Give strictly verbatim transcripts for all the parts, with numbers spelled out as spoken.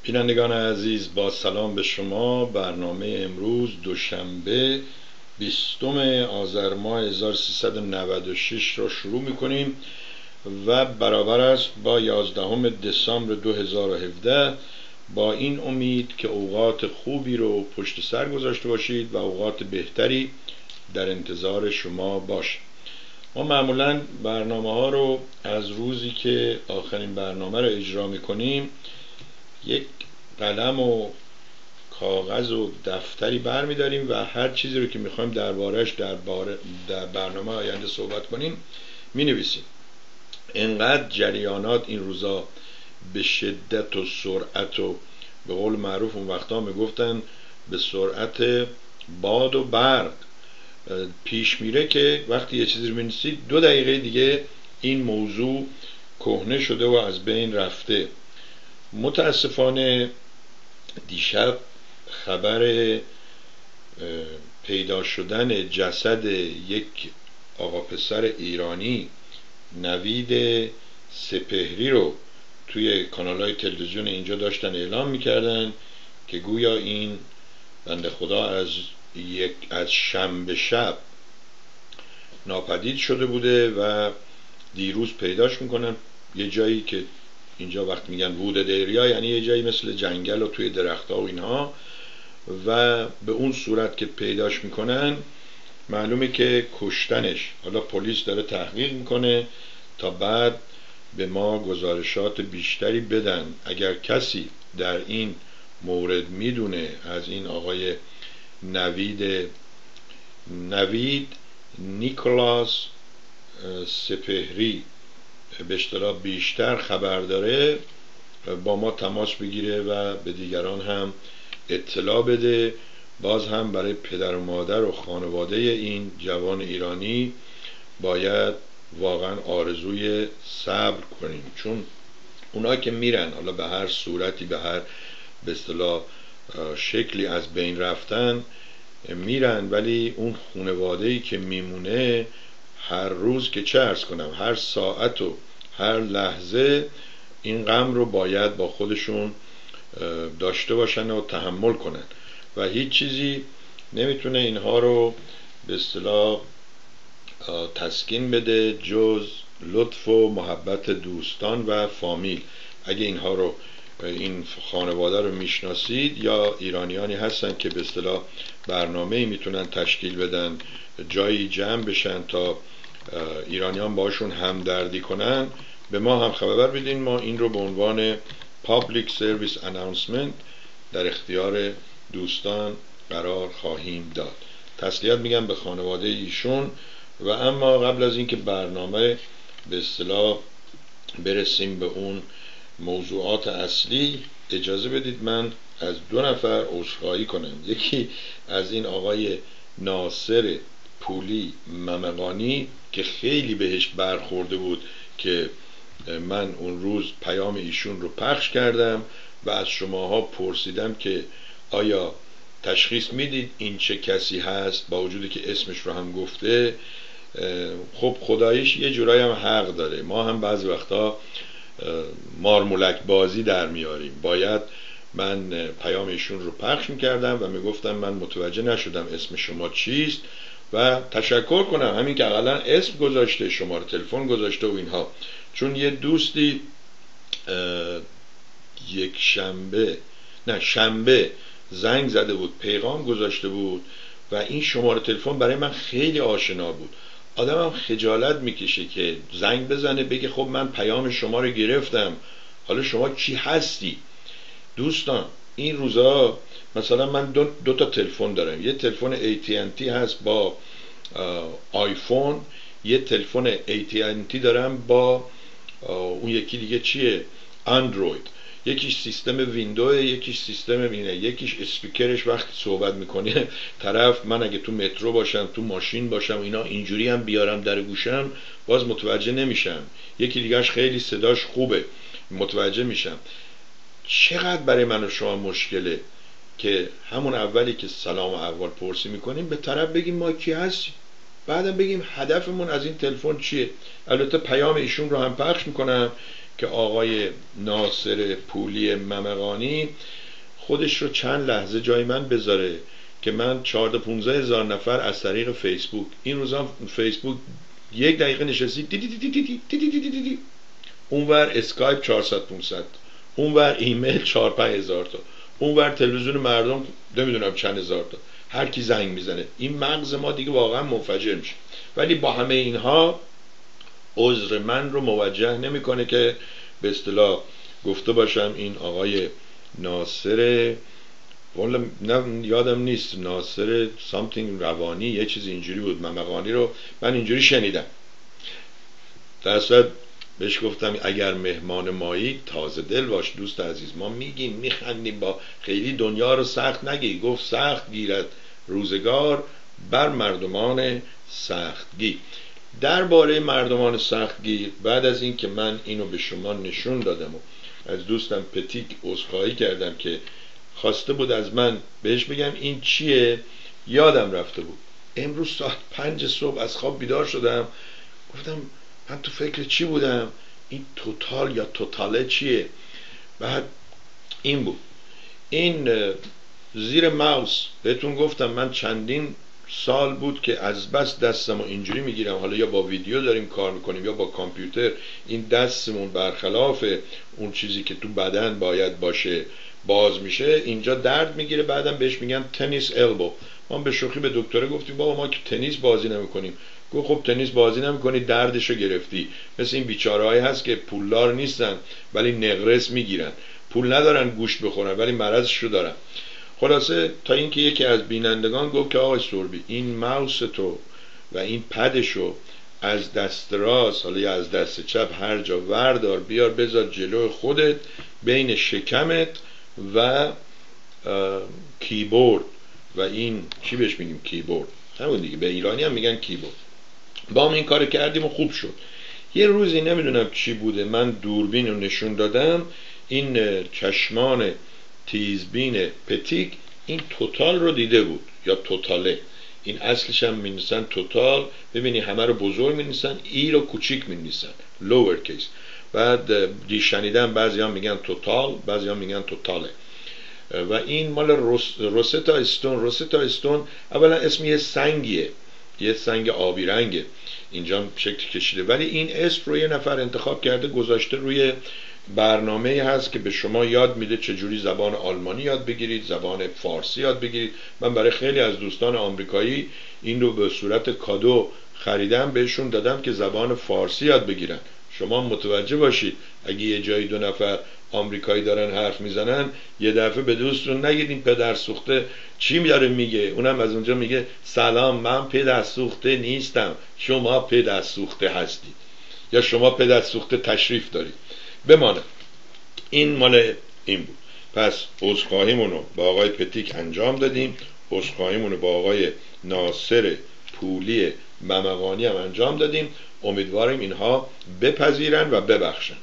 بینندگان عزیز، با سلام به شما. برنامه امروز دوشنبه بیستم آذر ماه هزار و سیصد و نود و شش را شروع میکنیم و برابر است با یازدهم دسامبر دو هزار و هفده، با این امید که اوقات خوبی رو پشت سر گذاشته باشید و اوقات بهتری در انتظار شما باشه. ما معمولا برنامه ها رو از روزی که آخرین برنامه رو اجرا میکنیم یک قلم و کاغذ و دفتری برمیداریم و هر چیزی رو که میخوایم دربارهش در, در برنامه آینده صحبت کنیم مینویسیم. انقدر جریانات این روزا به شدت و سرعت و به قول معروف اون وقتا میگفتن به سرعت باد و برق پیش میره که وقتی یه چیزی رو می‌نویسید دو دقیقه دیگه این موضوع کهنه شده و از بین رفته. متاسفانه دیشب خبر پیدا شدن جسد یک آقا پسر ایرانی نوید سپهری رو توی کانال‌های تلویزیون اینجا داشتن اعلام می‌کردن که گویا این بنده خدا از یک از شنبه شب ناپدید شده بوده و دیروز پیداش میکنن یه جایی که اینجا وقت میگن وودد ایریا، یعنی یه جایی مثل جنگل و توی درخت‌ها و اینها، و به اون صورت که پیداش میکنن معلومه که کشتنش. حالا پلیس داره تحقیق میکنه تا بعد به ما گزارشات بیشتری بدن. اگر کسی در این مورد میدونه از این آقای نوید نوید نیکلاس سپهری به اصطلاح بیشتر خبر داره، با ما تماس بگیره و به دیگران هم اطلاع بده. باز هم برای پدر و مادر و خانواده این جوان ایرانی باید واقعا آرزوی صبر کنیم، چون اونا که میرن حالا به هر صورتی به هر به اصطلاح شکلی از بین رفتن میرن، ولی اون خانواده‌ای که میمونه هر روز که چه عرض کنم هر ساعت و هر لحظه این غم رو باید با خودشون داشته باشن و تحمل کنن و هیچ چیزی نمیتونه اینها رو به اصطلاح تسکین بده جز لطف و محبت دوستان و فامیل. اگه اینها رو این خانواده رو میشناسید یا ایرانیانی هستن که به اصطلاح برنامه‌ای میتونن تشکیل بدن، جایی جمع بشن تا ایرانیان باشون همدردی کنن، به ما هم خبر بدین. ما این رو به عنوان Public Service Announcement در اختیار دوستان قرار خواهیم داد. تسلیت میگم به خانواده ایشون. و اما قبل از اینکه برنامه به اصطلاح برسیم به اون موضوعات اصلی، اجازه بدید من از دو نفر عذرخواهی کنم. یکی از این آقای ناصر پولی ممقانی که خیلی بهش برخورده بود که من اون روز پیام ایشون رو پخش کردم و از شماها پرسیدم که آیا تشخیص میدید این چه کسی هست، با وجودی که اسمش رو هم گفته. خب خدایش یه جورایی هم حق داره، ما هم بعضی وقتا مارمولک بازی در میاریم. باید من پیام ایشون رو پخش میکردم و میگفتم من متوجه نشدم اسم شما چیست و تشکر کنم همین که اقلا اسم گذاشته، شماره تلفن گذاشته و اینها. چون یه دوستی یک شنبه نه شنبه زنگ زده بود، پیغام گذاشته بود و این شماره تلفن برای من خیلی آشنا بود. آدم هم خجالت میکشه که زنگ بزنه بگه خب من پیام شما رو گرفتم، حالا شما کی هستی؟ دوستان این روزا مثلا من دو, دو تا تلفن دارم. یه تلفن ای تی ان تی هست با آیفون، یه تلفن ای تی ان تی دارم با اون یکی دیگه چیه، اندروید. یکیش سیستم ویندوه، یکیش سیستم اینه، یکیش اسپیکرش وقتی صحبت میکنه طرف، من اگه تو مترو باشم تو ماشین باشم اینا اینجوری هم بیارم در گوشم باز متوجه نمیشم. یکی دیگهش خیلی صداش خوبه متوجه میشم. چقدر برای من و شما مشکله که همون اولی که سلام و احوال پرسی میکنیم به طرف بگیم ما کی هستیم، بعدم بگیم هدفمون از این تلفن چیه. البته پیام ایشون رو هم پخش میکنم که آقای ناصر پولی ممقانی خودش رو چند لحظه جای من بذاره که من چهارده پونزده هزار نفر از طریق فیسبوک، این روزا فیسبوک یک دقیقه نشستی دی دی دی دی دی دی دی دی دی دی، اونور اسکایپ چهارصد پانصد، اونور ایمیل چهار پنج هزار تا، اونور تلویزیون مردم نمیدونم چند هزار تا، هر کی زنگ میزنه. این مغز ما دیگه واقعا منفجر میشه. ولی با همه اینها عذر من رو موجه نمیکنه که به اصطلاح گفته باشم این آقای ناصر، والا نه یادم نیست، ناصر سامثینگ روانی یه چیز اینجوری بود، ممقانی رو من اینجوری شنیدم. در اصل بهش گفتم اگر مهمان مایی تازه دل باش دوست عزیز، ما میگیم میخندیم، با خیلی دنیا رو سخت نگی. گفت سخت گیرد روزگار بر مردمان سختگی. درباره مردمان سختگیر بعد از این که من اینو به شما نشون دادم و از دوستم پتیک عذرخواهی کردم که خواسته بود از من بهش بگم این چیه، یادم رفته بود. امروز ساعت پنج صبح از خواب بیدار شدم، گفتم من تو فکر چی بودم، این توتال یا توتاله چیه؟ بعد این بود، این زیر ماوس بهتون گفتم من چندین سال بود که از بس دستمو اینجوری میگیرم، حالا یا با ویدیو داریم کار میکنیم یا با کامپیوتر، این دستمون برخلاف اون چیزی که تو بدن باید باشه باز میشه، اینجا درد میگیره. بعدم بهش میگن تنیس البو. ما به شوخی به دکتر گفتیم بابا ما که تنیس بازی نمیکنیم. گفت خب تنیس بازی نمیکنی دردشو گرفتی. مثل این بیچاره‌هایی هست که پولدار نیستن ولی نقرس میگیرن، پول ندارن گوشت بخورن ولی مرضشو دارن. خلاصه تا اینکه یکی از بینندگان گفت که آقای سوربی این ماوس تو و این پدشو از دست راست حالا یا از دست چپ هر جا وردار بیار بذار جلو خودت بین شکمت و کیبورد و این چی بهش میگیم کیبورد، همون دیگه به ایرانی هم میگن کیبورد. با هم این کار کردیم و خوب شد. یه روزی نمیدونم چی بوده من دوربین رو نشون دادم، این چشمان تیزبین پتیک این توتال رو دیده بود یا توتاله، این اصلش هم می‌نویسن توتال، ببینی همه رو بزرگ می‌نویسن، ای رو کوچیک می‌نویسن لوور کیس. بعد دی شنیدم بعضی هم میگن توتال بعضی هم میگن توتاله. و این مال روس، روستا استون. روستا استون اولا اسم یه سنگیه، یه سنگ آبی رنگه، اینجا شکل کشیده، ولی این اسم رو یه نفر انتخاب کرده گذاشته روی برنامه هست که به شما یاد میده چجوری زبان آلمانی یاد بگیرید، زبان فارسی یاد بگیرید. من برای خیلی از دوستان آمریکایی این رو به صورت کادو خریدم، بهشون دادم که زبان فارسی یاد بگیرن. شما متوجه باشید اگه یه جایی دو نفر آمریکایی دارن حرف میزنن یه دفعه به دوستون نگید این پدر سوخته چی داره میگه، اونم از اونجا میگه سلام من پدر سوخته نیستم شما پدر سوخته هستید یا شما پدر سوخته تشریف دارید. بمانه این مال این بود. پس عذرخواهیمون رو با آقای پتیک انجام دادیم، عذرخواهیمون رو با آقای ناصر پولی ممقانی هم انجام دادیم. امیدواریم اینها بپذیرن و ببخشن.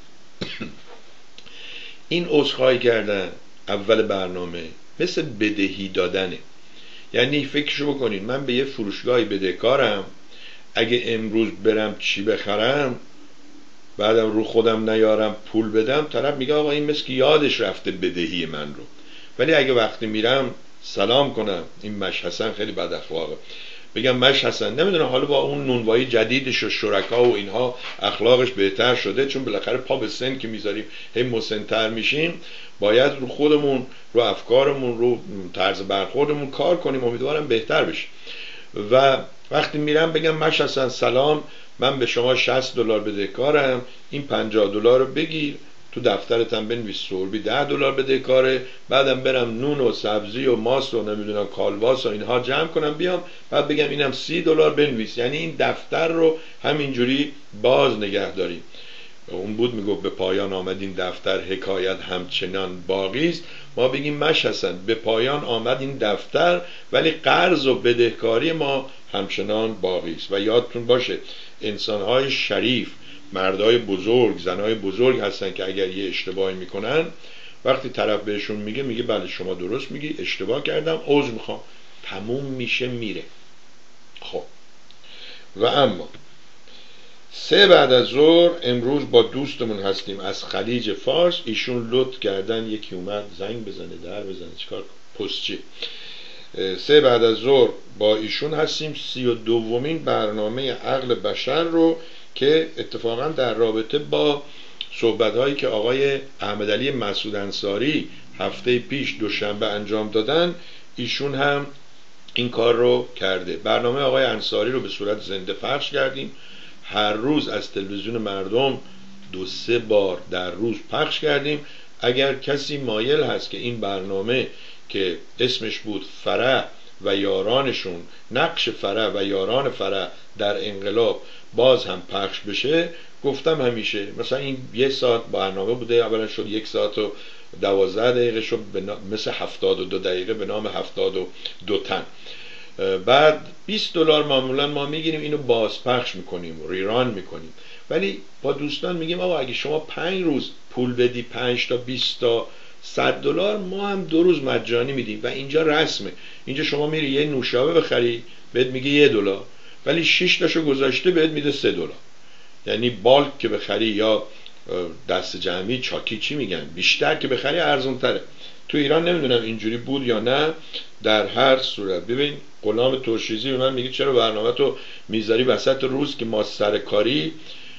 این عذرخواهی کردن اول برنامه مثل بدهی دادنه، یعنی فکرشو بکنین من به یه فروشگاهی بدهکارم، اگه امروز برم چی بخرم بعدم رو خودم نیارم پول بدم، طرف میگه آقا این مثل که یادش رفته بدهی من رو. ولی اگه وقتی میرم سلام کنم، این مش حسن خیلی بد اخلاقه، بگم مش حسن نمیدونم حالا با اون نونوایی جدیدش و شرکا و اینها اخلاقش بهتر شده، چون بالاخره پا به سن که میذاریم هی مسن‌تر میشیم، باید رو خودمون رو افکارمون رو طرز برخوردمون کار کنیم، امیدوارم بهتر بشه. و وقتی میرم بگم مش حسن سلام من به شما شصت دلار بدهکارم، این پنجاه دلار رو بگیر تو دفترت هم بنویس سوربی ده دلار بدهکاره، بعدم برم نون و سبزی و ماست و نمیدونم کالباس و اینها جمع کنم بیام بعد بگم اینم سی دلار بنویس. یعنی این دفتر رو همینجوری باز نگه داریم. اون بود میگفت به پایان آمد این دفتر حکایت همچنان باقی است، ما بگیم مش حسن به پایان آمد این دفتر ولی قرض و بدهکاری ما همچنان باقی است. و یادتون باشه انسان‌های شریف، مردای بزرگ، زنای بزرگ هستن که اگر یه اشتباهی میکنن وقتی طرف بهشون میگه میگه بله شما درست میگی اشتباه کردم عذر میخوام، تموم میشه میره. خب و اما سه بعد از ظهر امروز با دوستمون هستیم از خلیج فارس، ایشون لطف کردن یکی اومد زنگ بزنه در بزنه چیکار پستچی. سه بعد از ظهر با ایشون هستیم، سی و دومین برنامه عقل بشر رو که اتفاقا در رابطه با صحبت‌هایی که آقای احمدعلی مسعود انصاری هفته پیش دوشنبه انجام دادن، ایشون هم این کار رو کرده. برنامه آقای انصاری رو به صورت زنده پخش کردیم، هر روز از تلویزیون مردم دو سه بار در روز پخش کردیم. اگر کسی مایل هست که این برنامه که اسمش بود فرح و یارانشون، نقش فرح و یاران فرح در انقلاب باز هم پخش بشه، گفتم همیشه مثلا این یه ساعت برنامه بوده، اولا شد یک ساعت و دوازده دقیقه، شد مثل هفتاد و دو دقیقه به نام هفتاد و دو تن. بعد بیست دلار معمولا ما میگیریم، اینو بازپخش میکنیم، ریران میکنیم. ولی با دوستان میگیم آقا اگه شما پنج روز پول بدی، پنج تا بیست تا صد دلار، ما هم دو روز مجانی میدیم. و اینجا رسمه، اینجا شما میری یه نوشابه بخری بهت میگه یه دلار، ولی شش تاشو گذاشته بهت میده سه دلار. یعنی بالک که بخری یا دست جمعی چاکی چی میگن، بیشتر که بخری ارزون تره. تو ایران نمیدونم اینجوری بود یا نه. در هر صورت ببین غلام ترشیزی به من میگه چرا برنامه تو میذاری وسط روز که ما سر کاری.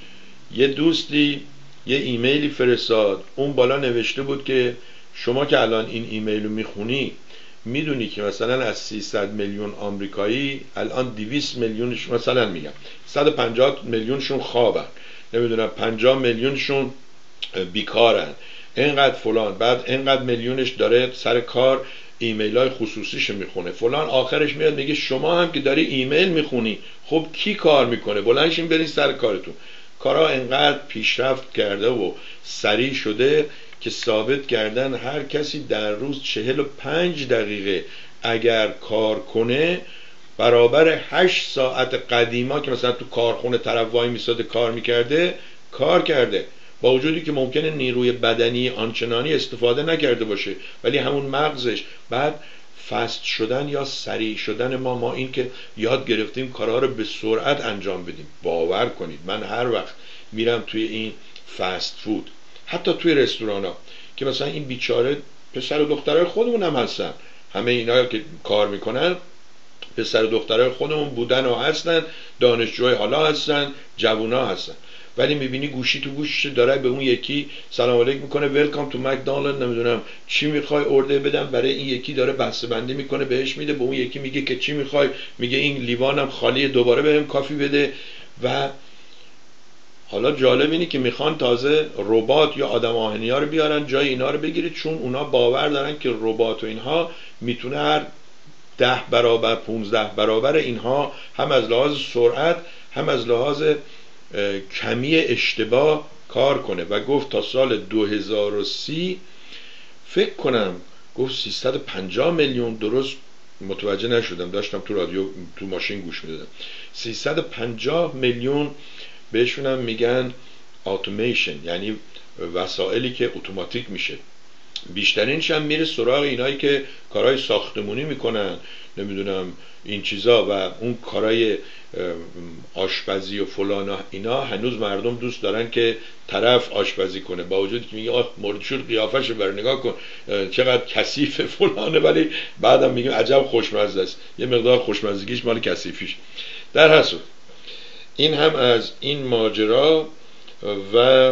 یه دوستی یه ایمیلی فرستاد، اون بالا نوشته بود که شما که الان این ایمیل رو میخونی میدونی که مثلا از سیصد میلیون آمریکایی الان دویست میلیونش مثلا میگم صد و پنجاه میلیونشون خوابن، نمیدونم پنجاه میلیونشون بیکارن، اینقدر فلان، بعد اینقدر میلیونش داره سر کار ایمیل های خصوصیش میخونه فلان. آخرش میاد میگه شما هم که داری ایمیل میخونی، خب کی کار میکنه؟ بلندشین برین سر کارتون. کارها انقدر پیشرفت کرده و سریع شده که ثابت کردن هر کسی در روز چهل و پنج دقیقه اگر کار کنه برابر هشت ساعت قدیما که مثلا تو کارخونه طرف وای میساده کار میکرده کار کرده، با وجودی که ممکنه نیروی بدنی آنچنانی استفاده نکرده باشه، ولی همون مغزش. بعد فست شدن یا سریع شدن ما ما این که یاد گرفتیم کارها رو به سرعت انجام بدیم. باور کنید من هر وقت میرم توی این فست فود، حتی توی رستوران ها که مثلا این بیچاره پسر و دخترای خودمون هم هستن، همه اینا که کار میکنن پسر و دخترای خودمون بودن و هستن، دانشجوهای حالا هستن، جوونا هستن، ولی میبینی گوشی تو گوشش داره به اون یکی سلام علیک میکنه، ویلکام تو مکدونالد، نمیدونم چی میخوای اوردر بدم، برای این یکی داره بسته بندی میکنه بهش میده، به اون یکی میگه که چی میخوای، میگه این لیوانم خالیه دوباره بهم کافی بده. و حالا جالب اینه که میخوان تازه ربات یا آدم آهنی ها رو بیارن جای اینا رو بگیره، چون اونا باور دارن که ربات و اینها میتونه هر ده برابر پونزده برابر اینها هم از لحاظ سرعت هم از لحاظ کمی اشتباه کار کنه. و گفت تا سال دو هزار و سی فکر کنم گفت سیصد و پنجاه میلیون، درست متوجه نشدم، داشتم تو رادیو تو ماشین گوش میدادم، سیصد و پنجاه میلیون بهشونم میگن اتوماسیون، یعنی وسایلی که اتوماتیک میشه. بیشترینش هم میره سراغ اینایی که کارهای ساختمونی میکنن، نمیدونم این چیزا، و اون کارهای آشپزی و فلان اینا هنوز مردم دوست دارن که طرف آشپزی کنه، با وجودی که میگه آخ مردشور قیافش رو بر نگاه کن چقدر کثیف فلانه، ولی بعدم میگه عجب خوشمزه است، یه مقدار خوشمزگیش مال کثیفیش. در حسب این هم از این ماجرا. و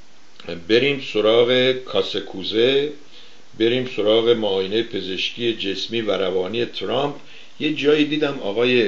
بریم سراغ کاسکوزه، بریم سراغ معاینه پزشکی جسمی و روانی ترامپ. یه جایی دیدم آقای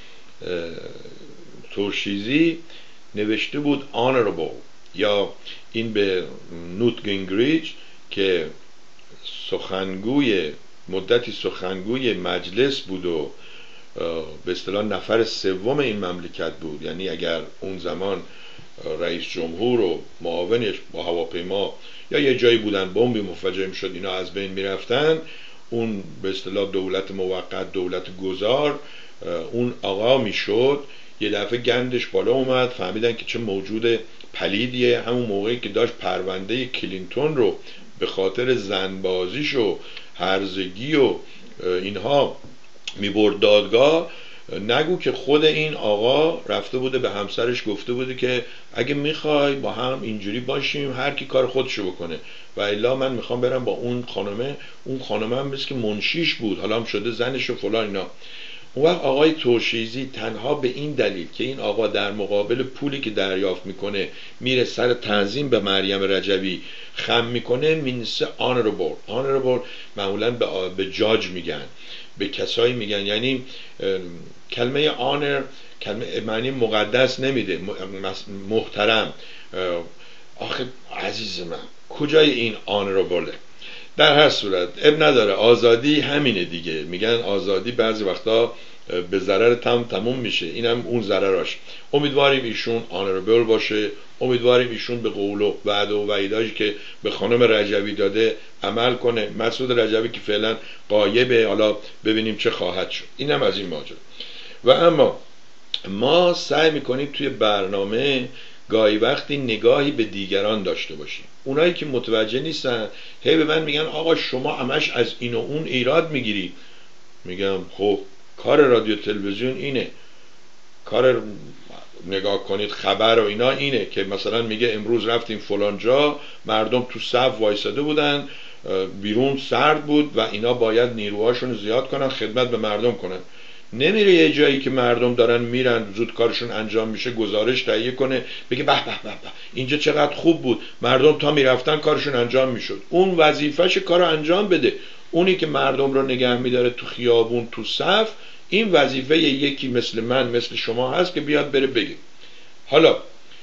ترشیزی نوشته بود honorable، یا این به نوت گینگریچ که سخنگوی مدتی سخنگوی مجلس بود و به اصطلاح نفر سوم این مملکت بود، یعنی اگر اون زمان رئیس جمهور و معاونش با هواپیما یا یه جایی بودن بمبی منفجر میشد اینا از بین میرفتن، اون به اصطلاح دولت موقت، دولت گذار، اون آقا میشد. یه دفعه گندش بالا اومد، فهمیدن که چه موجود پلیدیه. همون موقعی که داشت پرونده کلینتون رو به خاطر زنبازیش و هرزگی و اینها میبرد دادگاه، نگو که خود این آقا رفته بوده به همسرش گفته بوده که اگه میخوای با هم اینجوری باشیم هر کی کار خودشو بکنه و الا من میخوام برم با اون خانمه، اون خانمه هم مثل که منشیش بود حالا هم شده زنش و فلان اینا. اون وقت آقای ترشیزی تنها به این دلیل که این آقا در مقابل پولی که دریافت میکنه میره سر تنظیم به مریم رجبی خم میکنه، مینسه honorable. honorable معمولا به, به جاج میگن، به کسایی میگن، یعنی کلمه honor کلمه معنی مقدس نمیده، محترم. آخه عزیز من کجای این honorable؟ در هر صورت اب نداره، آزادی همینه دیگه. میگن آزادی بعضی وقتا به ضرر تم تموم میشه، اینم اون ضرراش. امیدواریم ایشون آنربل باشه، امیدواریم ایشون به قول و وعده و وعیده‌ای که به خانم رجبی داده عمل کنه. مسعود رجبی که فعلا غایبه، حالا ببینیم چه خواهد شد. اینم از این ماجرا. و اما ما سعی میکنیم توی برنامه گاهی وقتی نگاهی به دیگران داشته باشیم. اونایی که متوجه نیستن هی به من میگن آقا شما همش از این و اون ایراد میگیری. میگم خب کار رادیو تلویزیون اینه، کار نگاه کنید خبر و اینا اینه که مثلا میگه امروز رفتیم فلان جا، مردم تو صف وایساده بودن، بیرون سرد بود و اینا باید نیروهاشون زیاد کنن خدمت به مردم کنن. نمیره یه جایی که مردم دارن میرن زود کارشون انجام میشه گزارش تهیه کنه بگه به به به به اینجا چقدر خوب بود، مردم تا میرفتن کارشون انجام میشد. اون وظیفه‌ش کارو انجام بده. اونی که مردم رو نگه میداره تو خیابون تو صف، این وظیفه یکی مثل من مثل شما هست که بیاد بره بگه. حالا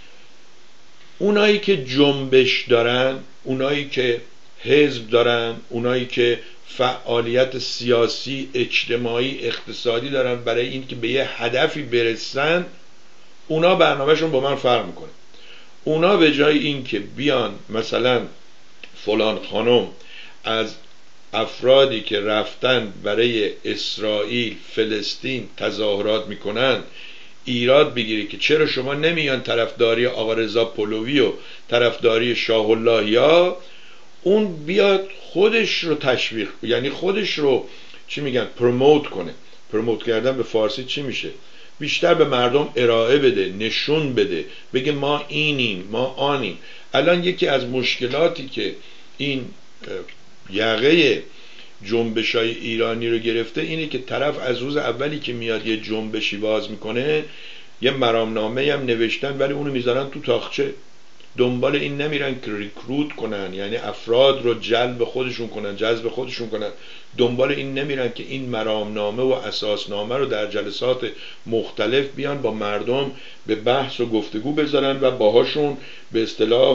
اونایی که جنبش دارن، اونایی که حزب دارن، اونایی که فعالیت سیاسی اجتماعی اقتصادی دارن برای اینکه به یه هدفی برسن، اونا برنامهشون با من فرق میکنه. اونا به جای اینکه بیان مثلا فلان خانم از افرادی که رفتن برای اسرائیل فلسطین تظاهرات میکنن ایراد بگیری که چرا شما نمیان طرفداری آقا رضا پهلوی و طرفداری شاه اللهیا، اون بیاد خودش رو تشویق، یعنی خودش رو چی میگن پروموت کنه. پروموت کردن به فارسی چی میشه؟ بیشتر به مردم ارائه بده، نشون بده، بگه ما اینیم ما آنیم. الان یکی از مشکلاتی که این یقه جنبشای ایرانی رو گرفته اینه که طرف از روز اولی که میاد یه جنبشی باز میکنه یه مرامنامه هم نوشتن ولی اونو میذارن تو تاخچه، دنبال این نمیرن که ریکروت کنن، یعنی افراد رو جلب خودشون کنن، جذب خودشون کنن. دنبال این نمیرن که این مرامنامه و اساسنامه رو در جلسات مختلف بیان با مردم به بحث و گفتگو بذارن و باهاشون به اصطلاح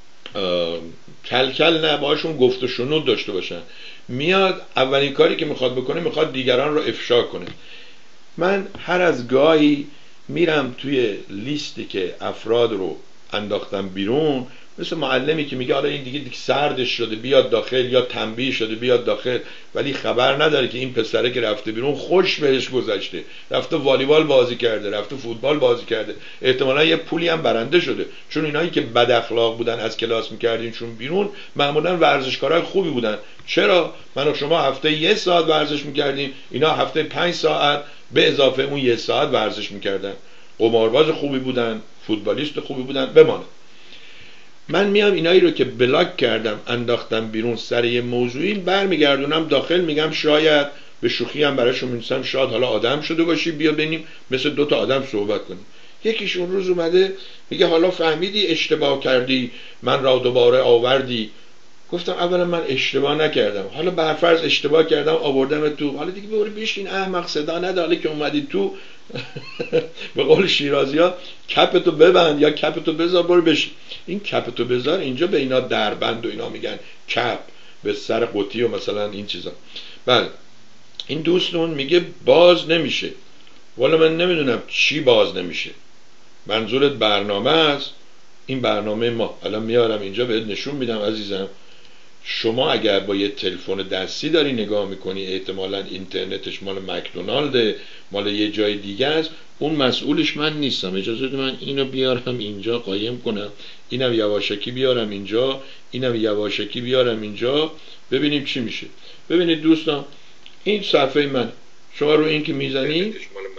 کل کل نه، باهاشون گفت و شنود داشته باشن. میاد اولین کاری که میخواد بکنه میخواد دیگران رو افشا کنه. من هر از گاهی میرم توی لیستی که افراد رو انداختم بیرون، مثل معلمی که میگه حالا این دیگه, دیگه سردش شده بیاد داخل، یا تنبیه شده بیاد داخل، ولی خبر نداره که این پسره که رفته بیرون خوش بهش گذشته، رفته والیبال بازی کرده، رفته فوتبال بازی کرده، احتمالا یه پولی هم برنده شده. چون اینایی که بد اخلاق بودن از کلاس میکردینشون بیرون معمولا ورزشکارای خوبی بودن. چرا؟ من و شما هفته یه ساعت ورزش میکردیم، اینا هفته پنج ساعت به اضافه اون یه ساعت ورزش میکردن. قمارباز خوبی بودن، فوتبالیست خوبی بودن. بمانه من میام اینایی رو که بلاک کردم انداختم بیرون سر یه موضوعی برمیگردونم داخل، میگم شاید به شوخی هم براشون می‌نویسم شاید حالا آدم شده باشی بیا ببینیم مثل دو تا آدم صحبت کنیم. یکیش اون روز اومده میگه حالا فهمیدی اشتباه کردی من را دوباره آوردی. گفتم اولا من اشتباه نکردم، حالا به فرض اشتباه کردم آوردم تو، حالا دیگه برو بشین احمق صدا نده، حالا که اومدی تو به قول شیرازی‌ها کپتو ببند یا کپتو بذار برو بشین. این کپتو بذار اینجا به اینا دربند و اینا میگن کپ به سر قوطی و مثلا این چیزا. بله این دوستون میگه باز نمیشه. والا من نمیدونم چی باز نمیشه. منظورت برنامه است؟ این برنامه ما الان میارم اینجا بهت نشون میدم عزیزم. شما اگر با یه تلفن دستی داری نگاه میکنی احتمالاً اینترنتش مال مکدونالد، مال یه جای دیگه است، اون مسئولش من نیستم. اجازه بده من اینو بیارم اینجا قایم کنم، اینم یواشکی بیارم اینجا، اینم یواشکی بیارم اینجا، ببینیم چی میشه. ببینید دوستان این صفحه من، شما رو این که میزنی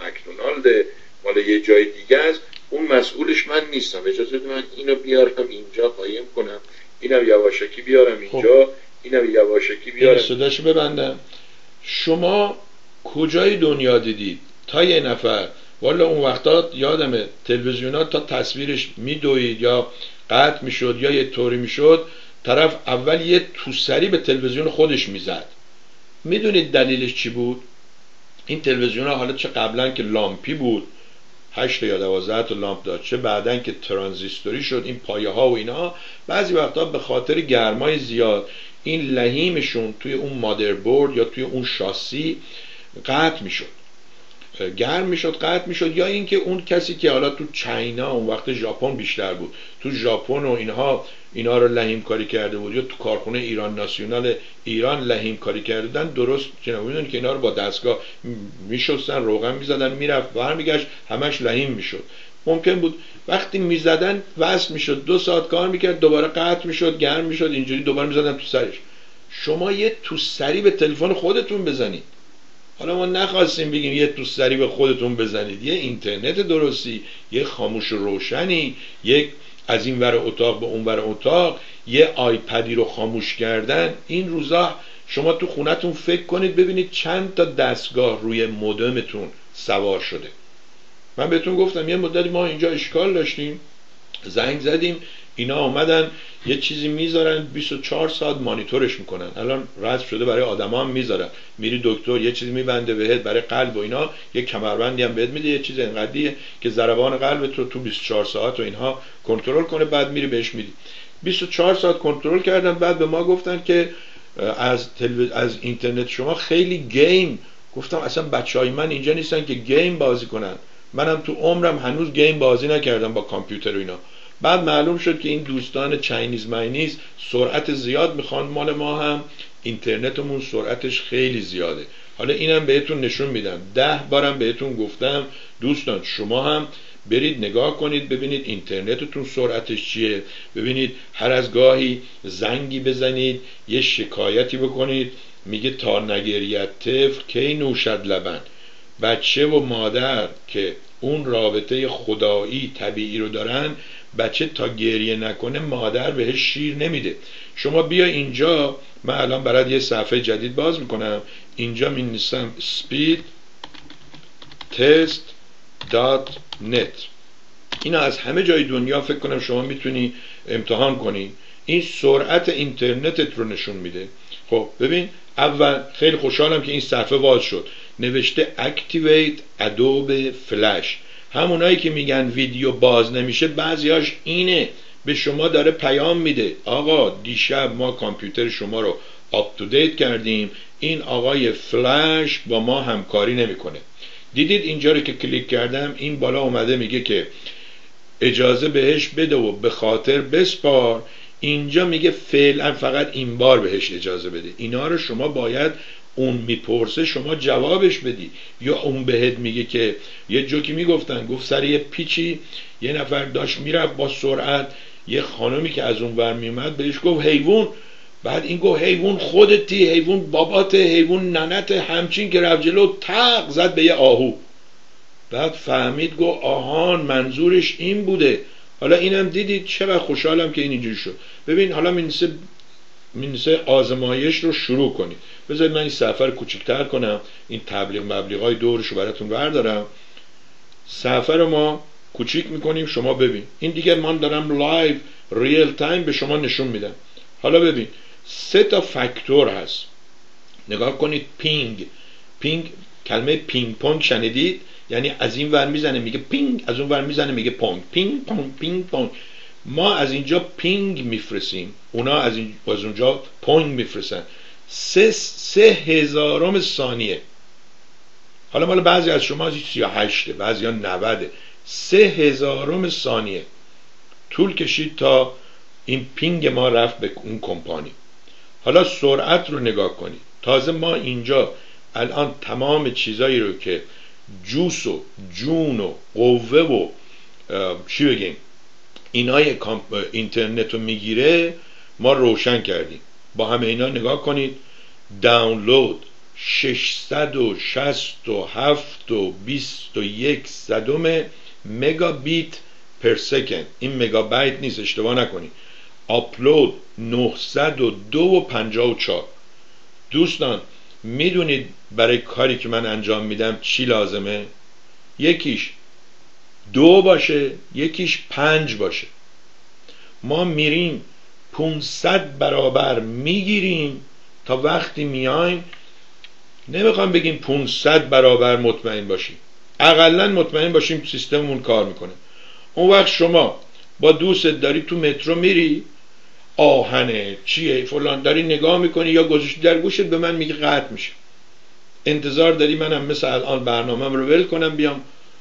مکدونالد، مال یه جای دیگه است، اون مسئولش من نیستم. اجازه بده من اینو بیارم اینجا قایم کنم، اینم یواشکی بیارم اینجا، اینم یواشکی بیارم. این صداشو ببندم. شما کجای دنیا دیدید تا یه نفر، والا اون وقتا یادمه تلویزیونات تا تصویرش میدوید یا قطع میشد یا یه طوری میشد، طرف اول یه توسری به تلویزیون خودش میزد. میدونید دلیلش چی بود؟ این تلویزیون ها حالا چه قبلا که لامپی بود، هشت یا دوازده تا لامپ داشت، چه بعدن که ترانزیستوری شد، این پایه ها و اینا، بعضی وقتا به خاطر گرمای زیاد این لحیمشون توی اون مادربرد یا توی اون شاسی قطع میشد، گرم میشد، قطع میشد. یا اینکه اون کسی که حالا تو چاینا، اون وقت ژاپن بیشتر بود، تو ژاپن و اینها اینا رو لحیم کاری کرده بود، یا تو کارخونه ایران ناسیونال ایران لحیم کاری کرده بودن، درست جناب میدونید که اینا رو با دستگاه میشستن، روغن میزدن، میرفت برمیگشت، همش لحیم میشد. ممکن بود وقتی میزدن وصل میشد، دو ساعت کار میکرد، دوباره قطع میشد، گرم میشد، اینجوری دوباره میزدن تو سرش. شما یه تو سری به تلفن خودتون بزنید. حالا ما نخواستیم بگیم یه تو سری به خودتون بزنید، یه اینترنت درستی، یه خاموش روشنی، یک از این ور اتاق به اون ور اتاق، یه آیپدی رو خاموش کردن. این روزا شما تو خونتون فکر کنید ببینید چند تا دستگاه روی مودمتون سوار شده. من بهتون گفتم یه مدتی ما اینجا اشکال داشتیم، زنگ زدیم، اینا آمدن یه چیزی میذارن بیست و چهار ساعت مانیتورش میکنن. الان رسم شده برای آدما هم میذارن، میری دکتر یه چیزی میبنده بهت برای قلب و اینا، یه کمربندی هم بهت میده، یه چیز انقدریه که ضربان قلبت رو تو بیست و چهار ساعت و اینها کنترل کنه، بعد میری بهش میدی. بیست و چهار ساعت کنترل کردن، بعد به ما گفتن که از تلویز... از اینترنت شما خیلی گیم. گفتم اصلا بچهای من اینجا نیستن که گیم بازی کنن، منم تو عمرم هنوز گیم بازی نکردم با کامپیوتر و اینا. بعد معلوم شد که این دوستان چاینیز ماینیز سرعت زیاد میخوان، مال ما هم اینترنتمون سرعتش خیلی زیاده. حالا اینم بهتون نشون میدم، ده بارم بهتون گفتم دوستان شما هم برید نگاه کنید ببینید اینترنتتون سرعتش چیه، ببینید هر از گاهی زنگی بزنید، یه شکایتی بکنید. میگه تا نگریت طفل کی نوشد لبن. بچه و مادر که اون رابطه خدایی طبیعی رو دارن، بچه تا گریه نکنه مادر بهش شیر نمیده. شما بیا اینجا، من الان برات یه صفحه جدید باز میکنم، اینجا می‌نویسم speed test dot net. اینا از همه جای دنیا فکر کنم شما میتونی امتحان کنی. این سرعت اینترنتت رو نشون میده. خب ببین، اول خیلی خوشحالم که این صفحه باز شد، نوشته activate adobe flash. همونایی که میگن ویدیو باز نمیشه، بعضیاش اینه، به شما داره پیام میده آقا دیشب ما کامپیوتر شما رو آپ تو دیت کردیم، این آقای فلش با ما همکاری نمیکنه. دیدید اینجا رو که کلیک کردم این بالا اومده میگه که اجازه بهش بده و به خاطر بسپار. اینجا میگه فعلا فقط این بار بهش اجازه بده. اینا رو شما باید اون میپرسه شما جوابش بدی، یا اون بهت میگه که یه جوکی میگفتن، گفت سر یه پیچی یه نفر داشت میرفت با سرعت، یه خانمی که از اون ور میومد بهش گفت حیوان، بعد این گفت حیوان خودتی، حیوان بابات، حیوان ننت، همچین که رفت جلو تق زد به یه آهو. بعد فهمید گفت آهان منظورش این بوده. حالا اینم دیدید چقدر خوشحالم که این اینجوری شد. ببین حالا مینسه مینسه آزمایش رو شروع کنید. بذارید من این صفحه رو کوچیک‌تر کنم، این تبلیغ مبلیغای دورش رو براتون بردارم. صفحه رو ما کوچیک میکنیم، شما ببین این دیگه من دارم لایو ریل تایم به شما نشون میدم. حالا ببین سه تا فاکتور هست، نگاه کنید. پینگ، پینگ کلمه پینگ پونگ شنیدید؟ یعنی از این ور میزنه میگه پینگ، از اون ور میزنه میگه پونگ، پینگ پونگ پینگ پونگ. ما از اینجا پینگ میفرستیم، اونا از این از اونجا پونگ میفرستن. سه سه هزارم ثانیه. حالا مال بعضی از شما سی و هشته، بعضی ها نوده. سه هزارم ثانیه طول کشید تا این پینگ ما رفت به اون کمپانی. حالا سرعت رو نگاه کنید. تازه ما اینجا الان تمام چیزایی رو که جوس و جون و قوه و چی بگیم اینای اینترنت رو میگیره، ما روشن کردیم. با همه اینا نگاه کنید. دانلود، ششصد و شصت و هفت و بیست و یک صدم مگابیت پر سکند. این مگابایت نیست، اشتباه نکنی. آپلود نهصد و دو و پنجاه و چهار. دوستان میدونید برای کاری که من انجام میدم چی لازمه؟ یکیش دو باشه، یکیش پنج باشه. ما میریم پونصد برابر میگیریم تا وقتی میایم، نمیخوام بگیم پونصد برابر مطمئن باشیم، اقلا مطمئن باشیم سیستممون کار میکنه. اون وقت شما با دوست داری تو مترو میری، آهنه چیه فلان داری نگاه میکنی یا گذاشتی در گوشت، به من میگه قطع میشه، انتظار داری منم مثل الان برنامه‌ام رو ول کنم بیام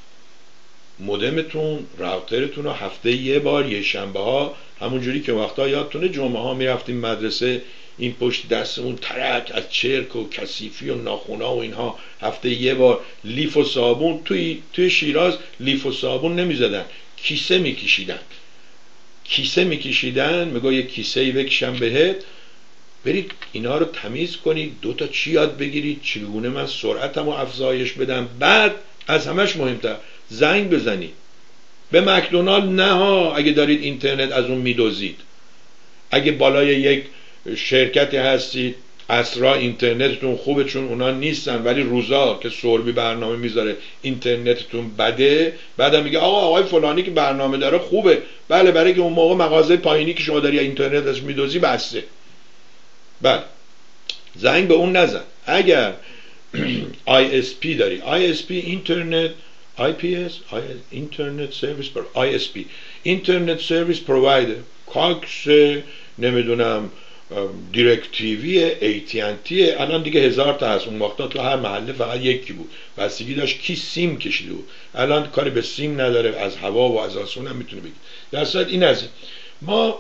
مودمتون راوترتون رو هفته یه بار یه شنبه ها، همونجوری که وقتا یادتونه جمعه ها میرفتیم مدرسه این پشت دستمون ترک از چرک و کثیفی و ناخونا و اینها، هفته یه بار لیف و صابون. توی توی شیراز لیف و صابون نمیزدن، کیسه میکشیدن کیسه میکشیدن میگه یک کیسه ای بکشم بهت، برید اینا رو تمیز کنید، دوتا چی یاد بگیرید، چگونه من سرعتم رو افزایش بدم. بعد از همش مهمتر زنگ بزنید به مکدونالد. نه ها، اگه دارید اینترنت از اون میدوزید، اگه بالای یک شرکتی هستید اسرا اینترنتتون خوبه چون اونا نیستن، ولی روزا که سوربی برنامه میذاره اینترنتتون بده، بعدم میگه آقا آقای فلانی که برنامه داره خوبه، بله برای که اون موقع مغازه پایینی که شما داری اینترنت ازش میدوزی بسته. بله زنگ به اون نزن. اگر آی اس پی داری، آی اس پی اینترنت، آی پی اس اینترنت سرویس، آی اس پی اینترنت سرویس پرووایدر، کاکس، نمیدونم دیرکت تیوی، ای تی ان تی، الان دیگه هزار تا هست. اون وقتا تو هر محله فقط یکی بود، بستگی داشت کی سیم کشیده بود. الان کاری به سیم نداره، از هوا و از آسمون هم میتونه بگید. در صورت این از این ما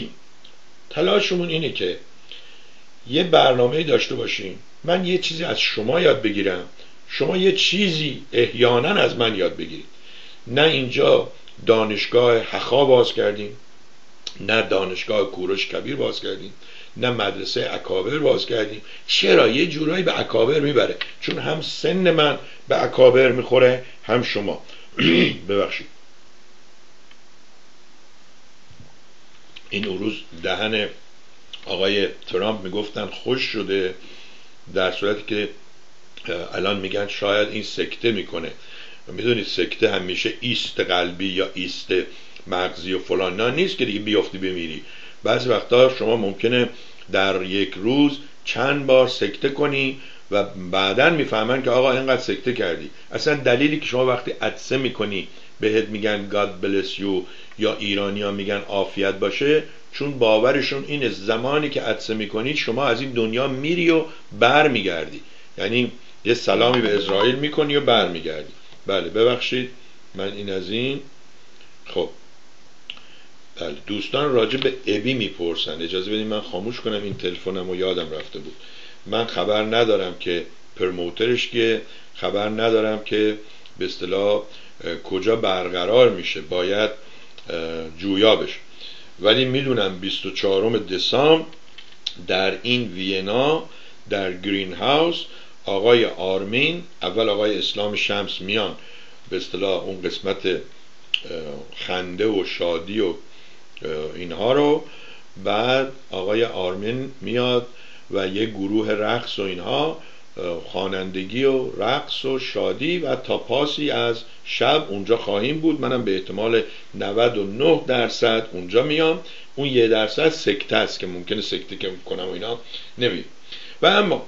تلاشمون اینه که یه برنامه داشته باشیم، من یه چیزی از شما یاد بگیرم، شما یه چیزی احیانا از من یاد بگیرید. نه اینجا دانشگاه حخا باز کردیم، نه دانشگاه کوروش کبیر باز کردیم، نه مدرسه اکابر باز کردیم. چرا؟ یه جورایی به اکابر میبره، چون هم سن من به اکابر میخوره هم شما. ببخشید این روز دهن آقای ترامپ میگفتن خوش شده، در صورتی که الان میگن شاید این سکته میکنه. میدونید سکته همیشه ایست قلبی یا ایست مغزی و فلان نه نیست که دیگه بیافتی بمیری. بعضی وقتا شما ممکنه در یک روز چند بار سکته کنی و بعداً میفهمن که آقا اینقدر سکته کردی. اصلا دلیلی که شما وقتی عطسه میکنی بهت میگن God bless you یا ایرانی‌ها میگن عافیت باشه، چون باورشون اینه زمانی که عطسه میکنی شما از این دنیا میری و بر میگردی، یعنی یه سلامی به اسرائیل میکنی و بر میگردی. بله ببخشید من این از این. خب بله دوستان راجع به ابی میپرسن، اجازه بدید من خاموش کنم این تلفنم و یادم رفته بود. من خبر ندارم که پرموترش که، خبر ندارم که به اصطلاح کجا برقرار میشه، باید جویا بشه، ولی میدونم بیست و چهارم دسامبر در این وینا در گرین هاوس آقای آرمین، اول آقای اسلام شمس میان به اصطلاح اون قسمت خنده و شادی و اینها رو، بعد آقای آرمین میاد و یه گروه رقص و اینها، خوانندگی و رقص و شادی و تا پاسی از شب اونجا خواهیم بود. منم به احتمال نود و نه درصد اونجا میام، اون یه درصد سکته است که ممکنه سکته که کنم و اینا نمیم. و اما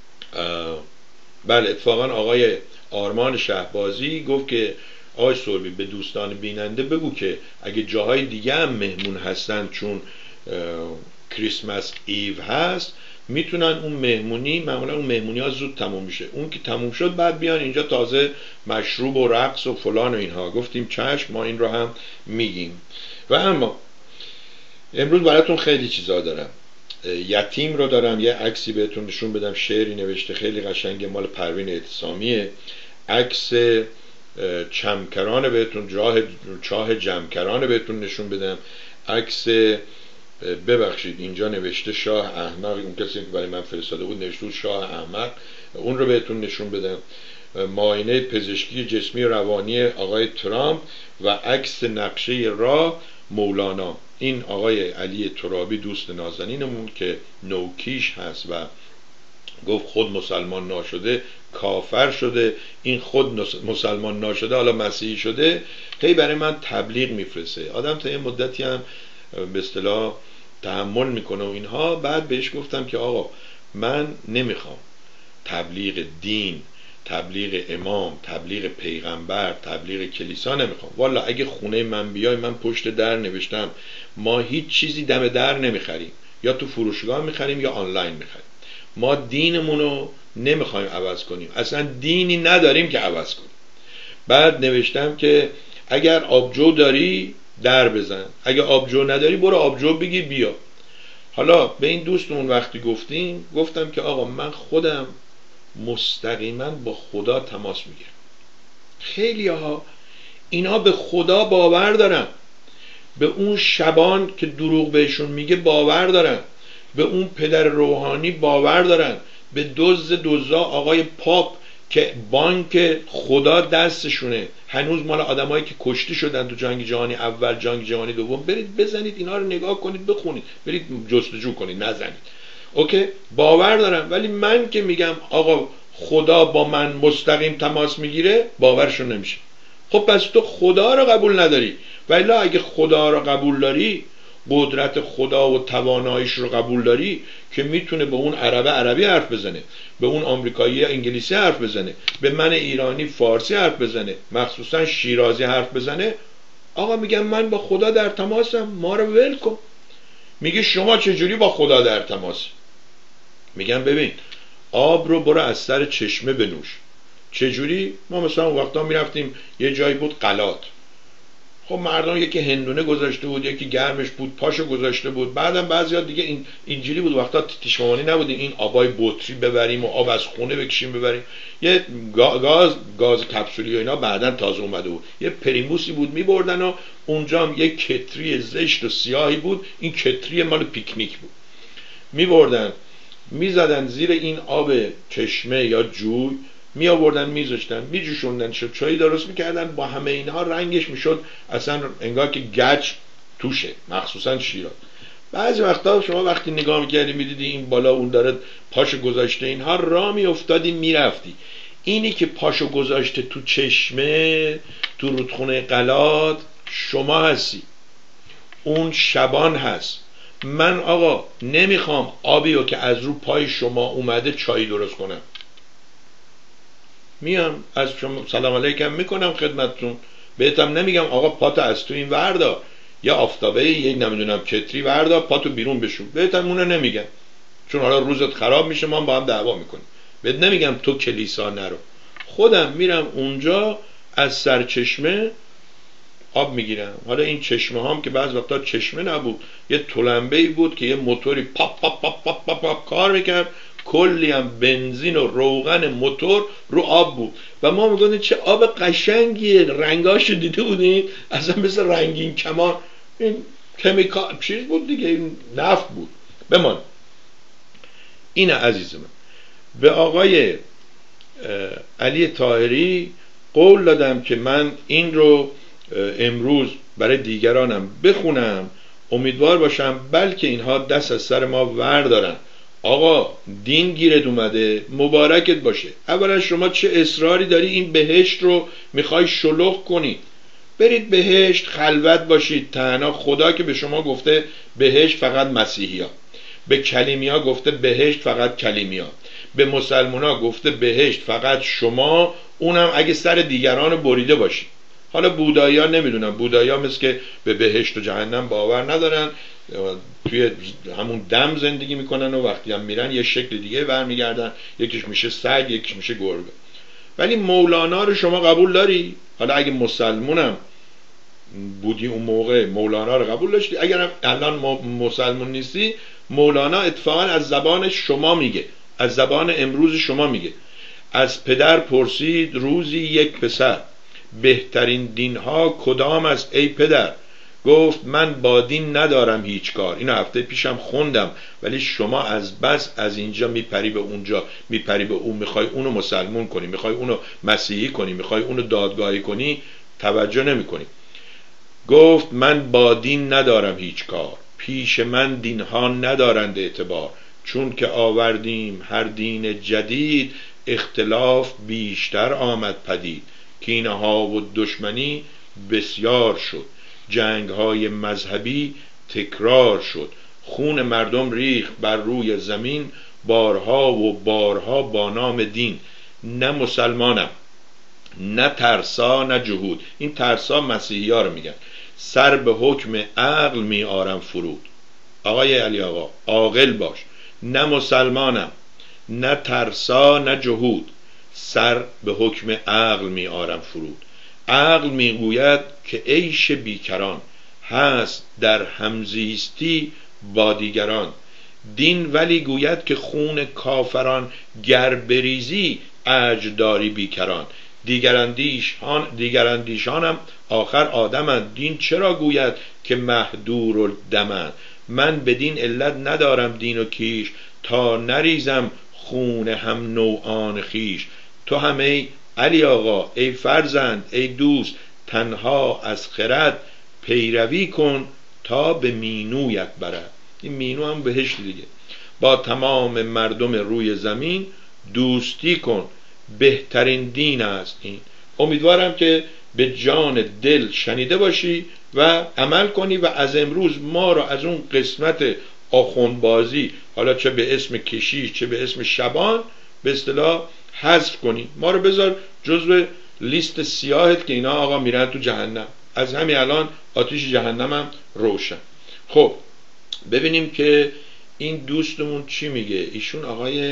بله اتفاقا آقای آرمان شهبازی گفت که آقای سوربی به دوستان بیننده بگو که اگه جاهای دیگه هم مهمون هستن چون کریسمس ایو هست میتونن اون مهمونی، معمولا اون مهمونی ها زود تموم میشه، اون که تموم شد بعد بیان اینجا تازه مشروب و رقص و فلان و اینها. گفتیم چشم، ما این رو هم میگیم. و اما امروز براتون خیلی چیزا دارم. یتیم رو دارم، یه عکسی بهتون نشون بدم، شعری نوشته خیلی قشنگه مال پروین اعتصامیه. عکس چمکران بهتون، چاه چاه جمکران بهتون نشون بدم. عکس ببخشید اینجا نوشته شاه احمق، اون کسی که برای من فرستاده بود نوشته شاه احمق، اون رو بهتون نشون بدم. معاینه پزشکی جسمی روانی آقای ترامپ و عکس نقشه راه مولانا. این آقای علی ترابی دوست نازنینمون که نوکیش هست و گفت خود مسلمان ناشده کافر شده، این خود مسلمان ناشده حالا مسیحی شده، هی برای من تبلیغ میفرسته. آدم تا یه مدتی هم به اصطلاح تحمل میکنه و اینها. بعد بهش گفتم که آقا من نمیخوام تبلیغ دین، تبلیغ امام، تبلیغ پیغمبر، تبلیغ کلیسا نمیخوام. والا اگه خونه من بیای من پشت در نوشتم ما هیچ چیزی دم در نمیخریم، یا تو فروشگاه میخریم یا آنلاین میخریم. ما دینمونو نمیخوایم عوض کنیم، اصلا دینی نداریم که عوض کنیم. بعد نوشتم که اگر آبجو داری در بزن، اگه آبجو نداری برو آبجو بگیر بیا. حالا به این دوستمون وقتی گفتیم گفتم که آقا من خودم مستقیما با خدا تماس میگیرم. خیلی ها اینا به خدا باور دارن، به اون شبان که دروغ بهشون میگه باور دارن، به اون پدر روحانی باور دارن، به دزد دزدا آقای پاپ که بانک خدا دستشونه، هنوز مال آدمایی که کشته شدن تو جنگ جهانی اول، جنگ جهانی دوم. برید بزنید اینا رو نگاه کنید، بخونید، برید جستجو کنید، نزنید. اوکی باور دارم. ولی من که میگم آقا خدا با من مستقیم تماس میگیره باورشون نمیشه. خب پس تو خدا رو قبول نداری. ولی اگه خدا رو قبول داری، قدرت خدا و تواناییش رو قبول داری که میتونه به اون عربه عربی حرف بزنه، به اون آمریکایی انگلیسی حرف بزنه، به من ایرانی فارسی حرف بزنه، مخصوصا شیرازی حرف بزنه، آقا میگم من با خدا در تماسم، ما رو ول کن. میگه شما چجوری با خدا در تماس؟ میگم ببین آب رو برو از سر چشمه بنوش. چجوری؟ ما مثلا وقتا میرفتیم یه جایی بود قلات، خب مردم یکی هندونه گذاشته بود، یکی گرمش بود پاشو گذاشته بود. بعدم بعضیا دیگه این اینجوری بود، وقتا تیشمانی نبود این آبای بطری ببریم و آب از خونه بکشیم ببریم. یه گاز گاز کپسولی و اینا بعدن تازه اومده بود، یه پریموسی بود میبردن و اونجا هم یه کتری زشت و سیاهی بود، این کتری مال پیکنیک بود، میبردن میزدن زیر این آب چشمه یا جوی، می آوردن میذاشتن میجوشوندن، شد چایی درست میکردن. با همه اینها رنگش میشد اصلا انگار که گچ توشه، مخصوصا شیراز. بعضی وقتا شما وقتی نگاه میکردی میدیدی این بالا اون داره پاشو گذاشته، اینها را میافتادی میرفتی. اینی که پاشو گذاشته تو چشمه تو رودخونه قلات شما هستی، اون شبان هست. من آقا نمیخوام آبیو که از رو پای شما اومده چای درست کنم، میام از شما سلام علیکم میکنم خدمتتون، بهتم نمیگم آقا پاتو از تو این وردار، یا آفتابه یک نمیدونم کتری وردار پاتو بیرون بشون، بهتم اونو نمیگم چون حالا روزت خراب میشه ما با هم دعوا میکنیم. بهت نمیگم تو کلیسا نرو، خودم میرم اونجا از سرچشمه آب میگیرم. حالا این چشمه هم که بعض وقتا چشمه نبود، یه تلمبه‌ای بود که یه موتوری پاپ پاپ پاپ پاپ پاپ, پاپ کار میکرد، کلی هم بنزین و روغن موتور رو آب بود و ما میگفتیم چه آب قشنگیه، رنگاشو دیده بودین اصلا مثل رنگین کمان، این کمیکال چیز بود دیگه، این نفت بود. بمان اینه عزیز من. به آقای علی طاهری قول دادم که من این رو امروز برای دیگرانم بخونم، امیدوار باشم بلکه اینها دست از سر ما وردارن. آقا دین گیرت اومده، مبارکت باشه. اولا شما چه اصراری داری این بهشت رو میخوای شلوغ کنی؟ برید بهشت خلوت باشید تنها. خدا که به شما گفته بهشت فقط مسیحی ها، به کلیمی ها گفته بهشت فقط کلیمی ها، به مسلمان ها گفته بهشت فقط شما، اونم اگه سر دیگران بریده باشید. حالا بودایی ها نمیدونم، بودایی ها مثل که به بهشت و جهنم باور ندارن، توی همون دم زندگی میکنن و وقتی هم میرن یه شکل دیگه برمیگردن، یکیش میشه سگ یکیش میشه گربه. ولی مولانا رو شما قبول داری؟ حالا اگه مسلمونم بودی اون موقع مولانا رو قبول داشتی، اگر الان مسلمون نیستی مولانا اتفاقا از زبان شما میگه، از زبان امروز شما میگه. از پدر پرسید روزی یک پسر، بهترین دینها کدام است ای پدر؟ گفت من با دین ندارم هیچ کار. اینو هفته پیشم خوندم، ولی شما از بس از اینجا میپری به اونجا، میپری به اون، میخوای اونو مسلمون کنی، میخوای اونو مسیحی کنی، میخوای اونو دادگاهی کنی، توجه نمی کنی. گفت من با دین ندارم هیچ کار، پیش من دینها ندارند اعتبار. چون که آوردیم هر دین جدید، اختلاف بیشتر آمد پدید. کینه ها و دشمنی بسیار شد، جنگ های مذهبی تکرار شد. خون مردم ریخت بر روی زمین، بارها و بارها با نام دین. نه مسلمانم نه ترسا نه جهود. این ترسا مسیحی ها رو میگن. سر به حکم عقل می آرم فرود. آقای علی آقا عاقل باش. نه مسلمانم نه ترسا نه جهود، سر به حکم عقل می آرم فرود. عقل می گوید که عیش بیکران، هست در همزیستی با دیگران. دین ولی گوید که خون کافران، گر بریزی اجداری بیکران. دیگراندیشان دیگراندیشانم آخر آدمند. دین چرا گوید که مهدور الدمند. من بدین علت ندارم دین و کیش، تا نریزم خون هم نوعان خیش. تو هم ای علی آقا، ای فرزند، ای دوست، تنها از خرد پیروی کن تا به مینویت برد. این مینو هم بهشت دیگه. با تمام مردم روی زمین دوستی کن، بهترین دین است این. امیدوارم که به جان دل شنیده باشی و عمل کنی و از امروز ما رو از اون قسمت آخوندبازی، حالا چه به اسم کشیش چه به اسم شبان، به اصطلاح حذف کنی. ما رو بذار جزو لیست سیاهت که اینا آقا میرن تو جهنم. از همین الان آتیش جهنم هم روشن. خب ببینیم که این دوستمون چی میگه. ایشون آقای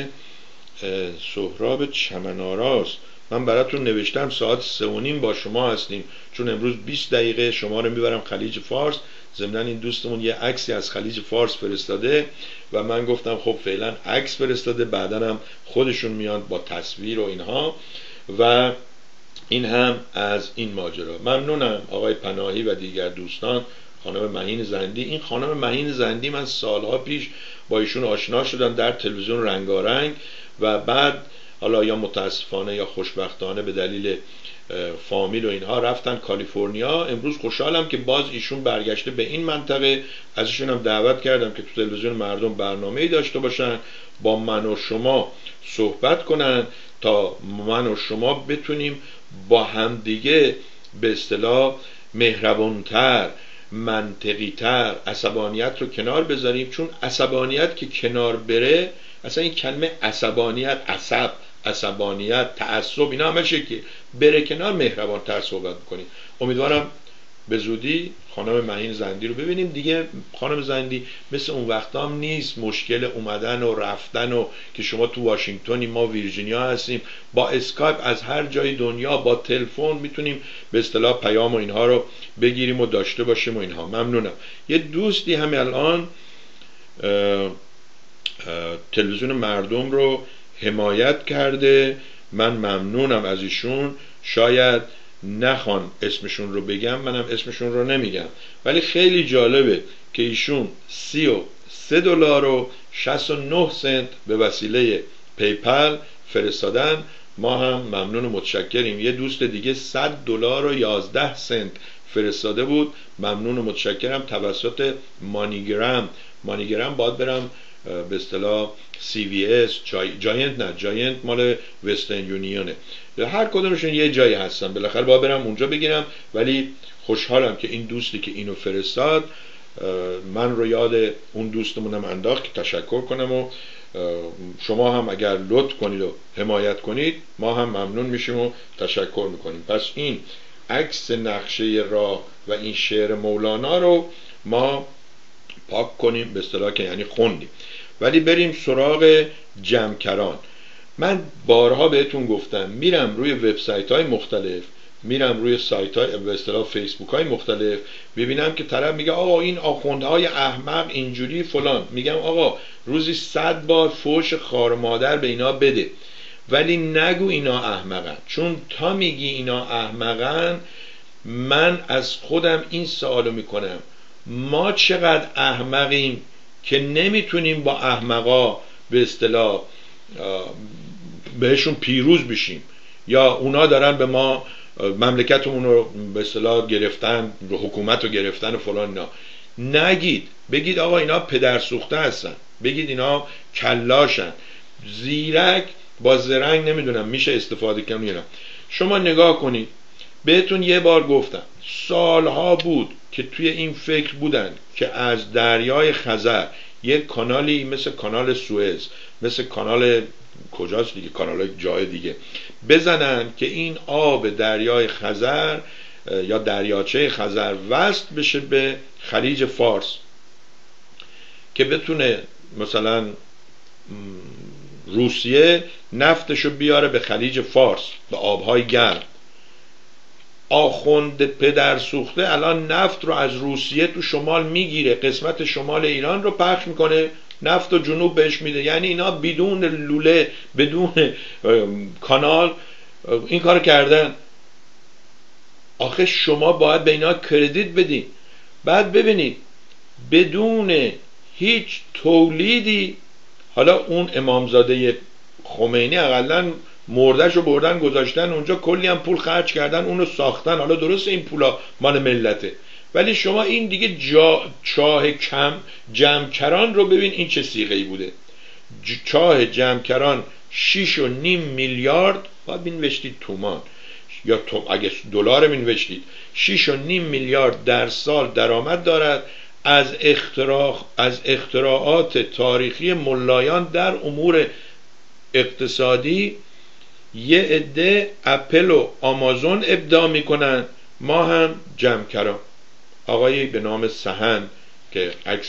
سهراب چمناراست. من براتون نوشتم ساعت سه و نیم با شما هستیم، چون امروز بیست دقیقه شما رو میبرم خلیج فارس. ضمناً این دوستمون یه عکسی از خلیج فارس فرستاده و من گفتم خب فعلا عکس فرستاده، بعدا هم خودشون میان با تصویر و اینها. و این هم از این ماجرا. ممنونم آقای پناهی و دیگر دوستان. خانم مهین زندی، این خانم مهین زندی من سالها پیش با ایشون آشنا شدم در تلویزیون رنگارنگ و بعد حالا یا متاسفانه یا خوشبختانه به دلیل فامیل و اینها رفتن کالیفرنیا. امروز خوشحالم که باز ایشون برگشته به این منطقه. ازشون هم دعوت کردم که تو تلویزیون مردم برنامه‌ای داشته باشن، با من و شما صحبت کنن تا من و شما بتونیم با همدیگه به اصطلاح مهربانتر، منطقی‌تر عصبانیت رو کنار بذاریم. چون عصبانیت که کنار بره، اصلا این کلمه عصبانیت، عصب، عصبانیت، تعصب، اینا همه که بره کنار مهربانتر صحبت میکنیم. امیدوارم به زودی خانم مهین زندی رو ببینیم دیگه. خانم زندی مثل اون وقتا هم نیست مشکل اومدن و رفتن و که شما تو واشنگتنی ما ویرجینیا هستیم، با اسکایپ از هر جای دنیا با تلفن میتونیم به اصطلاح پیام و اینها رو بگیریم و داشته باشیم و اینها. ممنونم. یه دوستی همین الان تلویزیون مردم رو حمایت کرده، من ممنونم از ایشون. شاید نخوان اسمشون رو بگم، منم اسمشون رو نمیگم، ولی خیلی جالبه که ایشون سی و سه دلار و شصت و نه سنت به وسیله پیپل فرستادن. ما هم ممنون و متشکریم. یه دوست دیگه صد دلار و یازده سنت فرستاده بود. ممنون و متشکرم. توسط مانیگرام. مانیگرام باید برم به اصطلاح سی وی اس، جای... جاینت نه جاینت مال وسترن یونیونه، هر کدومشون یه جایی هستن، بالاخره باید برم اونجا بگیرم. ولی خوشحالم که این دوستی که اینو فرستاد من رو یاد اون دوستمونم انداخت که تشکر کنم. و شما هم اگر لطف کنید و حمایت کنید ما هم ممنون میشیم و تشکر میکنیم. پس این عکس نقشه راه و این شعر مولانا رو ما پاک کنیم به اصطلاح، که یعنی خوندیم. ولی بریم سراغ جمکران. من بارها بهتون گفتم میرم روی وبسایت های مختلف، میرم روی سایت های به اصطلاح فیسبوک های مختلف، ببینم که طرف میگه آقا این آخوندهای احمق اینجوری فلان. میگم آقا روزی صد بار فوش خار مادر به اینا بده، ولی نگو اینا احمقن. چون تا میگی اینا احمقن من از خودم این سوالو میکنم، ما چقدر احمقیم که نمیتونیم با احمقا به اصطلاح بهشون پیروز بشیم، یا اونا دارن به ما مملکتمون رو به اصطلاح گرفتن، حکومت رو گرفتن و فلان. اینا نگید، بگید آقا اینا پدر سوخته هستن، بگید اینا کلاشن، زیرک با زرنگ نمیدونم میشه استفاده کنم یا نه. شما نگاه کنید، بهتون یه بار گفتم سالها بود که توی این فکر بودن که از دریای خزر یک کانالی مثل کانال سوئز، مثل کانال کجاست دیگه، کانال جای دیگه بزنن که این آب دریای خزر یا دریاچه خزر وصل بشه به خلیج فارس، که بتونه مثلا روسیه نفتشو بیاره به خلیج فارس، به آبهای گرم. آخوند پدر سوخته الان نفت رو از روسیه تو شمال میگیره، قسمت شمال ایران رو پخش میکنه، نفت و جنوب بهش میده. یعنی اینا بدون لوله، بدون کانال این کار کردن. آخه شما باید به اینا کردیت بدین. بعد ببینید بدون هیچ تولیدی، حالا اون امامزاده خمینی اقلن مردش رو بردن گذاشتن اونجا، کلی هم پول خرج کردن اونو ساختن. حالا درسته این پولا مال ملته، ولی شما این دیگه جا چاه کم جمکران رو ببین این چه سیغه‌ای بوده. چاه جمکران شیش و نیم میلیارد باید بینوشتید تومان، یا تو اگه دلار بینوشتید، شیش و نیم میلیارد در سال درآمد دارد از اختراع از اختراعات تاریخی ملایان در امور اقتصادی. یه عده اپل و آمازون ابداع میکنن، ما هم جمکران. آقایی به نام سهن که عکس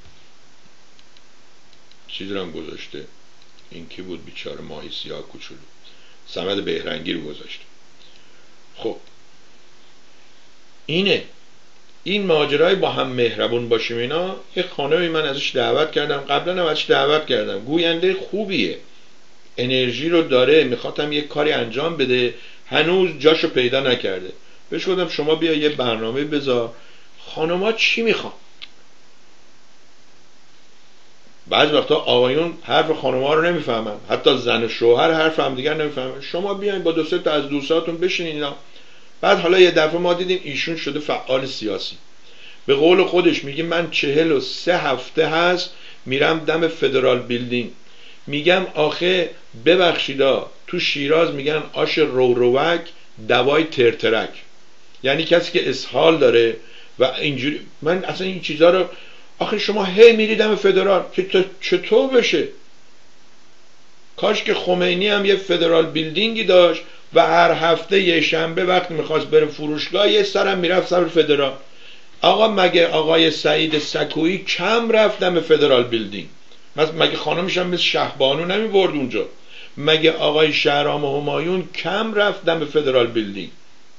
چیز رو هم گذاشته، این کی بود بیچاره، ماهی سیاه کوچولو، صمد بهرنگی رو گذاشته. خب اینه این ماجرای با هم مهربون باشیم. اینا یه خانمی من ازش دعوت کردم، قبلا هم ازش دعوت کردم، گوینده خوبیه، انرژی رو داره، میخوادم یه کاری انجام بده، هنوز جاشو پیدا نکرده. بهش گفتم شما بیا یه برنامه بذار، خانوما چی میخوان. بعضی وقتا آقایون حرف خانوما رو نمیفهمن، حتی زن و شوهر حرف هم دیگر نمیفهمن. شما بیاین با دو سه تا از دوستاتون بشینین اینا. بعد حالا یه دفعه ما دیدیم ایشون شده فعال سیاسی، به قول خودش میگه من چهل و سه هفته هست میرم دم فدرال بیلدینگ. میگم آخه ببخشیدا تو شیراز میگن آش روروک دوای ترترک، یعنی کسی که اسهال داره و اینجوری. من اصلا این چیزا رو، آخه شما هی میریدم فدرال که چطور بشه. کاش که خمینی هم یه فدرال بیلدینگی داشت و هر هفته یه شنبه وقت میخواست بره فروشگاه یه سرم میرفت سر فدرال. آقا مگه آقای سعید سکویی کم رفتم فدرال بیلدینگ؟ مگه خانمش هم مثل شهبانو نمی برد اونجا؟ مگه آقای شهرام همایون کم رفتم به فدرال بیلدینگ؟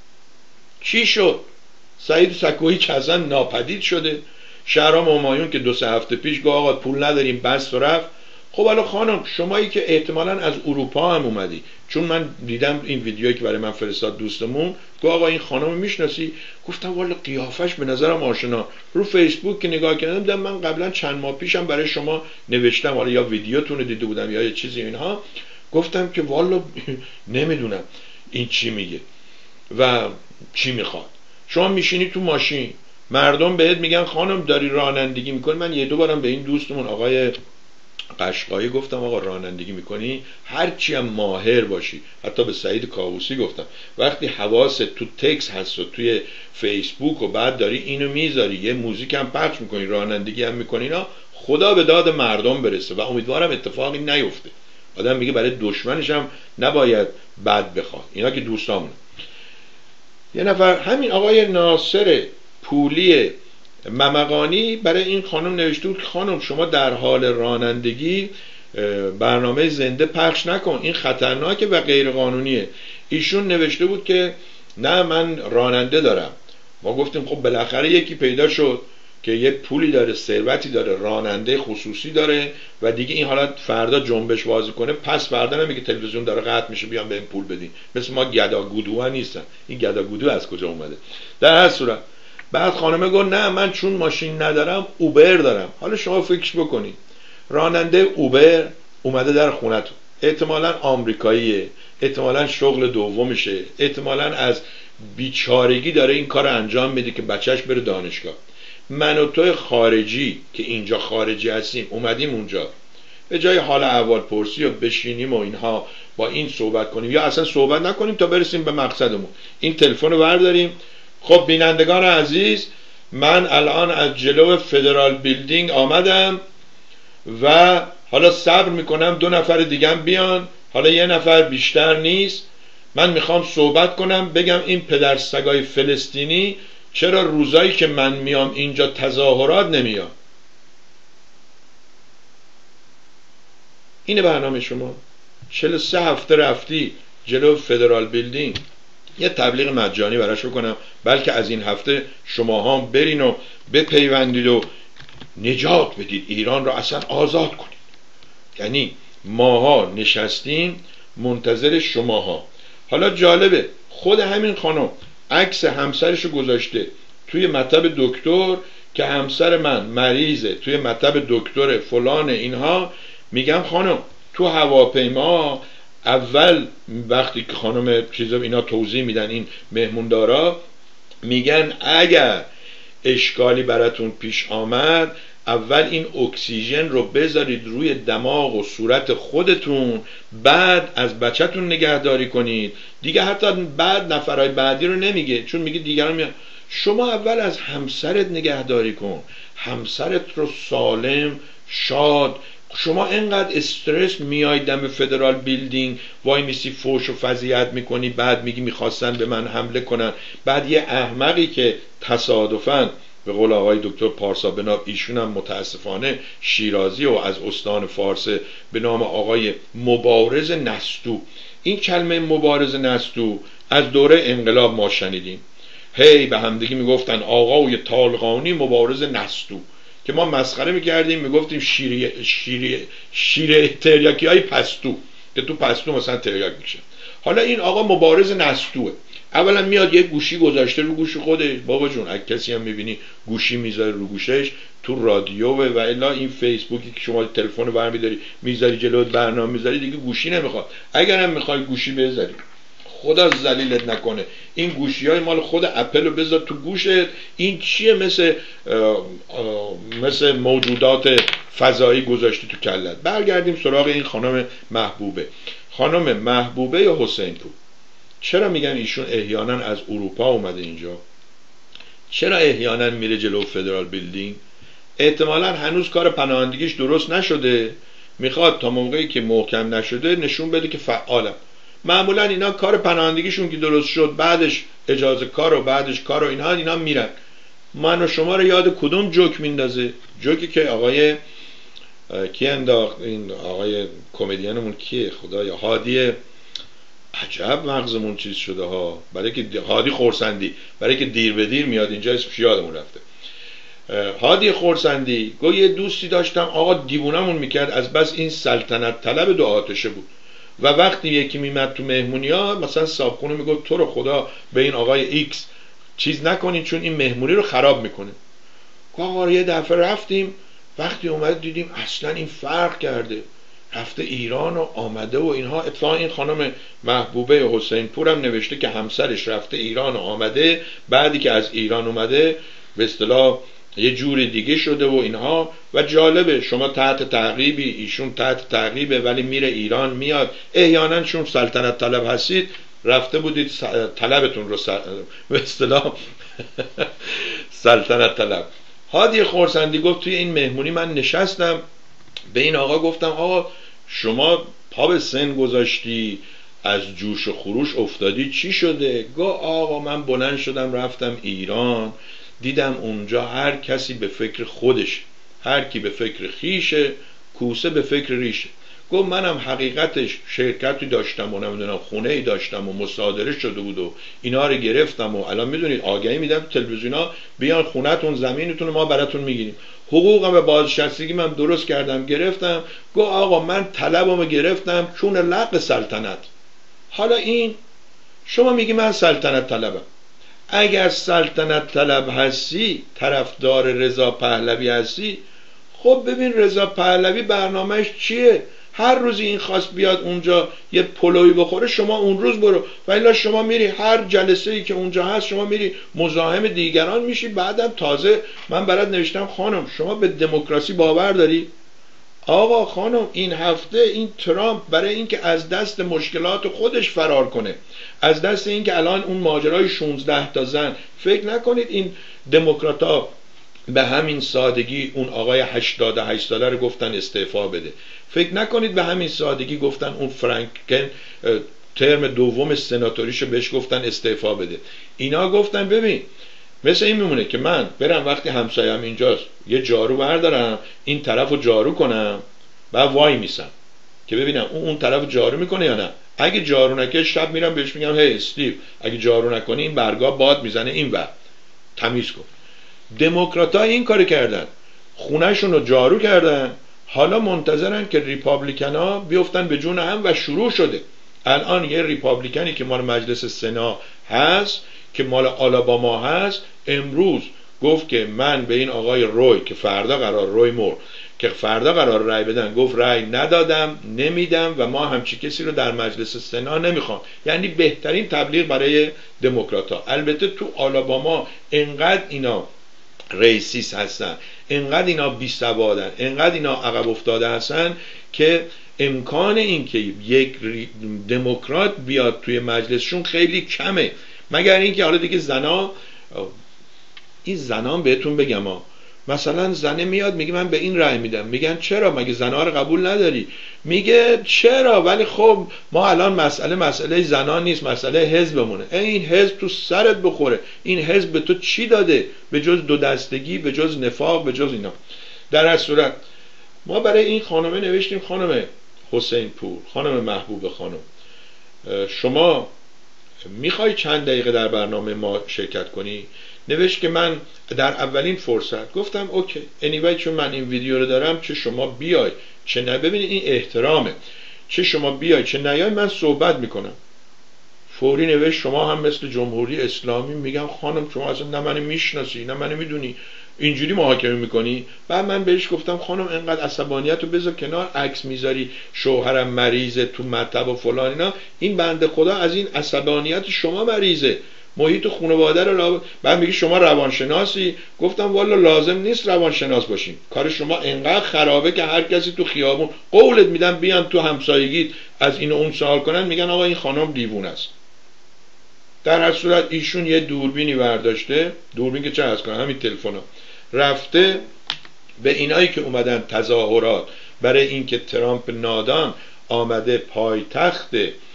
چی شد؟ سعید سکویی که اصلا ناپدید شده. شهرام همایون که دو سه هفته پیش گفت آقا پول نداریم بس و رفت. خب حالا خانم شمایی که احتمالاً از اروپا هم اومدی، چون من دیدم این ویدیویی که برای من فرستاد دوستمون، گفت آقا این خانم میشناسی؟ گفتم والا قیافش به نظرم آشنا. رو فیسبوک که نگاه کردم دیدم من قبلا چند ماه پیشم برای شما نوشتم، حالا یا ویدیوتون رو دیده بودم یا یه چیزی اینها. گفتم که والا نمیدونم این چی میگه و چی میخواد. شما میشینی تو ماشین، مردم بهت میگن خانم داری رانندگی میکنی. من یه دو بارم به این دوستمون آقای قشقایی گفتم آقا رانندگی میکنی هرچی هم ماهر باشی، حتی به سعید کاووسی گفتم وقتی حواست تو تکس هست و توی فیسبوک و بعد داری اینو میذاری یه موزیک هم پخش میکنی رانندگی هم میکنی، اینا خدا به داد مردم برسه و امیدوارم اتفاقی نیفته. آدم میگه برای دشمنش هم نباید بد بخواد. اینا که دوستامونه. یه نفر همین آقای ناصر پولی ممقانی برای این خانم نوشته بود خانم شما در حال رانندگی برنامه زنده پخش نکن، این خطرناکه و غیر قانونیه. ایشون نوشته بود که نه من راننده دارم. ما گفتیم خب بالاخره یکی پیدا شد که یه پولی داره، ثروتی داره، راننده خصوصی داره و دیگه این حالت فردا جنبش بازی کنه، پس فردا نمیگه تلویزیون داره قطع میشه بیان بهم پول بدین. مثل ما گداگودوها نیستن. این گداگودو از کجا اومده؟ در هر صورت بعد خانمه گفت نه من چون ماشین ندارم اوبر دارم. حالا شما فکر بکنید راننده اوبر اومده در خونتون، احتمالاً آمریکاییه، احتمالاً شغل دومشه، احتمالاً از بیچارگی داره این کار انجام میده که بچهش بره دانشگاه. من و تو خارجی که اینجا خارجی هستیم اومدیم اونجا به جای حال احوال پرسی و بشینیم و اینها با این صحبت کنیم یا اصلا صحبت نکنیم تا برسیم به مقصدمون، این تلفن رو برداریم. خب بینندگان عزیز، من الان از جلو فدرال بیلدینگ آمدم و حالا صبر میکنم دو نفر دیگه بیان، حالا یه نفر بیشتر نیست. من میخوام صحبت کنم بگم این پدرسگای فلسطینی چرا روزایی که من میام اینجا تظاهرات نمیاد. اینه برنامه شما. چهل و سه هفته رفتی جلو فدرال بیلدینگ یه تبلیغ مجانی براش بکنم، بلکه از این هفته شما هم برین و بپیوندید و نجات بدید ایران را، اصلا آزاد کنید. یعنی ماها نشستیم منتظر شماها. حالا جالبه خود همین خانم عکس همسرشو گذاشته توی مطب دکتر که همسر من مریضه توی مطب دکتر فلان اینها. میگم خانم تو هواپیما اول وقتی که خانم چیزا اینا توضیح میدن این مهموندارا میگن اگر اشکالی براتون پیش آمد اول این اکسیژن رو بذارید روی دماغ و صورت خودتون، بعد از بچه‌تون نگهداری کنید. دیگه حتی بعد نفرهای بعدی رو نمیگه، چون میگه دیگران میگن شما اول از همسرت نگهداری کن، همسرت رو سالم شاد. شما انقدر استرس میای دم فدرال بیلدینگ وای میسی فوش و فضیحت میکنی، بعد میگی میخواستن به من حمله کنن. بعد یه احمقی که تصادفاً به قول آقای دکتر پارسا بناب، ایشون هم متاسفانه شیرازی و از استان فارس، به نام آقای مبارز نستو. این کلمه مبارز نستو از دوره انقلاب ما شنیدیم، هی به همدیگه میگفتن آقای طالقانی مبارز نستو، که ما مسخره میکردیم میگفتیم شیر شیر شیر تریاکی های پستو، که تو پستو مثلا تریاک میشه. حالا این آقا مبارز نستوه. اولا میاد یه گوشی گذاشته رو گوش خودش، بابا جون اگه کسی هم میبینی گوشی میذاره رو گوشش تو رادیوه و الا این فیسبوکی که شما تلفن رو برمیداری میذاری جلو برنامه میذاری دیگه گوشی نمیخواد. اگر هم میخوای گوشی بذاری خدا ذلیلت نکنه این گوشی های مال خود اپل رو بذار تو گوشت. این چیه؟ مثل آه آه مثل موجودات فضایی گذاشتی تو کلت. برگردیم سراغ این خانم محبوبه. خانم محبوبه حسین پور، چرا میگن ایشون احیانا از اروپا اومده اینجا؟ چرا احیانا میره جلو فدرال بیلدینگ؟ احتمالا هنوز کار پناهندگیش درست نشده، میخواد تا موقعی که محکم نشده نشون بده که فعالم. معمولا اینا کار پناهندگیشون که درست شد بعدش اجازه کار و بعدش کار و اینها اینا میرن. من و شما رو یاد کدوم جوک میندازه؟ جوکی که آقای کی انداخت، این آقای کمدینمون کیه خدایا، هادی، عجب مغزمون چیز شده ها، برای که هادی خورسندی، برای که دیر به دیر میاد اینجا اسمش یادمون رفته. هادی خورسندی گو یه دوستی داشتم آقا دیوونمون میکرد از بس این سلطنت طلب دو آتشه بود و وقتی یکی میمد تو مهمونی ها مثلا صاحبخونه میگفت تو رو خدا به این آقای ایکس چیز نکنید چون این مهمونی رو خراب میکنه. آقا یه دفعه رفتیم وقتی اومد دیدیم اصلا این فرق کرده، رفته ایران و آمده و اینها. اتفاقا این خانم محبوبه حسین پور هم نوشته که همسرش رفته ایران و آمده، بعدی که از ایران اومده به اصطلاح یه جور دیگه شده و اینها. و جالبه شما تحت تعقیبی، ایشون تحت تعقیبه ولی میره ایران میاد. احیانا چون سلطنت طلب هستید رفته بودید طلبتون رو سر... به اصطلاح سلطنت طلب. هادی خورسندی گفت توی این مهمونی من نشستم به این آقا گفتم آقا شما پا به سن گذاشتی از جوش و خروش افتادی چی شده؟ گفت آقا من بلند شدم رفتم ایران دیدم اونجا هر کسی به فکر خودش، هر کی به فکر خیشه کوسه به فکر ریشه. گفت منم حقیقتش شرکتی داشتم و نمیدونم خونه ای داشتم و مصادره شده بود و اینا رو گرفتم و الان میدونید آگهی میدم تو تلویزیونا بیان خونه‌تون زمینتون ما براتون میگیریم. حقوقم به بازنشستگی من درست کردم گرفتم. گفت آقا من طلبمو گرفتم چون لق سلطنت. حالا این شما میگی من سلطنت طلبم. اگر سلطنت طلب هستی، طرفدار رضا پهلوی هستی، خب ببین رضا پهلوی برنامهش چیه؟ هر روزی این خواست بیاد اونجا یه پلوی بخوره شما اون روز برو، ولی شما میری هر جلسه ای که اونجا هست شما میری مزاحم دیگران میشی. بعدم تازه من برات نوشتم خانم شما به دموکراسی باور داری؟ آقا خانم این هفته این ترامپ برای اینکه از دست مشکلات خودش فرار کنه، از دست اینکه الان اون ماجرای شانزده تا زن، فکر نکنید این دموکرات‌ها به همین سادگی اون آقای هشتاد و هشت ساله رو گفتن استعفا بده. فکر نکنید به همین سادگی گفتن اون فرانکن ترم دوم سناتوریشو بهش گفتن استعفا بده. اینا گفتن ببین مثل این میمونه که من برم وقتی همسایم اینجاست یه جارو بردارم این طرفو جارو کنم بعد وای میسم که ببینم اون اون طرف جارو میکنه یا نه. اگه جارو نکنه شب میرم بهش میگم هی استیو اگه جارو نکنی این برگا باد میزنه این ور تمیز کن. دموکرات‌ها این کارو کردن، خونه‌شون رو جارو کردن، حالا منتظرن که ریپابلیکن‌ها بیفتن به جون هم و شروع شده. الان یه ریپابلیکنی که مال مجلس سنا هست که مال آلاباما هست امروز گفت که من به این آقای روی که فردا قرار روی مور که فردا قرار رأی بدن گفت رأی ندادم نمیدم و ما همچی کسی رو در مجلس سنا نمیخوام. یعنی بهترین تبلیغ برای دموکرات‌ها. البته تو آلاباما انقدر اینا ریسیس هستن، انقدر اینا بیسوادن، انقدر اینا عقب افتاده هستن که امکان این که یک دموکرات بیاد توی مجلسشون خیلی کمه. مگر اینکه حالا دیگه زنا این زنان بهتون بگم ها مثلا زنه میاد میگه من به این رأی میدم، میگن چرا مگه زنا رو قبول نداری؟ میگه چرا ولی خب ما الان مسئله مسئله زنان نیست مسئله حزبمونه. این حزب تو سرت بخوره. این حزب به تو چی داده به جز دو دستگی، به جز نفاق، به جز اینا؟ در هر صورت ما برای این خانمه نوشتیم خانم حسین پور، خانم محبوب خانم شما میخوای چند دقیقه در برنامه ما شرکت کنی؟ نوشت که من در اولین فرصت گفتم اوکی anyway چون من این ویدیو رو دارم چه شما بیای چه نه، ببینید این احترامه، چه شما بیای چه نیای من صحبت میکنم. فوری نوشت شما هم مثل جمهوری اسلامی. میگم خانم شما اصلا نه منو میشناسی نه منو میدونی اینجوری محاکمه میکنی؟ بعد من بهش گفتم خانم انقدر عصبانیت رو بذار کنار، عکس میذاری شوهرم مریضه تو مطب و فلان اینا، این بنده خدا از این عصبانیت شما مریضه، محیط خانواده رو لاب... بعد میگی شما روانشناسی. گفتم والا لازم نیست روانشناس باشین، کار شما انقدر خرابه که هر کسی تو خیابون قولت میدم بیان تو همسایگیت از این و اون سوال کنن میگن آقا این خانم دیوونه است. در هر صورت ایشون یه دوربینی برداشته، دوربین که چه از کنه همین تلفنا، رفته به اینایی که اومدن تظاهرات برای اینکه ترامپ نادان آمده پایتخت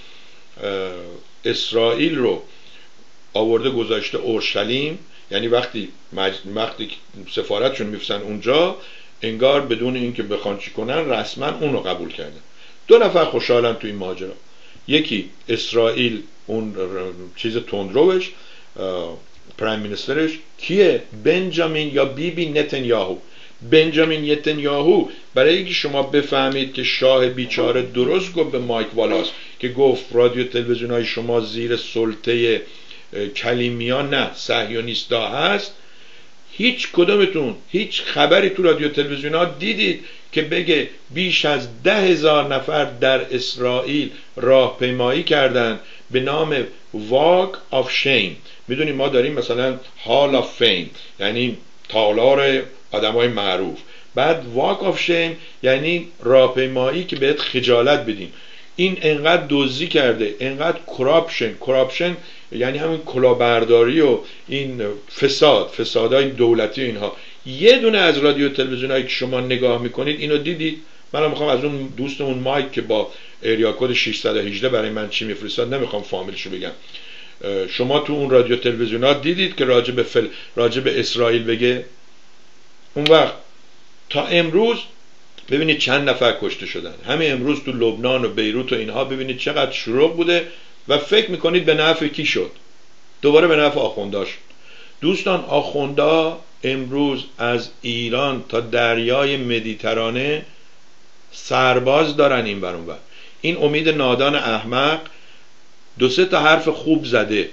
اسرائیل رو آورده گذاشته اورشلیم، یعنی وقتی مج... وقتی سفارتشون میفرستن اونجا انگار بدون اینکه بخوان چی کنن رسما اون رو قبول کردن. دو نفر خوشحالن تو این ماجرا، یکی اسرائیل اون چیز تندروش پرایم مینیسترش کیه؟ بنجامین یا بیبی نتانیاهو. بنجامین نتانیاهو برای اینکه شما بفهمید که شاه بیچاره درست گفت به مایک والاس که گفت رادیو تلویزیون های شما زیر سلطه کلیمیان نه صهیونیستا هست. هیچ کدومتون هیچ خبری تو رادیو تلویزیون ها دیدید که بگه بیش از ده هزار نفر در اسرائیل راهپیمایی کردن به نام Walk of Shame؟ میدونیم ما داریم مثلا Hall of Fame یعنی تالار آدمای معروف، بعد Walk of Shame یعنی راهپیمایی که بهت خجالت بدیم. این انقدر دزدی کرده، انقدر کراپشن، کراپشن یعنی همین کلاهبرداری و این فساد، فسادهای دولتی و اینها. یه دونه از رادیو تلویزیونایی که شما نگاه میکنید اینو دیدید؟ من میخوام از اون دوستمون مایک که با ایریا کد ششصد و هجده برای من چی میفرستاد نمیخوام فامیلشو بگم، شما تو اون رادیو تلویزیونات دیدید که راجع به فل... راجع به اسرائیل بگه؟ اون وقت تا امروز ببینید چند نفر کشته شدن همه امروز تو لبنان و بیروت و اینها، ببینید چقدر شروع بوده و فکر میکنید به نفع کی شد؟ دوباره به نفع آخوندا شد. دوستان آخوندا امروز از ایران تا دریای مدیترانه سرباز دارن این ور اون ور. این امید نادان احمق دو سه تا حرف خوب زده،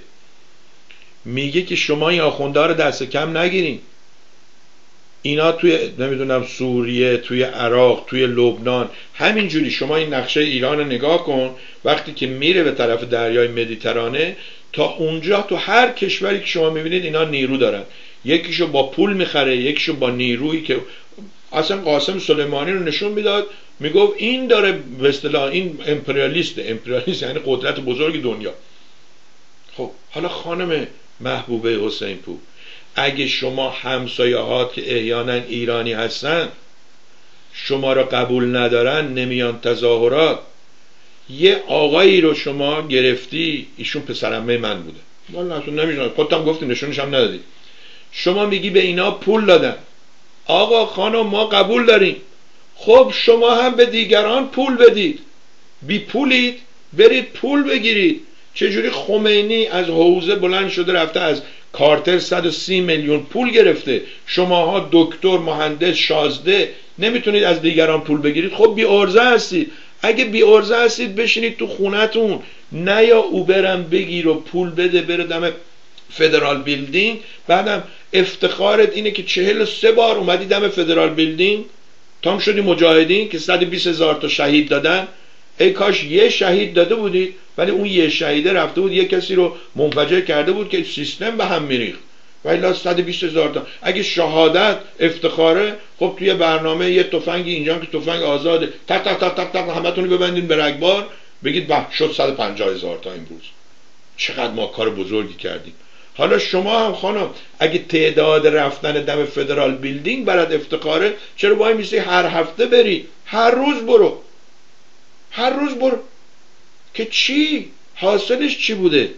میگه که شما این آخوندا رو دست کم نگیرین، اینا توی نمیدونم سوریه، توی عراق، توی لبنان همینجوری. شما این نقشه ایران رو نگاه کن، وقتی که میره به طرف دریای مدیترانه تا اونجا تو هر کشوری که شما میبینید اینا نیرو دارن، یکیشو با پول میخره، یکیشو با نیرویی که اصلا قاسم سلیمانی رو نشون میداد، میگفت این داره به اصطلاح این امپریالیسته. امپریالیست یعنی قدرت بزرگ دنیا. خب حالا خانم محبوبه حسین پور، اگه شما همسایه‌هات که احیانا ایرانی هستن شما را قبول ندارن، نمیان تظاهرات، یه آقایی رو شما گرفتی، ایشون پسرعمه من بوده، والله اصلا نمیدونم، خودت هم گفتی نشونش هم ندادی، شما میگی به اینا پول دادن. آقا خانم ما قبول داریم، خب شما هم به دیگران پول بدید، بی پولید برید پول بگیرید. چجوری خمینی از حوزه بلند شده رفته از کارتر صد و سی میلیون پول گرفته، شماها دکتر، مهندس، شازده نمیتونید از دیگران پول بگیرید؟ خب بی ارزه هستید. اگه بی ارزه هستید بشینید تو خونتون، نه یا اوبرم بگیر و پول بده بره دم فدرال بیلدینگ، بعدم افتخارت اینه که چهل و سه بار اومدی دم فدرال بیلدینگ، تام شدی مجاهدین که صد و بیست هزار تا شهید دادن. ای کاش یه شهید داده بودید، ولی اون یه شهیده رفته بود یه کسی رو منفجر کرده بود که سیستم به هم میریخت، ولی صد و بیست هزار تا. اگه شهادت افتخاره، خب توی برنامه یه تفنگی اینجا که تفنگ آزاده، تق تق تق تق تق همتون رو ببندین به رگبار، بگید به شد صد و پنجاه هزار تا امروز. چقدر ما کار بزرگی کردیم. حالا شما هم خانم اگه تعداد رفتن دم فدرال بیلدینگ برات افتخاره، چرا وای میسی هر هفته بری؟ هر روز برو، هر روز برو، که چی؟ حاصلش چی بوده؟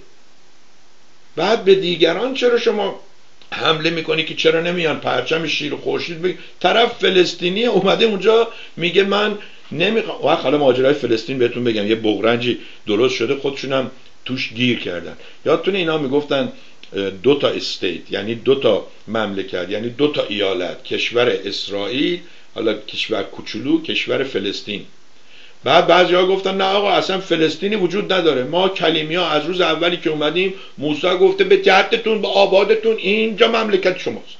بعد به دیگران چرا شما حمله میکنی که چرا نمیان پرچم شیر و خورشید بگی؟ طرف فلسطینی اومده اونجا میگه من نمیخوام. وقت حالا ماجرای فلسطین بهتون بگم، یه بغرنجی درست شده خودشونم توش گیر کردن. یادتونه اینا میگفتن دو تا استیت، یعنی دو تا مملکت، یعنی دو تا ایالت، کشور اسرائیل، حالا کشور کوچولو، کشور فلسطین. بعد بعضی‌ها گفتن نه آقا اصلا فلسطینی وجود نداره، ما کلیمی ها از روز اولی که اومدیم موسی گفته به جدتون به آبادتون اینجا مملکت شماست.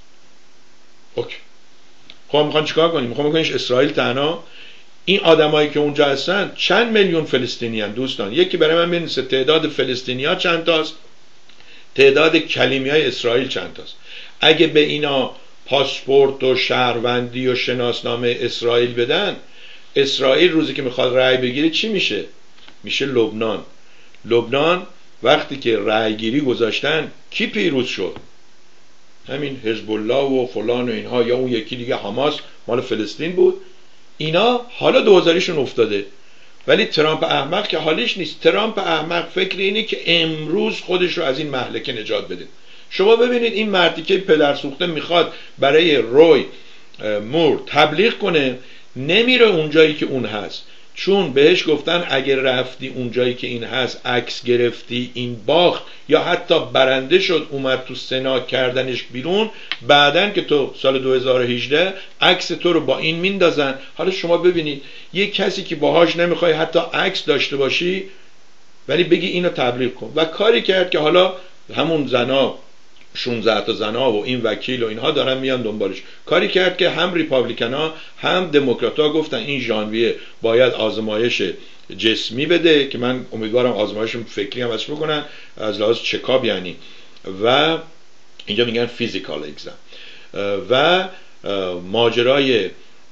اوکی، خب میخوان چیکار کنیم؟ میخوان بکنیش اسرائیل تنها؟ این آدمایی که اونجا هستن چند میلیون فلسطینی ان دوستان؟ یکی برای من بنویسه تعداد فلسطینی ها چند تاست، تعداد کلیمی های اسرائیل چند تاست. اگه به اینا پاسپورت و شهروندی و شناسنامه اسرائیل بدن، اسرائیل روزی که میخواد رأی بگیره چی میشه؟ میشه لبنان. لبنان وقتی که رأی گیری گذاشتن کی پیروز شد؟ همین حزب الله و فلان و اینها، یا اون یکی دیگه حماس مال فلسطین بود. اینا حالا دوزاریشون افتاده، ولی ترامپ احمق که حالیش نیست. ترامپ احمق فکر اینه که امروز خودش رو از این مهلکه نجات بده. شما ببینید این مردی که پدر سوخته میخواد برای روی مور تبلیغ کنه، نمیره اونجایی که اون هست، چون بهش گفتن اگر رفتی اونجایی که این هست عکس گرفتی این باخت، یا حتی برنده شد اومد تو سنا کردنش بیرون، بعدن که تو سال دو هزار و هجده عکس تو رو با این میندازن. حالا شما ببینید یه کسی که باهاش نمیخوای حتی عکس داشته باشی ولی بگی اینو تبلیغ کن، و کاری کرد که حالا همون زنا شانزده تا زنا و این وکیل و اینها دارن میان دنبالش. کاری کرد که هم ریپابلیکن ها هم دموکرات ها گفتن این ژانویه باید آزمایش جسمی بده، که من امیدوارم آزمایش فکری هم ازش بکنن از لحاظ چکاب، یعنی و اینجا میگن فیزیکال اگزم، و ماجرای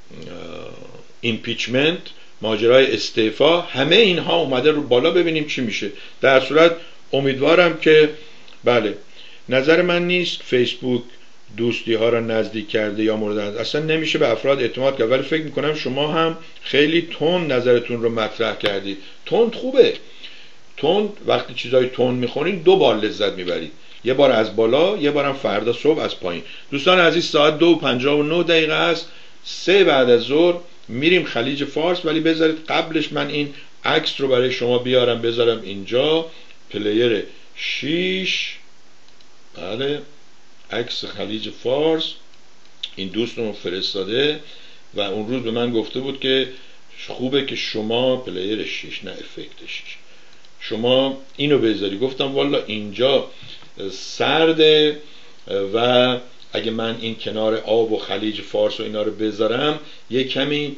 ایمپیچمنت، ماجرای استعفا، همه اینها اومده رو بالا. ببینیم چی میشه. در صورت امیدوارم که بله، نظر من نیست فیسبوک دوستی ها را نزدیک کرده یا مورد اصلا نمیشه به افراد اعتماد کرد، ولی فکر میکنم شما هم خیلی تند نظرتون رو مطرح کردید. تند خوبه، تند وقتی چیزای تند میخونین دو بار لذت میبرید، یه بار از بالا، یه بارم فردا صبح از پایین. دوستان عزیز، ساعت دو و پنجاه و نه دقیقه است، سه بعد از ظهر میریم خلیج فارس، ولی بذارید قبلش من این عکس رو برای شما بیارم بذارم اینجا. پلیر شیش، بله، عکس خلیج فارس. این دوستمون فرستاده و اون روز به من گفته بود که خوبه که شما پلیر شیش، نه افکت شیش، شما اینو بذاری. گفتم والا اینجا سرده و اگه من این کنار آب و خلیج فارس و اینا رو بذارم یه کمی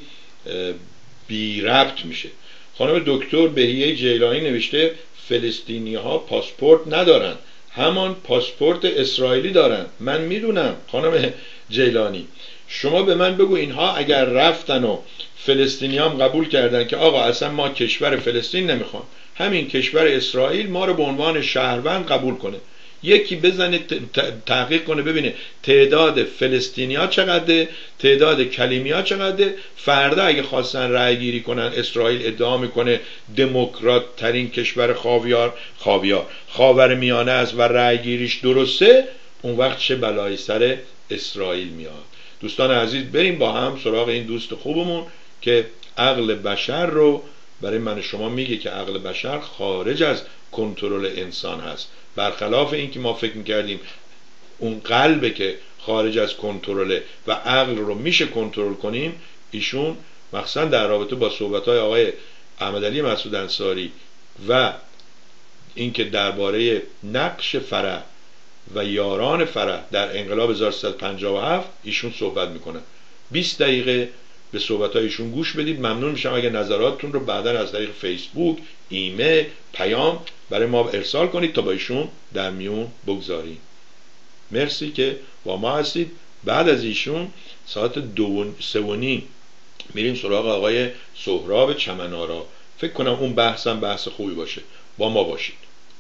بی ربط میشه. خانم دکتر بهیه جیلانی نوشته فلسطینی ها پاسپورت ندارن، همان پاسپورت اسرائیلی دارن. من میدونم خانم جیلانی، شما به من بگو اینها اگر رفتن و فلسطینی هم قبول کردن که آقا اصلا ما کشور فلسطین نمیخوام، همین کشور اسرائیل ما رو به عنوان شهروند قبول کنه، یکی بزنه تحقیق کنه ببینه تعداد فلسطینی ها چقدره، تعداد کلیمی ها چقدره. فردا اگه خواستن رأی گیری کنن اسرائیل ادعا میکنه دموکرات ترین کشور خاویار خاویار خاور میانه است و رأی گیریش درسته، اون وقت چه بلایی سر اسرائیل میاد. دوستان عزیز، بریم با هم سراغ این دوست خوبمون که عقل بشر رو برای من شما میگه که عقل بشر خارج از کنترل انسان هست. برخلاف این که ما فکر میکردیم اون قلبه که خارج از کنترله و عقل رو میشه کنترل کنیم، ایشون مخصوصا در رابطه با صحبت‌های آقای احمدعلی مسعود انصاری و اینکه درباره نقش فرح و یاران فرح در انقلاب هزار و سیصد و پنجاه و هفت ایشون صحبت میکنن. بیست دقیقه به صحبت‌های ایشون گوش بدید. ممنون میشم اگه نظراتتون رو بعداً از طریق فیسبوک، ایمیل، پیام برای ما ارسال کنید تا با ایشون در میون بگذاریم. مرسی که با ما هستید. بعد از ایشون ساعت دو سه و نیم میریم سراغ آقای سهراب چمنارا. فکر کنم اون بحثم بحث خوبی باشه. با ما باشید.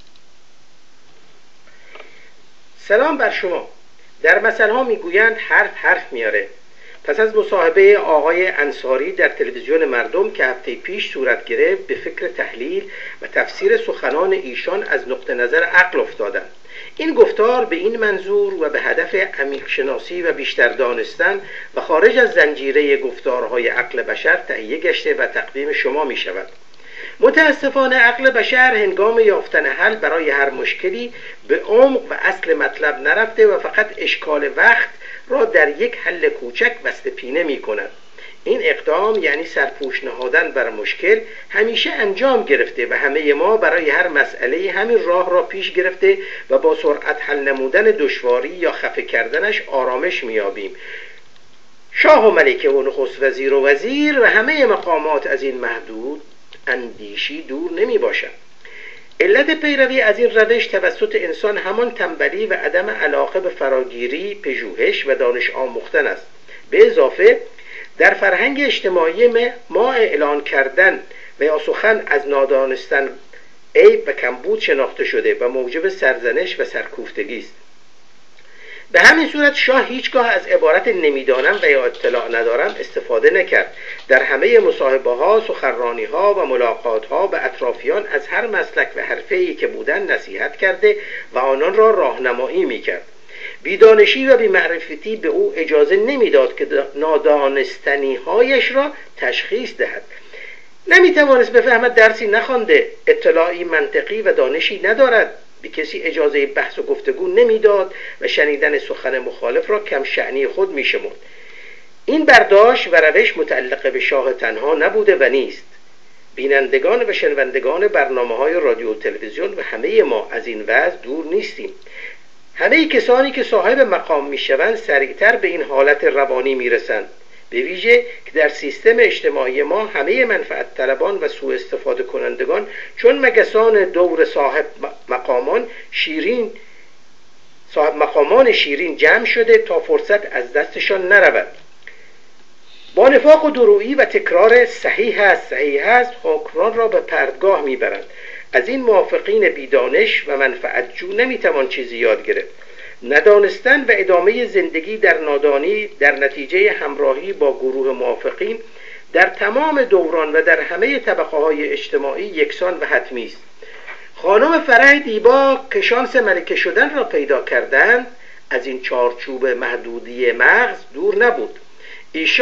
سلام بر شما. در مثل ها میگویند حرف حرف میاره. پس از مصاحبه آقای انصاری در تلویزیون مردم که هفته پیش صورت گرفت، به فکر تحلیل و تفسیر سخنان ایشان از نقطه نظر عقل افتادم. این گفتار به این منظور و به هدف عمیق شناسی و بیشتر دانستن و خارج از زنجیره گفتارهای عقل بشر تهیه گشته و تقدیم شما می شود. متاسفانه عقل بشر هنگام یافتن حل برای هر مشکلی به عمق و اصل مطلب نرفته و فقط اشکال وقت را در یک حل کوچک بسته پینه می کند. این اقدام یعنی سرپوش نهادن بر مشکل همیشه انجام گرفته و همه ما برای هر مسئله همین راه را پیش گرفته و با سرعت حل نمودن دشواری یا خفه کردنش آرامش میابیم. شاه و ملکه و نخست وزیر و وزیر و همه مقامات از این محدود اندیشی دور نمی باشد. علت پیروی از این روش توسط انسان همان تنبلی و عدم علاقه به فراگیری، پژوهش و دانش آموختن است. به اضافه در فرهنگ اجتماعی ما اعلان کردن و یا سخن از نادانستن عیب و کمبود شناخته شده و موجب سرزنش و سرکوفتگی است. به همین صورت شاه هیچگاه از عبارت نمیدانم و یا اطلاع ندارم استفاده نکرد. در همه مصاحبه ها، سخنرانی ها و ملاقات ها به اطرافیان از هر مسلک و حرفه‌ای که بودن نصیحت کرده و آنان را راهنمایی میکرد. بیدانشی و بی‌معرفتی به او اجازه نمیداد که نادانستنی هایش را تشخیص دهد. نمیتوانست بفهمد درسی نخوانده، اطلاعی منطقی و دانشی ندارد. به کسی اجازه بحث و گفتگو نمیداد و شنیدن سخن مخالف را کم شأنی خود میشمرد. این برداشت و روش متعلق به شاه تنها نبوده و نیست. بینندگان و شنوندگان برنامه‌های رادیو و تلویزیون و همه ما از این وضع دور نیستیم. همه کسانی که صاحب مقام میشوند سریعتر به این حالت روانی میرسند، به ویژه که در سیستم اجتماعی ما همه منفعت طلبان و سوء استفاده کنندگان چون مگسان دور صاحب مقامان شیرین صاحب مقامان شیرین جمع شده تا فرصت از دستشان نرود. با نفاق و درویی و تکرار صحیح است صحیح است حکمران را به پردگاه میبرند. از این موافقین بیدانش و منفعت جو نمیتوان چیزی یاد گرفت. ندانستن و ادامه زندگی در نادانی در نتیجه همراهی با گروه موافقین در تمام دوران و در همه طبقه های اجتماعی یکسان و حتمی است. خانم فرح دیبا که شانس ملکه شدن را پیدا کردند از این چارچوب محدودی مغز دور نبود. ایشان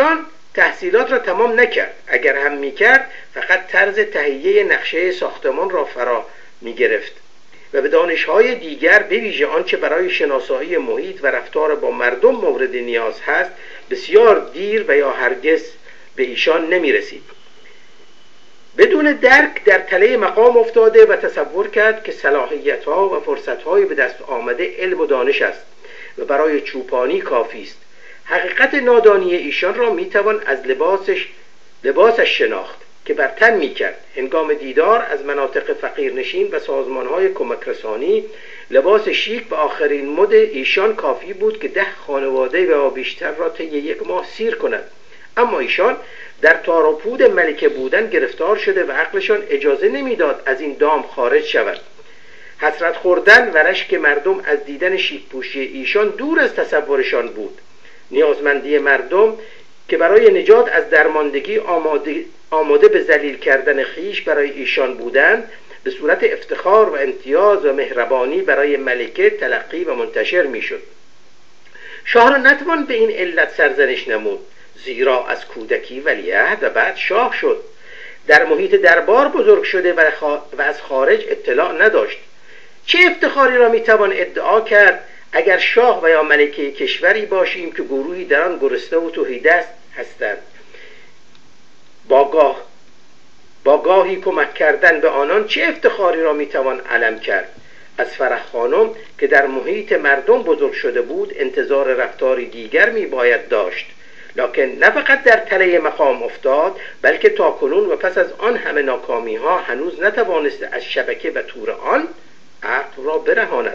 تحصیلات را تمام نکرد. اگر هم میکرد فقط طرز تهیه نقشه ساختمان را فرا میگرفت و به دانش‌های دیگر به ویژه آنچه برای شناسایی محیط و رفتار با مردم مورد نیاز هست بسیار دیر و یا هرگز به ایشان نمی‌رسید. بدون درک در تله مقام افتاده و تصور کرد که صلاحیت‌ها و فرصت‌های به دست آمده علم و دانش است و برای چوپانی کافی است. حقیقت نادانی ایشان را میتوان از لباسش لباسش شناخت که بر تن میکرد. هنگام دیدار از مناطق فقیرنشین و سازمانهای کمک رسانی لباس شیک به آخرین مد ایشان کافی بود که ده خانواده و بیشتر را طی یک ماه سیر کند. اما ایشان در تار و پود ملکه بودن گرفتار شده و عقلشان اجازه نمیداد از این دام خارج شود. حسرت خوردن و رشک مردم از دیدن شیک پوشی ایشان دور از تصورشان بود. نیازمندی مردم که برای نجات از درماندگی آماده, آماده به ذلیل کردن خیش برای ایشان بودند به صورت افتخار و امتیاز و مهربانی برای ملکه تلقی و منتشر میشد. شاه را نتوان به این علت سرزنش نمود، زیرا از کودکی ولیعهد و بعد شاه شد. در محیط دربار بزرگ شده و, خا... و از خارج اطلاع نداشت. چه افتخاری را میتوان ادعا کرد اگر شاه و یا ملکه کشوری باشیم که گروهی در آن گرسنه و تهیدست هستند؟ باگاه باگاهی کمک کردن به آنان چه افتخاری را میتوان علم کرد؟ از فرح خانم که در محیط مردم بزرگ شده بود انتظار رفتاری دیگر میباید داشت، لکن نه فقط در تله مقام افتاد بلکه تاکنون و پس از آن همه ناکامی ها هنوز نتوانسته از شبکه و تور آن عقل را برهاند.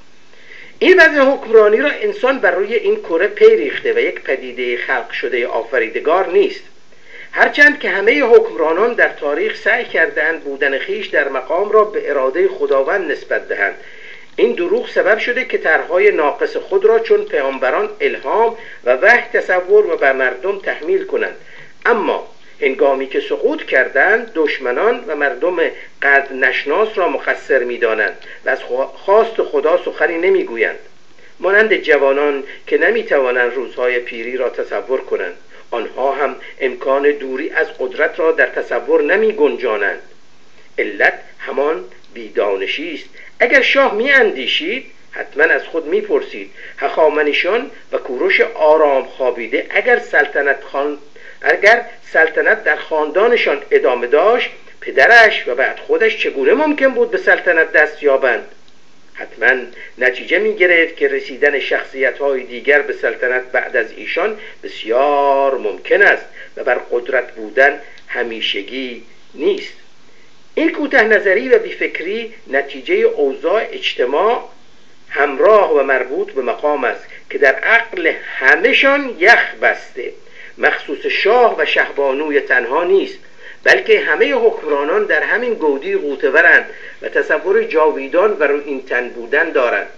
این وضع حکمرانی را انسان بر روی این کره پی ریخته و یک پدیده خلق شده آفریدگار نیست. هرچند که همه حکمرانان در تاریخ سعی کردند بودن خیش در مقام را به اراده خداوند نسبت دهند. این دروغ سبب شده که طرح‌های ناقص خود را چون پیامبران الهام و وحی تصور و بر مردم تحمیل کنند. اما هنگامی که سقوط کردند دشمنان و مردم قدر نشناس را مقصر می‌دانند و از خواست خدا سخنی نمی‌گویند. مانند جوانان که نمی‌توانند روزهای پیری را تصور کنند، آنها هم امکان دوری از قدرت را در تصور نمی‌گنجانند. علت همان بیدانشی است. اگر شاه می‌اندیشید حتما از خود می‌پرسید هخامنشیان و کوروش آرام خوابیده اگر سلطنت خان اگر سلطنت در خاندانشان ادامه داشت پدرش و بعد خودش چگونه ممکن بود به سلطنت دست یابند؟ حتما نتیجه می گرفت که رسیدن شخصیت‌های دیگر به سلطنت بعد از ایشان بسیار ممکن است و بر قدرت بودن همیشگی نیست. این کوته نظری و بیفکری نتیجه اوضاع اجتماع همراه و مربوط به مقام است که در عقل همه‌شان یخ بسته. مخصوص شاه و شهبانوی تنها نیست بلکه همه حکمرانان در همین گودی غوطه‌ورند و تصور جاویدان و رو این تن بودن دارند.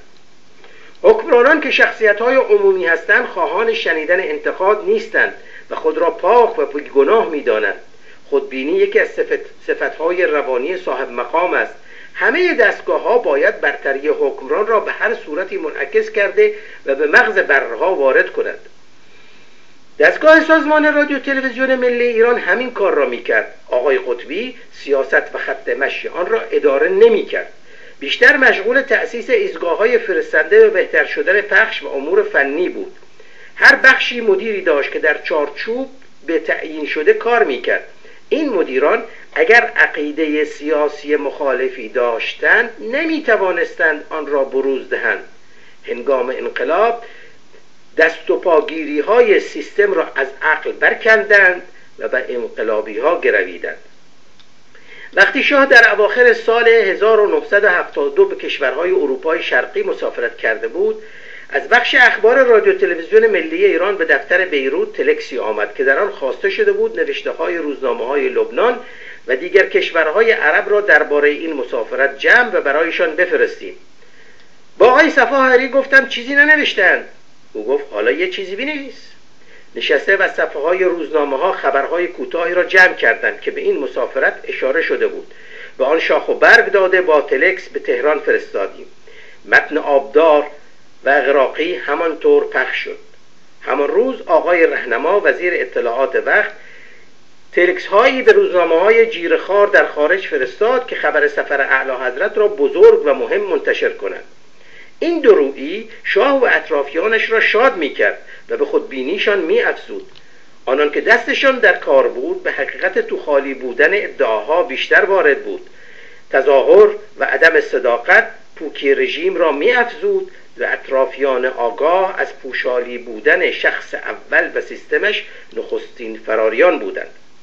حکمرانان که شخصیت‌های عمومی هستند خواهان شنیدن انتقاد نیستند و خود را پاک و بی‌گناه می‌دانند. خودبینی یکی از صفت صفت‌های روانی صاحب مقام است. همه دستگاه‌ها باید برتری حکمران را به هر صورتی منعکس کرده و به مغز برها وارد کند. دستگاه سازمان رادیو تلویزیون ملی ایران همین کار را میکرد. آقای قطبی سیاست و خط مشی آن را اداره نمیکرد. بیشتر مشغول تأسیس ایستگاه‌های فرستنده و بهتر شدن پخش و امور فنی بود. هر بخشی مدیری داشت که در چارچوب به تعیین شده کار میکرد. این مدیران اگر عقیده سیاسی مخالفی داشتند نمیتوانستند آن را بروز دهند. هنگام انقلاب دست و پاگیری های سیستم را از عقل برکندند و به انقلابی ها گرویدند. وقتی شاه در اواخر سال هزار و نهصد و هفتاد و دو به کشورهای اروپای شرقی مسافرت کرده بود، از بخش اخبار رادیو تلویزیون ملی ایران به دفتر بیروت تلکسی آمد که در آن خواسته شده بود نوشته های روزنامه های لبنان و دیگر کشورهای عرب را درباره این مسافرت جمع و برایشان بفرستیم. با آقای صفاهری گفتم چیزی ننوشتند. او گفت حالا یه چیزی بنویس. نشسته و صفحه های روزنامه ها خبرهای کوتاهی را جمع کردند که به این مسافرت اشاره شده بود. به آن شاخ و برگ داده با تلکس به تهران فرستادیم. متن آبدار و اغراقی همانطور پخش شد. همان روز آقای رهنما وزیر اطلاعات وقت تلکس هایی به روزنامه های جیرخوار در خارج فرستاد که خبر سفر اعلی حضرت را بزرگ و مهم منتشر کنند. این درویی شاه و اطرافیانش را شاد می کرد و به خودبینیشان می افزود. آنان که دستشان در کار بود به حقیقت تو خالی بودن ادعاها بیشتر وارد بود. تظاهر و عدم صداقت پوکی رژیم را می افزود و اطرافیان آگاه از پوشالی بودن شخص اول و سیستمش نخستین فراریان بودند.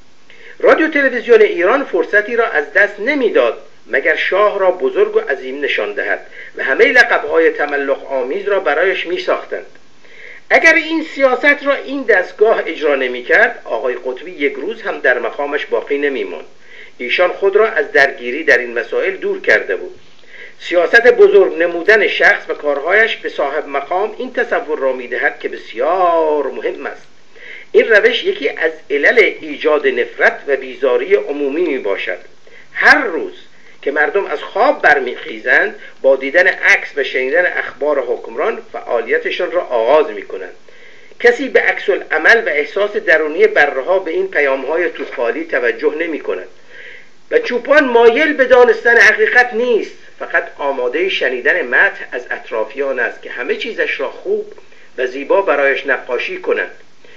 رادیو تلویزیون ایران فرصتی را از دست نمیداد مگر شاه را بزرگ و عظیم نشان دهد و همه لقب‌های تملق آمیز را برایش می ساختند. اگر این سیاست را این دستگاه اجرا نمی کرد، آقای قطبی یک روز هم در مقامش باقی نمی ماند. ایشان خود را از درگیری در این مسائل دور کرده بود. سیاست بزرگ نمودن شخص و کارهایش به صاحب مقام این تصور را می دهد که بسیار مهم است. این روش یکی از علل ایجاد نفرت و بیزاری عمومی می باشد. هر روز که مردم از خواب برمیخیزند با دیدن عکس و شنیدن اخبار حکمران فعالیتشان را آغاز می کنند. کسی به عکس العمل و احساس درونی برها به این پیامهای توخالی توجه نمی کند و چوپان مایل به دانستن حقیقت نیست، فقط آماده شنیدن مدح از اطرافیان است که همه چیزش را خوب و زیبا برایش نقاشی کنند.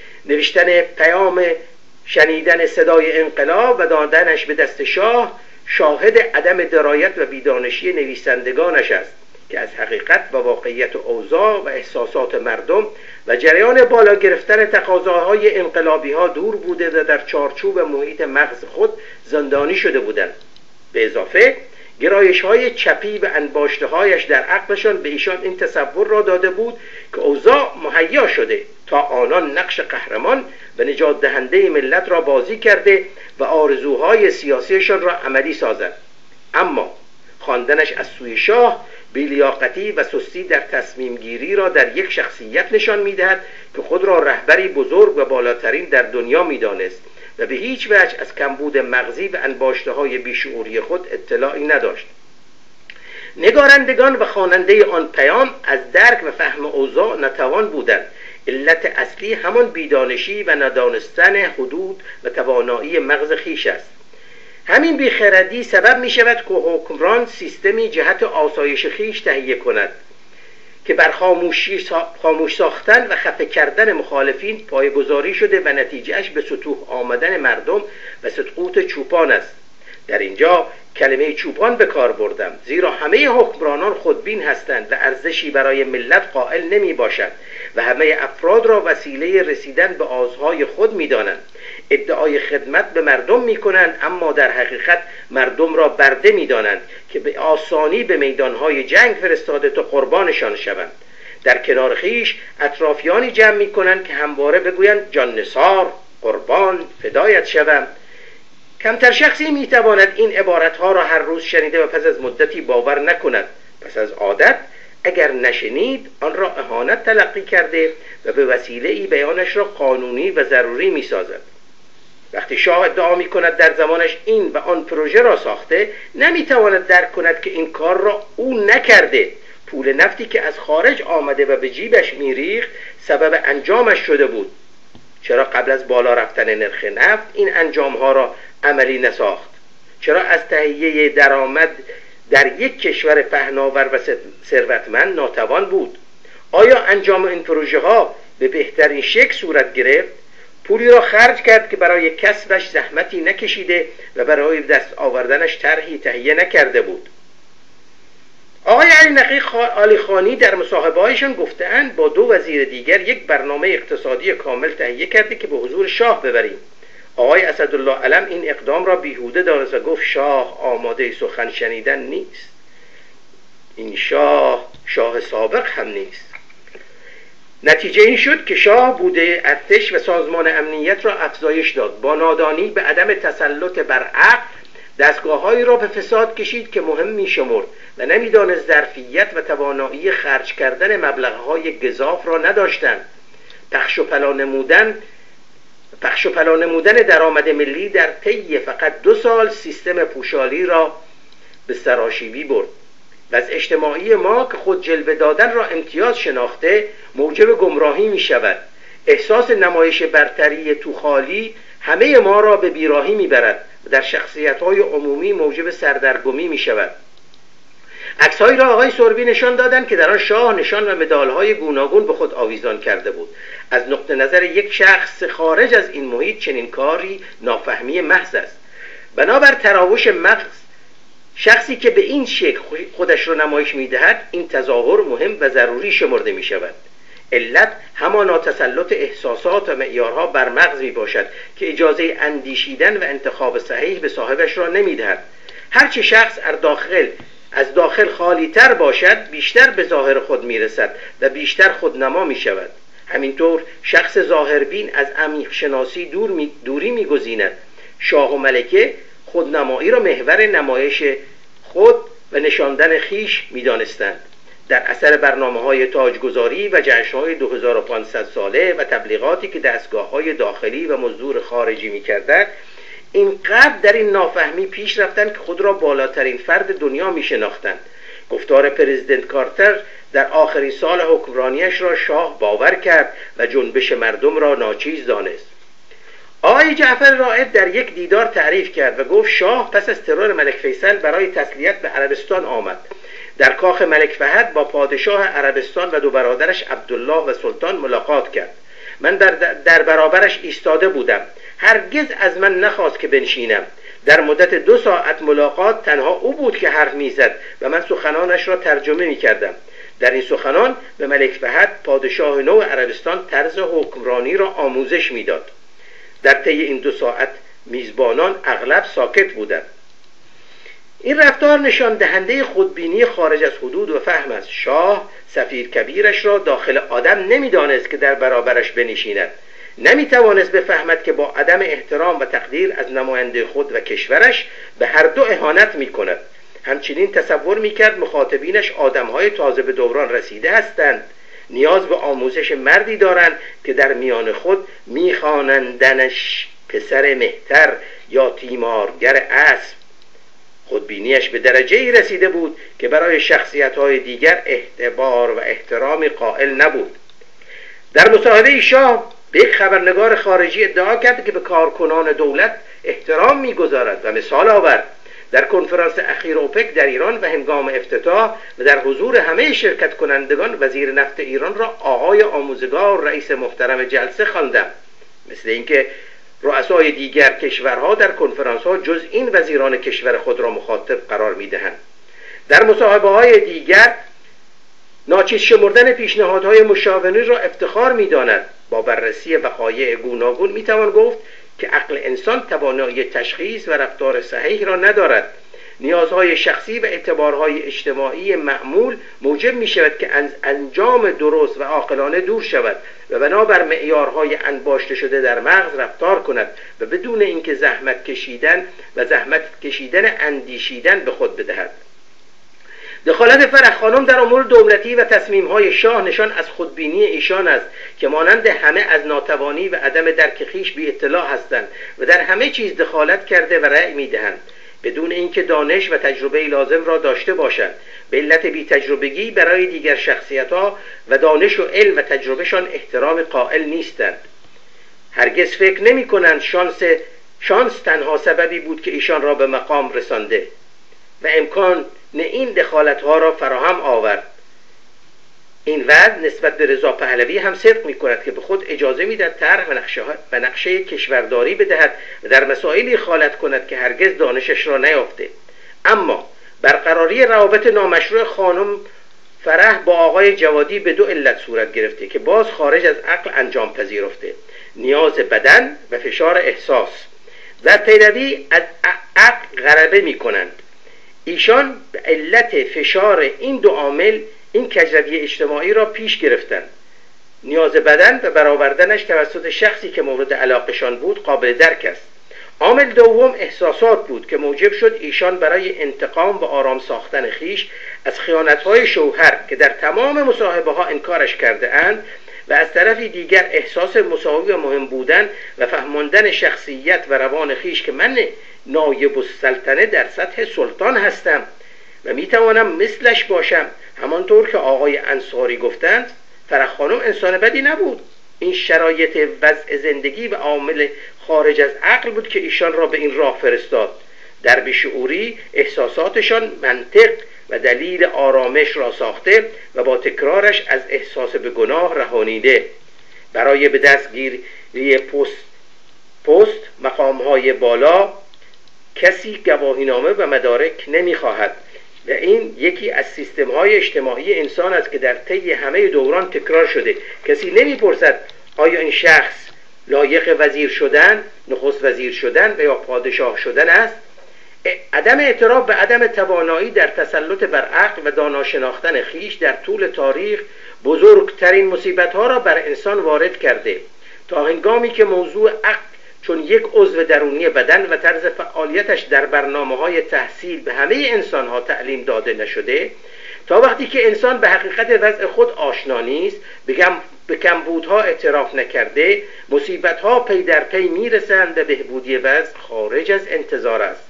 نوشتن پیام، شنیدن صدای انقلاب و دادنش به دست شاه شاهد عدم درایت و بیدانشی نویسندگانش است که از حقیقت و واقعیت و اوضاع و احساسات مردم و جریان بالا گرفتن تقاضاهای انقلابی ها دور بوده و در چارچوب محیط مغز خود زندانی شده بودند. به اضافه گرایش های چپی و انباشته هایش در عقلشان به ایشان این تصور را داده بود که اوضاع مهیا شده تا آنان نقش قهرمان و نجات دهنده ملت را بازی کرده و آرزوهای سیاسیشان را عملی سازند. اما خواندنش از سوی شاه بی‌لیاقتی و سستی در تصمیم گیری را در یک شخصیت نشان می‌دهد که خود را رهبری بزرگ و بالاترین در دنیا می‌دانست و به هیچ وجه از کمبود مغزی و انباشته‌های بیشعوری خود اطلاعی نداشت. نگارندگان و خواننده آن پیام از درک و فهم اوضاع نتوان بودند. علت اصلی همان بیدانشی و ندانستن حدود و توانایی مغز خیش است. همین بیخردی سبب می شود که حکمران سیستمی جهت آسایش خیش تهیه کند که بر خاموشی سا... خاموش ساختن و خفه کردن مخالفین پایه‌گذاری شده و نتیجهش به سطوح آمدن مردم و سقوط چوپان است. در اینجا کلمه چوپان به کار بردم زیرا همه حکمرانان خودبین هستند و ارزشی برای ملت قائل نمی باشند و همه افراد را وسیله رسیدن به آزهای خود می دانند. ادعای خدمت به مردم می کنند اما در حقیقت مردم را برده می دانند که به آسانی به میدانهای جنگ فرستاده تا قربانشان شوند. در کنار خیش اطرافیانی جمع می کنند که همواره بگویند جان نثار، قربان، فدایت شوم. کمتر شخصی می تواند این عبارتها را هر روز شنیده و پس از مدتی باور نکند. پس از عادت اگر نشنید آن را اهانت تلقی کرده و به وسیله ای بیانش را قانونی و ضروری می سازد. وقتی شاه ادعا می کند در زمانش این و آن پروژه را ساخته، نمی تواند درک کند که این کار را او نکرده. پول نفتی که از خارج آمده و به جیبش می ریخت سبب انجامش شده بود. چرا قبل از بالا رفتن نرخ نفت این انجام ها را عملی نساخت؟ چرا از تهیه درآمد در یک کشور پهناور و ثروتمند ناتوان بود؟ آیا انجام این پروژه ها به بهترین شکل صورت گرفت؟ پولی را خرج کرد که برای کسبش زحمتی نکشیده و برای دست آوردنش طرحی تهیه نکرده بود. آقای علی نقی علی خانی در مصاحبه هایشان گفتند با دو وزیر دیگر یک برنامه اقتصادی کامل تهیه کرده که به حضور شاه ببریم. آقای اسدالله علم این اقدام را بیهوده دانست و گفت شاه آماده سخن شنیدن نیست. این شاه شاه سابق هم نیست. نتیجه این شد که شاه بوده ارتش و سازمان امنیت را افزایش داد. با نادانی به عدم تسلط بر عقل دستگاه‌هایی را به فساد کشید که مهم می‌شمرد و نمی‌دانست ظرفیت و توانایی خرج کردن مبلغ‌های گزاف را نداشتند. پخش و پلا نمودن پخش و پلا نمودن درآمد ملی در طی فقط دو سال سیستم پوشالی را به سراشیبی برد. وضع اجتماعی ما که خود جلوه دادن را امتیاز شناخته موجب گمراهی می شود. احساس نمایش برتری تو خالی همه ما را به بیراهی میبرد و در شخصیت‌های عمومی موجب سردرگمی میشود. عکس‌هایی را آقای سوربی نشان دادند که در آن شاه نشان و مدال‌های گوناگون به خود آویزان کرده بود. از نقطه نظر یک شخص خارج از این محیط چنین کاری نافهمی محض است. بنابر تراوش مغز، شخصی که به این شکل خودش را نمایش می‌دهد این تظاهر مهم و ضروری شمرده می‌شود. علت همانا تسلط احساسات و معیارها بر مغز میباشد که اجازه اندیشیدن و انتخاب صحیح به صاحبش را نمیدهد. هرچه شخص از داخل از داخل خالی تر باشد بیشتر به ظاهر خود میرسد و بیشتر خودنما میشود. همینطور شخص ظاهربین از عمیق شناسی دور می دوری میگزیند. شاه و ملکه خودنمایی را محور نمایش خود و نشاندن خیش میدانستند. در اثر برنامه‌های تاجگذاری و جشن‌های دو هزار و پانصد ساله و تبلیغاتی که دستگاه‌های داخلی و مزدور خارجی می‌کردند، اینقدر در این نافهمی پیش رفتند که خود را بالاترین فرد دنیا می‌شناختند. گفتار پرزیدنت کارتر در آخرین سال حکمرانیش را شاه باور کرد و جنبش مردم را ناچیز دانست. آقای جعفر رائد در یک دیدار تعریف کرد و گفت شاه پس از ترور ملک فیصل برای تسلیت به عربستان آمد. در کاخ ملک فهد با پادشاه عربستان و دو برادرش عبدالله و سلطان ملاقات کرد. من در, در برابرش ایستاده بودم. هرگز از من نخواست که بنشینم. در مدت دو ساعت ملاقات تنها او بود که حرف میزد و من سخنانش را ترجمه میکردم. در این سخنان به ملک فهد پادشاه نو عربستان طرز حکمرانی را آموزش میداد. در طی این دو ساعت میزبانان اغلب ساکت بودند. این رفتار نشان دهنده خودبینی خارج از حدود و فهم است. شاه سفیر کبیرش را داخل آدم نمیدانست که در برابرش بنشیند. نمیتوانست بفهمد که با عدم احترام و تقدیر از نماینده خود و کشورش به هر دو اهانت میکند. همچنین تصور میکرد مخاطبینش آدمهای تازه به دوران رسیده هستند، نیاز به آموزش مردی دارند که در میان خود میخوانندنش پسر مهتر یا تیمارگر اسب. خودبینیش به درجه‌ای رسیده بود که برای شخصیت‌های دیگر اعتبار و احترامی قائل نبود. در مصاحبه شاه به یک خبرنگار خارجی ادعا کرد که به کارکنان دولت احترام می‌گذارد و مثال آورد. در کنفرانس اخیر اوپک در ایران و هنگام افتتاح و در حضور همه شرکت کنندگان وزیر نفت ایران را آقای آموزگار رئیس محترم جلسه خواندم. مثل اینکه رؤسای دیگر کشورها در کنفرانس ها جز این وزیران کشور خود را مخاطب قرار میدهند. در مصاحبه های دیگر ناچیز شمردن پیشنهادهای مشاورین را افتخار میداند. با بررسی وقایع گوناگون میتوان گفت که عقل انسان توانایی تشخیص و رفتار صحیح را ندارد. نیازهای شخصی و اعتبارهای اجتماعی معمول موجب می شود که از انجام درست و عاقلانه دور شود و بنابر معیارهای انباشته شده در مغز رفتار کند و بدون اینکه زحمت کشیدن و زحمت کشیدن اندیشیدن به خود بدهد. دخالت فرح خانم در امور دولتی و تصمیم‌های شاه نشان از خودبینی ایشان است که مانند همه از ناتوانی و عدم درک خویش بی اطلاع هستند و در همه چیز دخالت کرده و رأی می‌دهند بدون اینکه دانش و تجربه لازم را داشته باشند. به علت بی تجربگی برای دیگر شخصیت‌ها و دانش و علم و تجربهشان احترام قائل نیستند. هرگز فکر نمی‌کنند شانس شانس تنها سببی بود که ایشان را به مقام رسانده و امکان نه این دخالت‌ها را فراهم آورد. این وضع نسبت به رضا پهلوی هم صدق می‌کند که به خود اجازه می‌دهد طرح و نقشه و نقشه کشورداری بدهد و در مسائلی خالت کند که هرگز دانشش را نیافته. اما برقراری روابط نامشروع خانم فرح با آقای جوادی به دو علت صورت گرفته که باز خارج از عقل انجام پذیرفته: نیاز بدن و فشار احساس. در پیروی از عقل غلبه می‌کنند. ایشان به علت فشار این دو عامل این کجروی اجتماعی را پیش گرفتند. نیاز بدن و برآوردنش توسط شخصی که مورد علاقشان بود قابل درک است. عامل دوم احساسات بود که موجب شد ایشان برای انتقام و آرام ساختن خیش از خیانت‌های شوهر که در تمام مصاحبه ها انکارش کرده اند و از طرفی دیگر احساس مساوی و مهم بودن و فهماندن شخصیت و روان خیش که من نایب السلطنه در سطح سلطان هستم و میتوانم مثلش باشم. همانطور که آقای انصاری گفتند فرح خانم انسان بدی نبود، این شرایط وضع زندگی و عامل خارج از عقل بود که ایشان را به این راه فرستاد. در بیشعوری احساساتشان منطق و دلیل آرامش را ساخته و با تکرارش از احساس به گناه رهانیده. برای به دستگیری پست پست مقام‌های بالا کسی گواهینامه و مدارک نمی‌خواهد و این یکی از سیستم‌های اجتماعی انسان است که در طی همه دوران تکرار شده. کسی نمی‌پرسد آیا این شخص لایق وزیر شدن، نخست وزیر شدن و یا پادشاه شدن است. عدم اعتراف به عدم توانایی در تسلط بر عقل و دانا شناختن خویش در طول تاریخ بزرگترین مصیبت‌ها را بر انسان وارد کرده. تا هنگامی که موضوع عقل چون یک عضو درونی بدن و طرز فعالیتش در برنامه‌های تحصیل به همه انسان‌ها تعلیم داده نشده، تا وقتی که انسان به حقیقت وضع خود آشنا نیست، به کمبودها اعتراف نکرده، مصیبت‌ها پی در پی میرسند و بهبودی وضع خارج از انتظار است.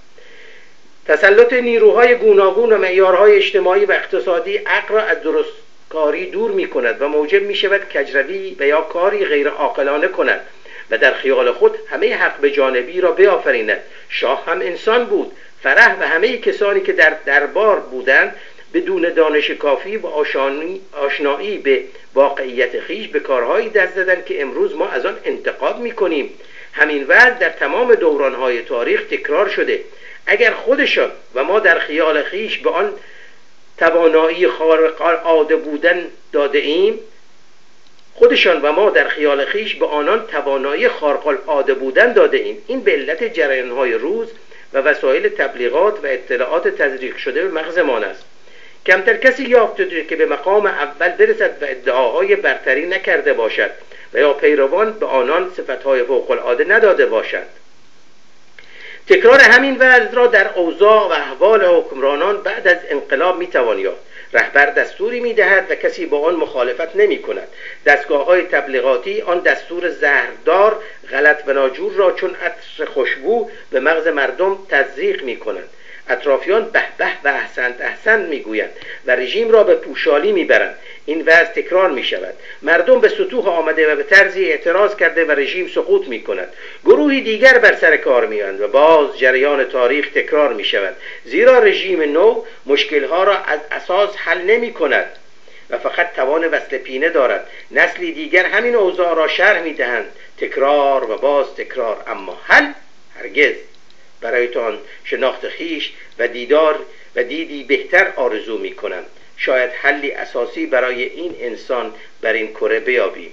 تسلط نیروهای گوناگون و معیارهای اجتماعی و اقتصادی عقل را از درست کاری دور می کند و موجب می شود کجروی و یا کاری غیر عاقلانه کند و در خیال خود همه حق به جانبی را بیافریند. شاه هم انسان بود. فرح و همه کسانی که در دربار بودند بدون دانش کافی و آشنایی به واقعیت خیش به کارهایی دست زدند که امروز ما از آن انتقاد می کنیم. همین وضع در تمام دورانهای تاریخ تکرار شده. اگر خودشان و ما در خیال خیش به آن توانایی خارق العاده بودن داده ایم خودشان و ما در خیال خیش به آنان توانایی خارق العاده بودن داده ایم. این به علت جریان‌های روز و وسایل تبلیغات و اطلاعات تزریق شده به مغزمان است. کمتر کسی یافته که به مقام اول برسد و ادعاهای برتری نکرده باشد و یا پیروان به آنان صفتهای فوق العاده نداده باشد. تکرار همین وضع را در اوضاع و احوال حکمرانان بعد از انقلاب میتوان یافت. رهبر دستوری میدهد و کسی با آن مخالفت نمی کند. دستگاه‌های تبلیغاتی آن دستور زهردار غلط و ناجور را چون عطر خوشبو به مغز مردم تزریق می کنند. اطرافیان به به و احسنت احسنت میگویند و رژیم را به پوشالی میبرند. این وضع تکرار می شود. مردم به سطوح آمده و به طرزی اعتراض کرده و رژیم سقوط می کند. گروهی دیگر بر سر کار می آیند و باز جریان تاریخ تکرار می شود. زیرا رژیم نو مشکلها را از اساس حل نمی کند و فقط توان وصل پینه دارد. نسلی دیگر همین اوضاع را شرح می دهند. تکرار و باز تکرار، اما حل هرگز. برایتان شناخت خیش و دیدار و دیدی بهتر آرزو می کنم. شاید حلی اساسی برای این انسان بر این کره بیابیم.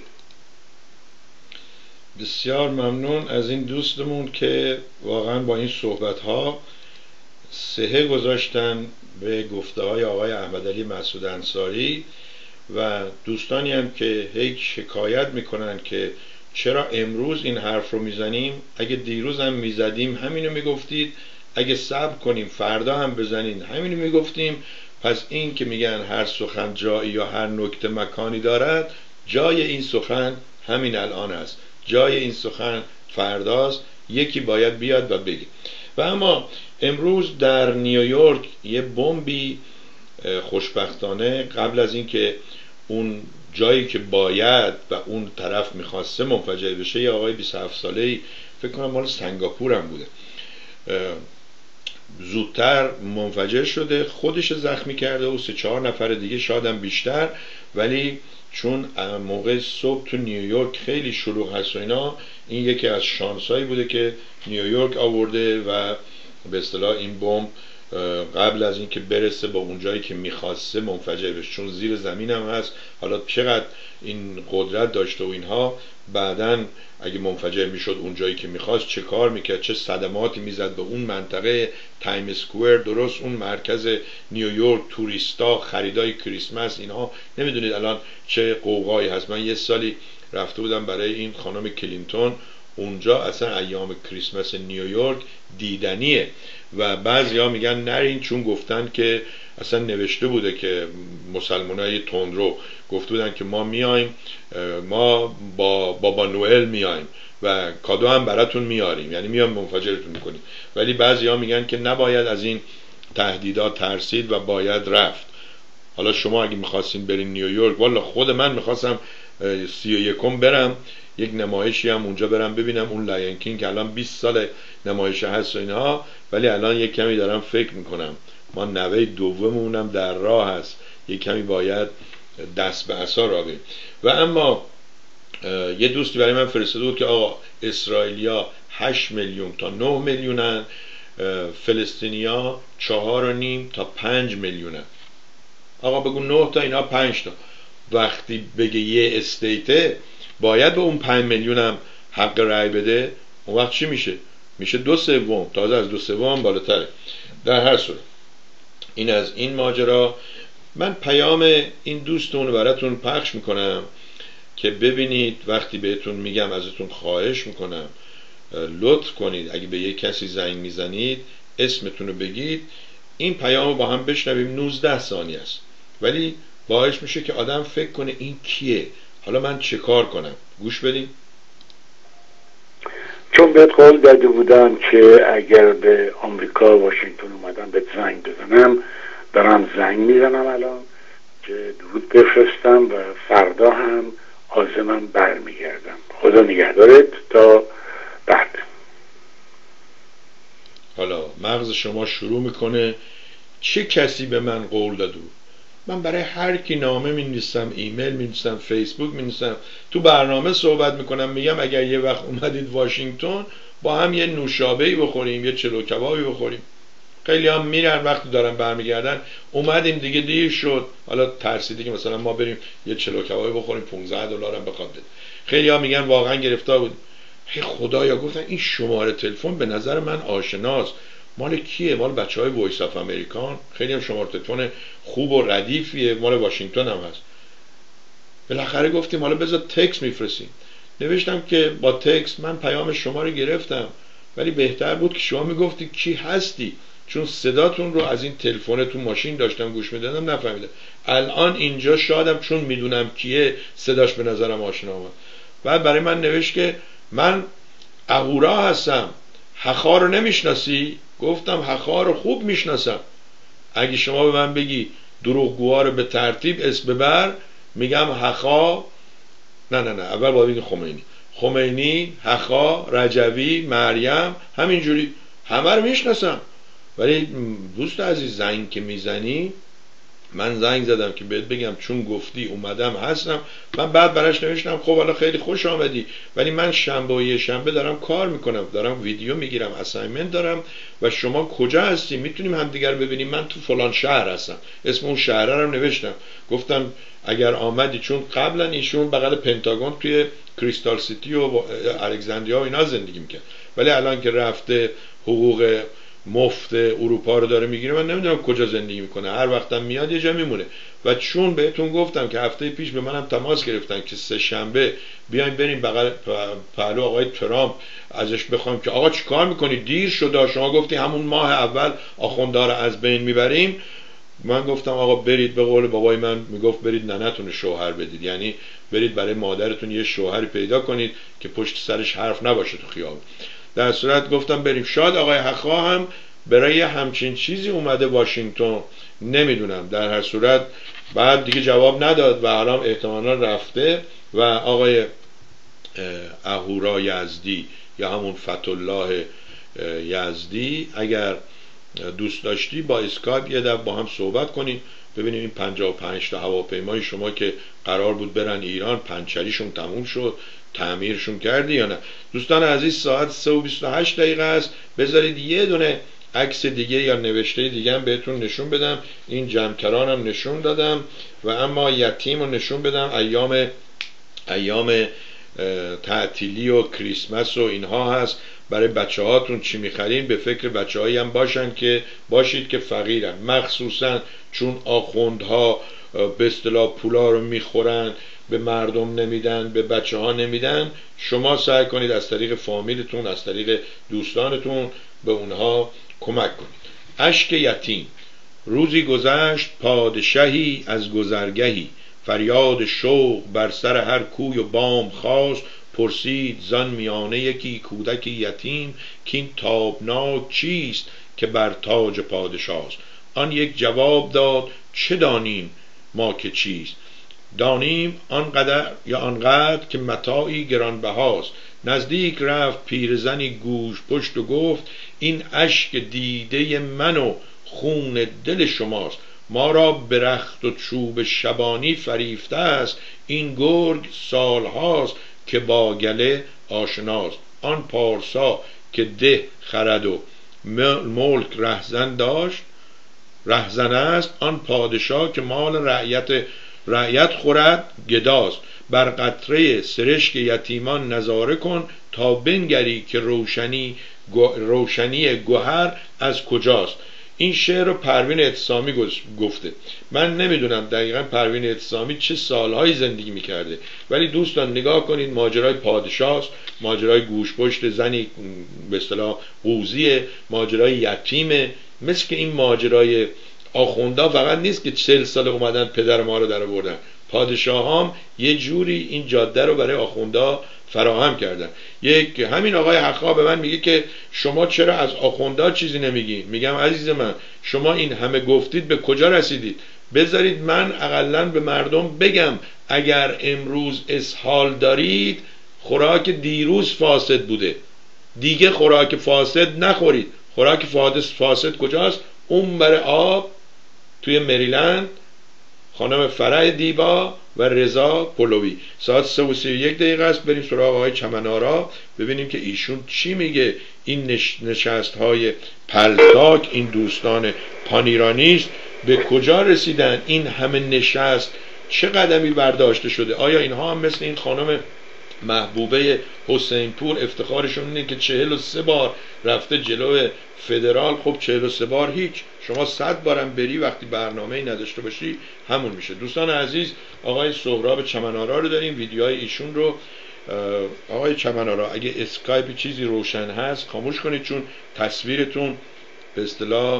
بسیار ممنون از این دوستمون که واقعا با این صحبت ها صحه گذاشتن به گفته های آقای احمدعلی مسعود انصاری و دوستانی هم که هیچ شکایت میکنن که چرا امروز این حرف رو میزنیم، اگه دیروز هم میزدیم همینو میگفتید، اگه صبر کنیم فردا هم بزنین همینو میگفتیم. پس این که میگن هر سخن جایی یا هر نکته مکانی دارد، جای این سخن همین الان است، جای این سخن فرداست. یکی باید بیاد و بگه. و اما امروز در نیویورک یه بمبی خوشبختانه قبل از اینکه اون جایی که باید و اون طرف میخواسته منفجر بشه، یه آقای بیست و هفت ساله‌ای فکر کنم مال سنگاپور هم بوده، زودتر منفجر شده، خودش زخمی کرده و سه چهار نفر دیگه شادم بیشتر. ولی چون موقع صبح تو نیویورک خیلی شلوغ هست و اینا، این یکی از شانسایی بوده که نیویورک آورده و به اصطلاح این بمب قبل از اینکه برسه با اون جایی که میخواسته منفجر بشه، چون زیر زمین هم هست. حالا چقدر این قدرت داشته و اینها، بعدن اگه منفجر میشد اون جایی که میخواست چه کار میکرد، چه صدماتی میزد به اون منطقه تایم اسکوئر، درست اون مرکز نیویورک، توریستا، خریدای کریسمس، اینها نمیدونید الان چه قوقایی هست. من یه سالی رفته بودم برای این خانم کلینتون، اونجا اصلا ایام کریسمس نیویورک دیدنیه و بعضی ها میگن نرین، چون گفتن که اصلا نوشته بوده که مسلمانای تندرو گفته بودن که ما میایم، ما با بابا نوئل میایم و کادو هم براتون میاریم، یعنی میام منفجرتون میکنیم. ولی بعضی ها میگن که نباید از این تهدیدات ترسید و باید رفت. حالا شما اگه میخواستین برین نیویورک، والا خود من میخواستم سی و یکم برم یک نمایشی هم اونجا برم ببینم، اون لایون کینگ که الان بیست سال نمایش هست و اینها، ولی الان یک کمی دارم فکر میکنم ما نوه دوممونم در راه هست، یک کمی باید دست به عصا را بریم. و اما یه دوستی برای من فرستاده بود که آقا اسرائیلیا هشت میلیون تا نه میلیونن، فلسطینیا چهار و نیم تا پنج میلیونن. آقا بگو نه تا اینا پنج تا. وقتی بگه یه استیته باید به اون پنج میلیون هم حق رأی بده، اون وقت چی میشه؟ میشه دو سوم، تازه از دو سوم هم بالاتره. در هر صورت این از این ماجرا. من پیام این دوستون براتون پخش میکنم که ببینید وقتی بهتون میگم، ازتون خواهش میکنم لطف کنید اگه به یک کسی زنگ میزنید اسمتون رو بگید. این پیام رو با هم بشنویم. نوزده ثانیه است ولی باعث میشه که آدم فکر کنه این کیه، حالا من چه کار کنم. گوش بدیم. چون بهت قول داده بودم که اگر به آمریکا واشنگتن اومدم بهت زنگ بزنم، دارم زنگ میزنم الان که درود بفرستم و فردا هم عازمم برمیگردم. خدا نگهدارت تا بعد. حالا مغز شما شروع میکنه چه کسی به من قول داده بود؟ من برای هر کی نامه می‌نویسم، ایمیل می‌نویسم، فیسبوک می‌نویسم، تو برنامه صحبت میکنم، میگم اگر یه وقت اومدید واشنگتن با هم یه نوشابه‌ای بخوریم، یه چلو کبابی بخوریم. خیلی هم میرن وقتی دارن برمیگردن اومدیم دیگه دیر شد، حالا ترسیدی که مثلا ما بریم یه چلو کبابی بخوریم پانزده دلار هم بخواد بده. خیلی ها میگن واقعا گرفتار بود. هی خدایا گفتن این شماره تلفن به نظر من آشناست، مال کیه؟ مال بچهای وایس آف امریکان. خیلی هم شماره تلفن خوب و ردیفیه، مال واشنگتن هم هست. بالاخره گفتیم حالا بذار تکست میفرستیم. نوشتم که با تکست من پیام شما رو گرفتم ولی بهتر بود که شما میگفتی کی هستی، چون صداتون رو از این تلفن تو ماشین داشتم گوش میدادم نفهمیدم. الان اینجا شادم چون میدونم کیه صداش به نظرم آشنا اومد. بعد برای من نوشت که من اهورا هستم، حخا رو نمیشناسی؟ گفتم حخا رو خوب میشناسم. اگه شما به من بگی دروغگوها رو به ترتیب اسم ببر، میگم حخا، نه نه نه اول باید بگی خمینی، خمینی، حخا، رجوی، مریم، همینجوری همه رو میشناسم. ولی دوست عزیز زنگ که میزنی، من زنگ زدم که بهت بگم چون گفتی اومدم هستم. من بعد براش نوشتم خب حالا خیلی خوش آمدی ولی من شنبه و یه شنبه دارم کار میکنم، دارم ویدیو میگیرم، اسایمنت دارم و شما کجا هستی؟ میتونیم همدیگر ببینیم؟ من تو فلان شهر هستم. اسم اون شهر رو نوشتم. گفتم اگر آمدی، چون قبلا ایشون بغل پنتاگون توی کریستال سیتی و الکساندریا و اینا زندگی میکرد، ولی الان که رفته حقوق مفت اروپا رو داره میگیره، من نمیدونم کجا زندگی میکنه. هر وقتم میاد یه جا میمونه. و چون بهتون گفتم که هفته پیش به منم تماس گرفتن که سه شنبه بیایم بریم بغل پهلو آقای ترامپ ازش بخوایم که آقا چیکار میکنی؟ دیر شده، شما گفتی همون ماه اول آخوندا رو از بین میبریم. من گفتم آقا برید، به قول بابای من میگفت برید ننتون شوهر بدید، یعنی برید برای مادرتون یه شوهری پیدا کنید که پشت سرش حرف نباشه تو خیابون. در صورت گفتم بریم. شاید آقای حقا هم برای همچین چیزی اومده واشنگتن، نمیدونم. در هر صورت بعد دیگه جواب نداد و الان احتمالا رفته. و آقای اهورا یزدی یا همون فتحالله یزدی، اگر دوست داشتی با اسکایپ یه دفعه با هم صحبت کنیم، ببینیم این پنجاه و پنج تا هواپیمای شما که قرار بود برن ایران پنچریشون تموم شد، تعمیرشون کردی یا نه. دوستان عزیز ساعت سه و بیست و هشت دقیقه است. بذارید یه دونه عکس دیگه یا نوشته دیگه هم بهتون نشون بدم. این جمکرانم نشون دادم و اما یتیم رو نشون بدم. ایام ایام تعطیلی و کریسمس و اینها هست. برای بچه هاتون چی میخرین به فکر بچه هایی هم باشن که باشید که فقیرن، مخصوصا چون آخوندها به اصطلاح پولا رو میخورن، به مردم نمیدن، به بچه ها نمیدن. شما سعی کنید از طریق فامیلتون، از طریق دوستانتون به اونها کمک کنید. اشک یتیم. روزی گذشت پادشاهی از گذرگهی، فریاد شوق بر سر هر کوی و بام خاست. پرسید زان میانه یکی کودکی یتیم، کین تابناک چیست که بر تاج پادشاست. آن یک جواب داد چه دانیم ما که چیست. دانیم آنقدر یا آنقدر که متاعی گرانبهاست. نزدیک رفت پیرزنی گوش پشت و گفت این اشک دیده من و خون دل شماست. ما را به رخت و چوب شبانی فریفته است. این گرگ سالهاست که با گله آشناست. آن پارسا که ده خرد و ملک رهزن داشت رهزن است. آن پادشاه که مال رعیت رعیت خورد گداست. بر قطره سرشک یتیمان نظاره کن تا بنگری که روشنی روشنی گوهر از کجاست. این شعر رو پروین اعتصامی گفته. من نمیدونم دقیقا پروین اعتصامی چه سالهایی زندگی میکرده، ولی دوستان نگاه کنید، ماجرای پادشاه، ماجرای گوشپشت زنی به اصطلاح قوزیه، ماجرای یتیمه. مثل که این ماجرای آخوندا فقط نیست که چهل سال اومدن پدر ما رو در آوردن، پادشاه هم یه جوری این جاده رو برای آخوندا فراهم کردن. یک همین آقای حقا به من میگه که شما چرا از آخوندا چیزی نمیگی؟ میگم عزیز من، شما این همه گفتید به کجا رسیدید؟ بذارید من اقلن به مردم بگم اگر امروز اسهال دارید خوراک دیروز فاسد بوده، دیگه خوراک فاسد نخورید. خوراک فاسد کجاست؟ اون بر آب توی مریلند، خانم فرح دیبا و رضا پلوی. ساعت سه و سی و یک دقیقه است. بریم سراغ آقای چمن‌آرا ببینیم که ایشون چی میگه. این نش... نشست های پلتاک، این دوستان پانیرانیست به کجا رسیدن؟ این همه نشست چه قدمی برداشته شده؟ آیا اینها هم مثل این خانم محبوبه حسین پور افتخارشون اینه که چهل و سه بار رفته جلو فدرال؟ خب چهل و سه بار هیچ، شما صد بارم بری وقتی برنامه‌ای نداشته باشی همون میشه. دوستان عزیز، آقای سهراب چمن‌آرا رو داریم، ویدیوهای ایشون رو. آقای چمن‌آرا اگه اسکایپ چیزی روشن هست خاموش کنید، چون تصویرتون به اصطلاح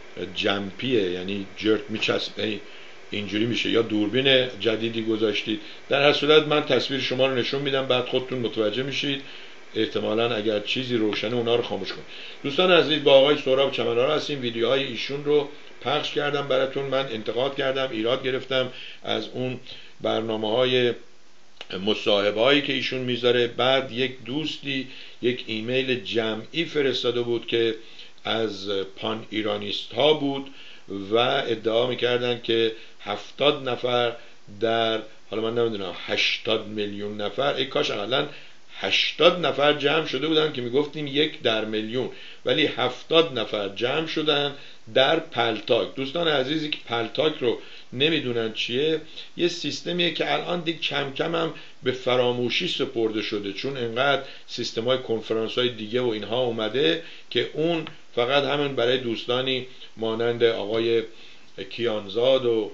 جمپیه، یعنی جرت میچسبه، اینجوری میشه، یا دوربین جدیدی گذاشتید. در هر صورت من تصویر شما رو نشون میدم، بعد خودتون متوجه میشید. احتمالاً اگر چیزی روشنه اونا رو خاموش کنید. دوستان عزیز، با آقای سهراب چمن‌آرا هستیم. ویدیوهای ایشون رو پخش کردم براتون. من انتقاد کردم، ایراد گرفتم از اون برنامه‌های مصاحبه‌هایی که ایشون میذاره. بعد یک دوستی یک ایمیل جمعی فرستاده بود که از پان ایرانیست ها بود و ادعا میکردن که هفتاد نفر در، حالا من نمیدونم، هشتاد میلیون نفر، ای کاش اقلا هشتاد نفر جمع شده بودن که میگفتیم یک در میلیون، ولی هفتاد نفر جمع شدن در پلتاک. دوستان عزیزی که پلتاک رو نمیدونن چیه، یه سیستمیه که الان دیگه کم کم هم به فراموشی سپرده شده، چون انقدر سیستم‌های کنفرانس‌های دیگه و اینها اومده که اون فقط همین برای دوستانی مانند آقای کیانزاد و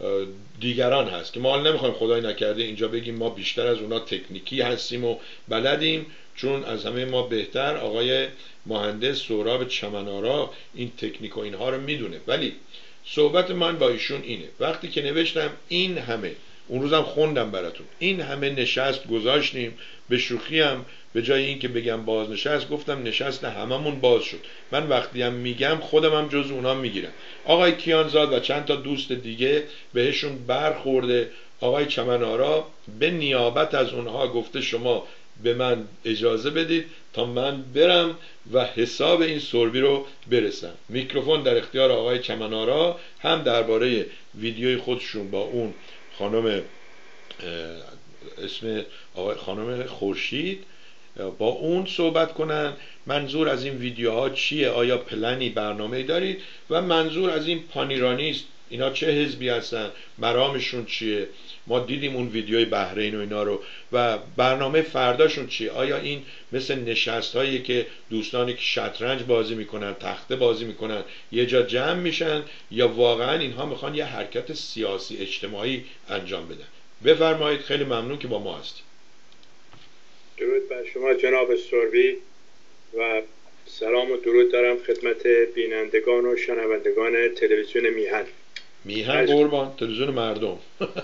دیگران هست که ما حال نمیخوایم خدای نکرده اینجا بگیم ما بیشتر از اونا تکنیکی هستیم و بلدیم، چون از همه ما بهتر آقای مهندس سهراب چمن‌آرا این تکنیک و اینها رو میدونه. ولی صحبت من با ایشون اینه، وقتی که نوشتم این همه، اون روزم خوندم براتون، این همه نشست گذاشتیم، به شوخی هم به جای این که بگم بازنشست گفتم نشست هممون باز شد. من وقتی هم میگم خودم هم جز اونا میگیرم. آقای کیانزاد و چند تا دوست دیگه بهشون برخورده. آقای چمن‌آرا به نیابت از اونها گفته شما به من اجازه بدید تا من برم و حساب این سربی رو برسم. میکروفون در اختیار آقای چمن‌آرا، هم درباره ویدیوی خودشون با اون خانم اسم آقای خانم خورشید با اون صحبت کنن. منظور از این ویدیوها چیه؟ آیا پلنی برنامه‌ای دارید؟ و منظور از این پانیرانیست، اینا چه حزبی هستن؟ مرامشون چیه؟ ما دیدیم اون ویدیوی بحرین و اینا رو. و برنامه فرداشون چیه؟ آیا این مثل نشست هایی که دوستانی که شطرنج بازی میکنن، تخته بازی میکنن، یه جا جمع میشن، یا واقعا اینها میخوان یه حرکت سیاسی اجتماعی انجام بدن؟ بفرمایید، خیلی ممنون که با ما هستید. درود بر شما جناب سروی و سلام و درود دارم خدمت بینندگان و شنوندگان تلویزیون میهن. میهن قربان، تلویزیون مردم.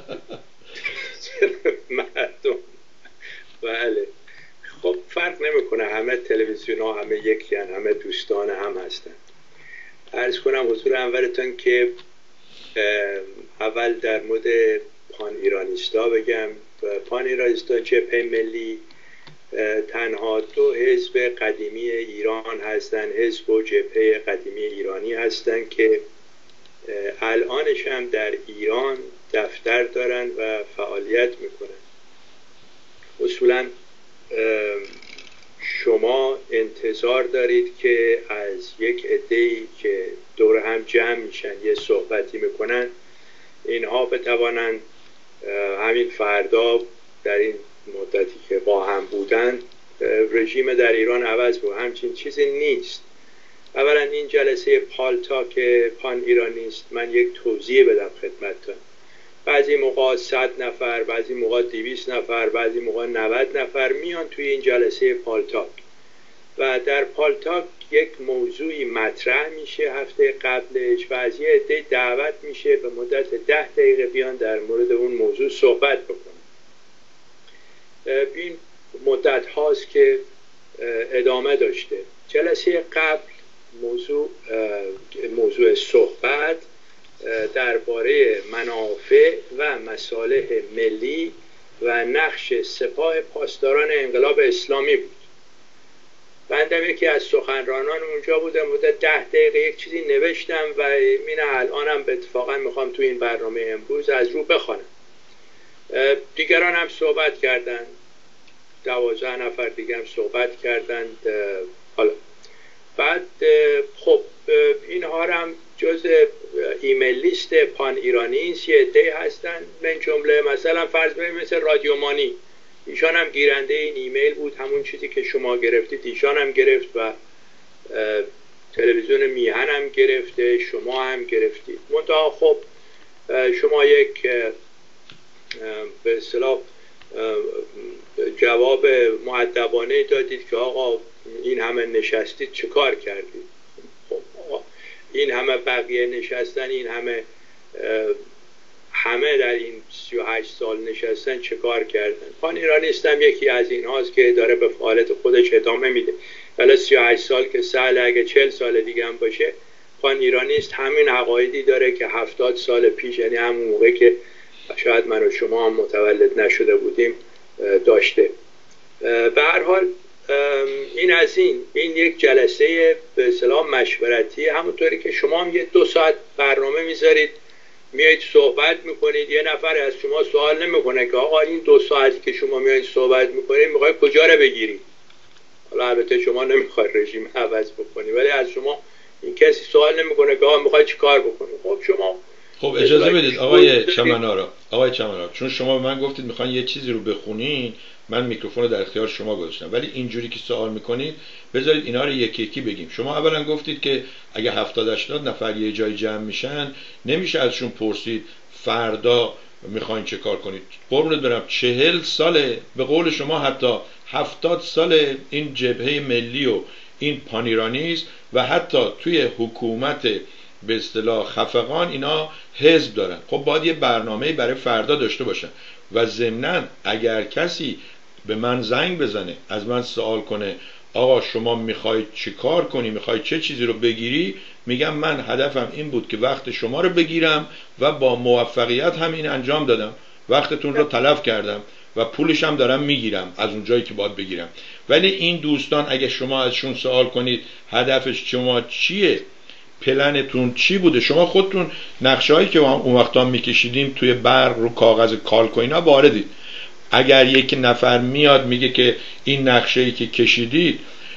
مردم، بله. خب فرق نمیکنه، همه تلویزیون ها همه یکی هن، همه دوستان هم هستن. عرض کنم حضور اولتون که اول در مورد پان ایرانی ایرانیستا بگم، پان ایرانیستا جبهه ملی تنها دو حزب قدیمی ایران هستند، حزب و جبهه قدیمی ایرانی هستند که الانش هم در ایران دفتر دارن و فعالیت میکنن. اصولا شما انتظار دارید که از یک عده‌ای که دور هم جمع میشن یه صحبتی میکنن اینها بتوانند همین فردا در این مدتی که با هم بودن رژیم در ایران عوض بود. همچین چیزی نیست. اولا این جلسه پالتاک پان ایرانیست، من یک توضیح بدم خدمتتون. بعضی موقع صد نفر، بعضی موقع دویست نفر، بعضی موقع نود نفر میان توی این جلسه پالتاک و در پالتاک یک موضوعی مطرح میشه هفته قبلش و از یه عده دعوت میشه به مدت ده دقیقه بیان در مورد اون موضوع صحبت بکنن. این مدت هاست که ادامه داشته. جلسه قبل موضوع موضوع صحبت درباره منافع و مصالح ملی و نقش سپاه پاسداران انقلاب اسلامی بود. بنده یکی از سخنرانان اونجا بودم، مدت ده دقیقه یک چیزی نوشتم و من الانم به اتفاقا میخوام تو این برنامه امروز از رو بخوانم. دیگران هم صحبت کردند، دوازده نفر دیگه هم صحبت کردند. حالا بعد خب اینها هم جز ایمیل لیست پان ایرانیست یه عده هستن، من جمله مثلا فرض کنید مثل رادیومانی، ایشان هم گیرنده این ایمیل بود، همون چیزی که شما گرفتید ایشان هم گرفت و تلویزیون میهن هم گرفته، شما هم گرفتید. منتها خب شما یک به اصطلاح جواب مؤدبانه دادید که آقا این همه نشستید چه کار کردید؟ خب آقا این همه بقیه نشستن، این همه همه در این سی و هشت سال نشستن چه کار کردن؟ پان ایرانیست هم یکی از این هاست که داره به فعالیت خودش ادامه میده. ولی سی و هشت سال که سال، اگه چهل سال دیگه هم باشه، پان ایرانیست همین عقایدی داره که هفتاد سال پیش، یعنی همون موقع که شاید من و شما هم متولد نشده بودیم داشته. به هر حال این از این این یک جلسه به اصطلاح مشورتی، همونطوری که شما هم یه دو ساعت برنامه میذارید میایید صحبت میکنید، یه نفر از شما سوال نمیکنه که آقا این دو ساعتی که شما میایید صحبت میکنید میخواید کجا رو بگیرید. حالا البته شما نمیخواید رژیم عوض بکنید، ولی از شما این کسی سوال نمیکنه که آقا میخواید چی کار بکنید. خب شما خب اجازه بدید آقای چمنارا، آقای چمنارا، چون شما به من گفتید میخواین یه چیزی رو بخونین، من میکروفون رو در اختیار شما گذاشتم، ولی اینجوری که سوال میکنید بذارید اینا رو یکی یکی بگیم. شما اولا گفتید که اگه هفتاد هشتاد نفر یه جای جمع میشن نمیشه ازشون پرسید فردا میخواین چه کار کنید. قربونت برم چهل ساله، به قول شما حتی هفتاد ساله این جبهه ملی و این پان ایرانیست و حتی توی حکومت به اصطلاح خفقان اینا حزب دارن. خب باید یه برنامه برای فردا داشته باشن و ضمناً اگر کسی به من زنگ بزنه از من سوال کنه آقا شما میخواید چی کار کنی، میخواید چه چیزی رو بگیری، میگم من هدفم این بود که وقت شما رو بگیرم و با موفقیت همین انجام دادم، وقتتون رو تلف کردم و پولش هم دارم میگیرم از اون جایی که باید بگیرم. ولی این دوستان اگه شما ازشون سوال کنید هدفش شما چیه، پلنتون چی بوده، شما خودتون نقشه هایی که اون وقتا میکشیدیم توی برق رو کاغذ کالکو اینا واردید. اگر یک نفر میاد میگه که این نقشه‌ای که کشیدید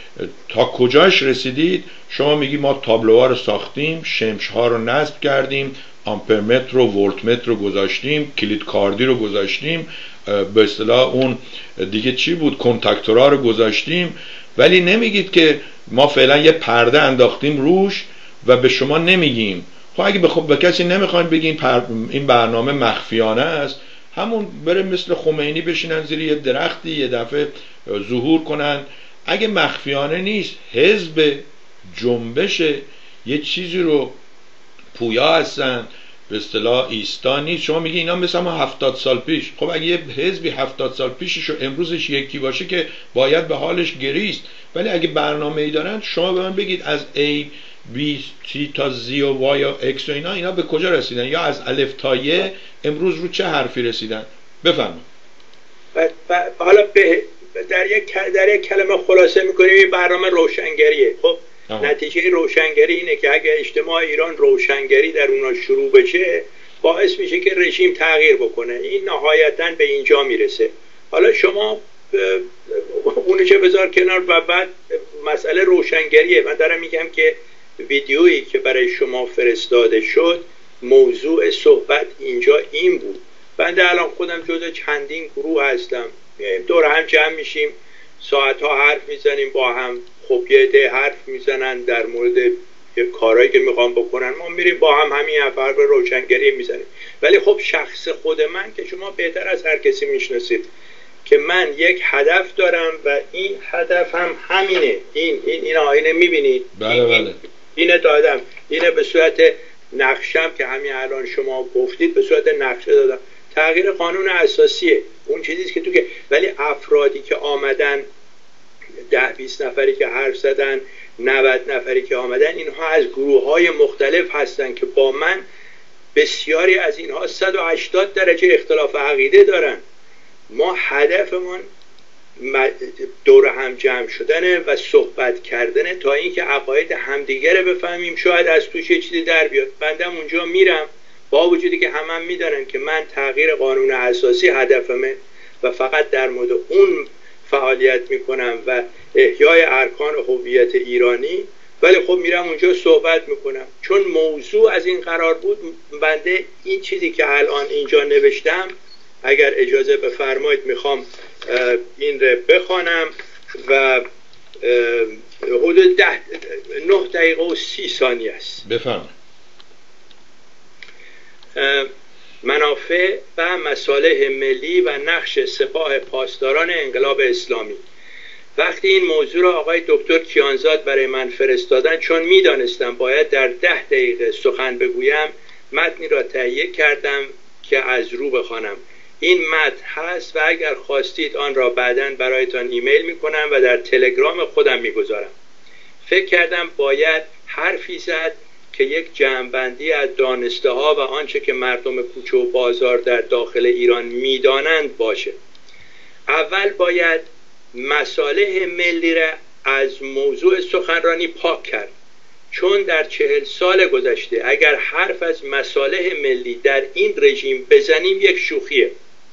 تا کجاش رسیدید، شما میگی ما تابلوها رو ساختیم، شمش‌ها رو نصب کردیم، آمپرمتر رو ولتمتر رو گذاشتیم، کلید کاردی رو گذاشتیم، به اصطلاح اون دیگه چی بود کنتاکتورها رو گذاشتیم، ولی نمیگید که ما فعلا یه پرده انداختیم روش و به شما نمیگیم. خب اگه به خب به کسی نمیخواین بگین این برنامه مخفیانه است، همون بره مثل خمینی بشینن زیر یه درختی یه دفعه ظهور کنن. اگه مخفیانه نیست، حزب جنبش یه چیزی رو پویا هستن، به اصطلاح ایستا نیست. شما میگی اینا مثل ما هفتاد سال پیش. خب اگه یه حزبی هفتاد سال پیشش و امروزش یکی باشه که باید به حالش گریست. ولی اگه برنامه ای دارن شما به من بگید از A B T تا Z و Y و X و اینا اینا به کجا رسیدن، یا از الف تا ی امروز رو چه حرفی رسیدن. بفرمایید. و, و حالا به در یک در یک کلمه خلاصه میکنیم این برنامه روشنگریه. خب آه. نتیجه روشنگری اینه که اگه اجتماع ایران روشنگری در اونا شروع بشه باعث میشه که رژیم تغییر بکنه. این نهایتاً به اینجا میرسه. حالا شما اونو چه بذار کنار و بعد مسئله روشنگریه. من دارم میگم که ویدیویی که برای شما فرستاده شد موضوع صحبت اینجا این بود. بنده الان خودم جزو چندین گروه هستم، دور هم جمع میشیم، ساعتها حرف میزنیم با هم. خب یه عده حرف میزنن در مورد یه کارهایی که میخوام بکنن، ما میریم با هم همین حرف رو روشنگری میزنیم. ولی خب شخص خود من که شما بهتر از هر کسی میشناسید که من یک هدف دارم و این هدف هم همینه. این این این آینه میبینید؟ بله بله. اینه دادم، اینه به صورت نقشم که همین الان شما گفتید به صورت نقشه دادم. تغییر قانون اساسیه، اون چیزیست که تو که ولی افرادی که آمدن، ده بیست نفری که حرف زدن، نود نفری که آمدن، اینها از گروه های مختلف هستن که با من بسیاری از اینها صد و هشتاد درجه اختلاف عقیده دارن. ما هدفمون دور هم جمع شدنه و صحبت کردنه تا اینکه عقاید همدیگه رو بفهمیم، شاید از توش یه چیزی در بیاد. بندم اونجا میرم با وجودی که همه هم میدونن که من تغییر قانون اساسی هدفمه و فقط در مورد اون فعالیت میکنم و احیای ارکان هویت ایرانی، ولی خب میرم اونجا صحبت میکنم. چون موضوع از این قرار بود، بنده این چیزی که الان اینجا نوشتم اگر اجازه بفرمایید میخوام این رو بخوانم و حدود ده نه دقیقه و سی ثانیه است. بفرمایید. منافع و مصالح ملی و نقش سپاه پاسداران انقلاب اسلامی. وقتی این موضوع را آقای دکتر کیانزاد برای من فرستادن، چون میدانستم باید در ده دقیقه سخن بگویم، متنی را تهیه کردم که از رو بخوانم. این متن هست و اگر خواستید آن را بعداً برایتان ایمیل میکنم و در تلگرام خودم میگذارم. فکر کردم باید حرفی زد که یک جمع‌بندی از دانسته ها و آنچه که مردم کوچه و بازار در داخل ایران میدانند باشه. اول باید مصالح ملی را از موضوع سخنرانی پاک کرد، چون در چهل سال گذشته اگر حرف از مصالح ملی در این رژیم بزنیم یک شوخیه.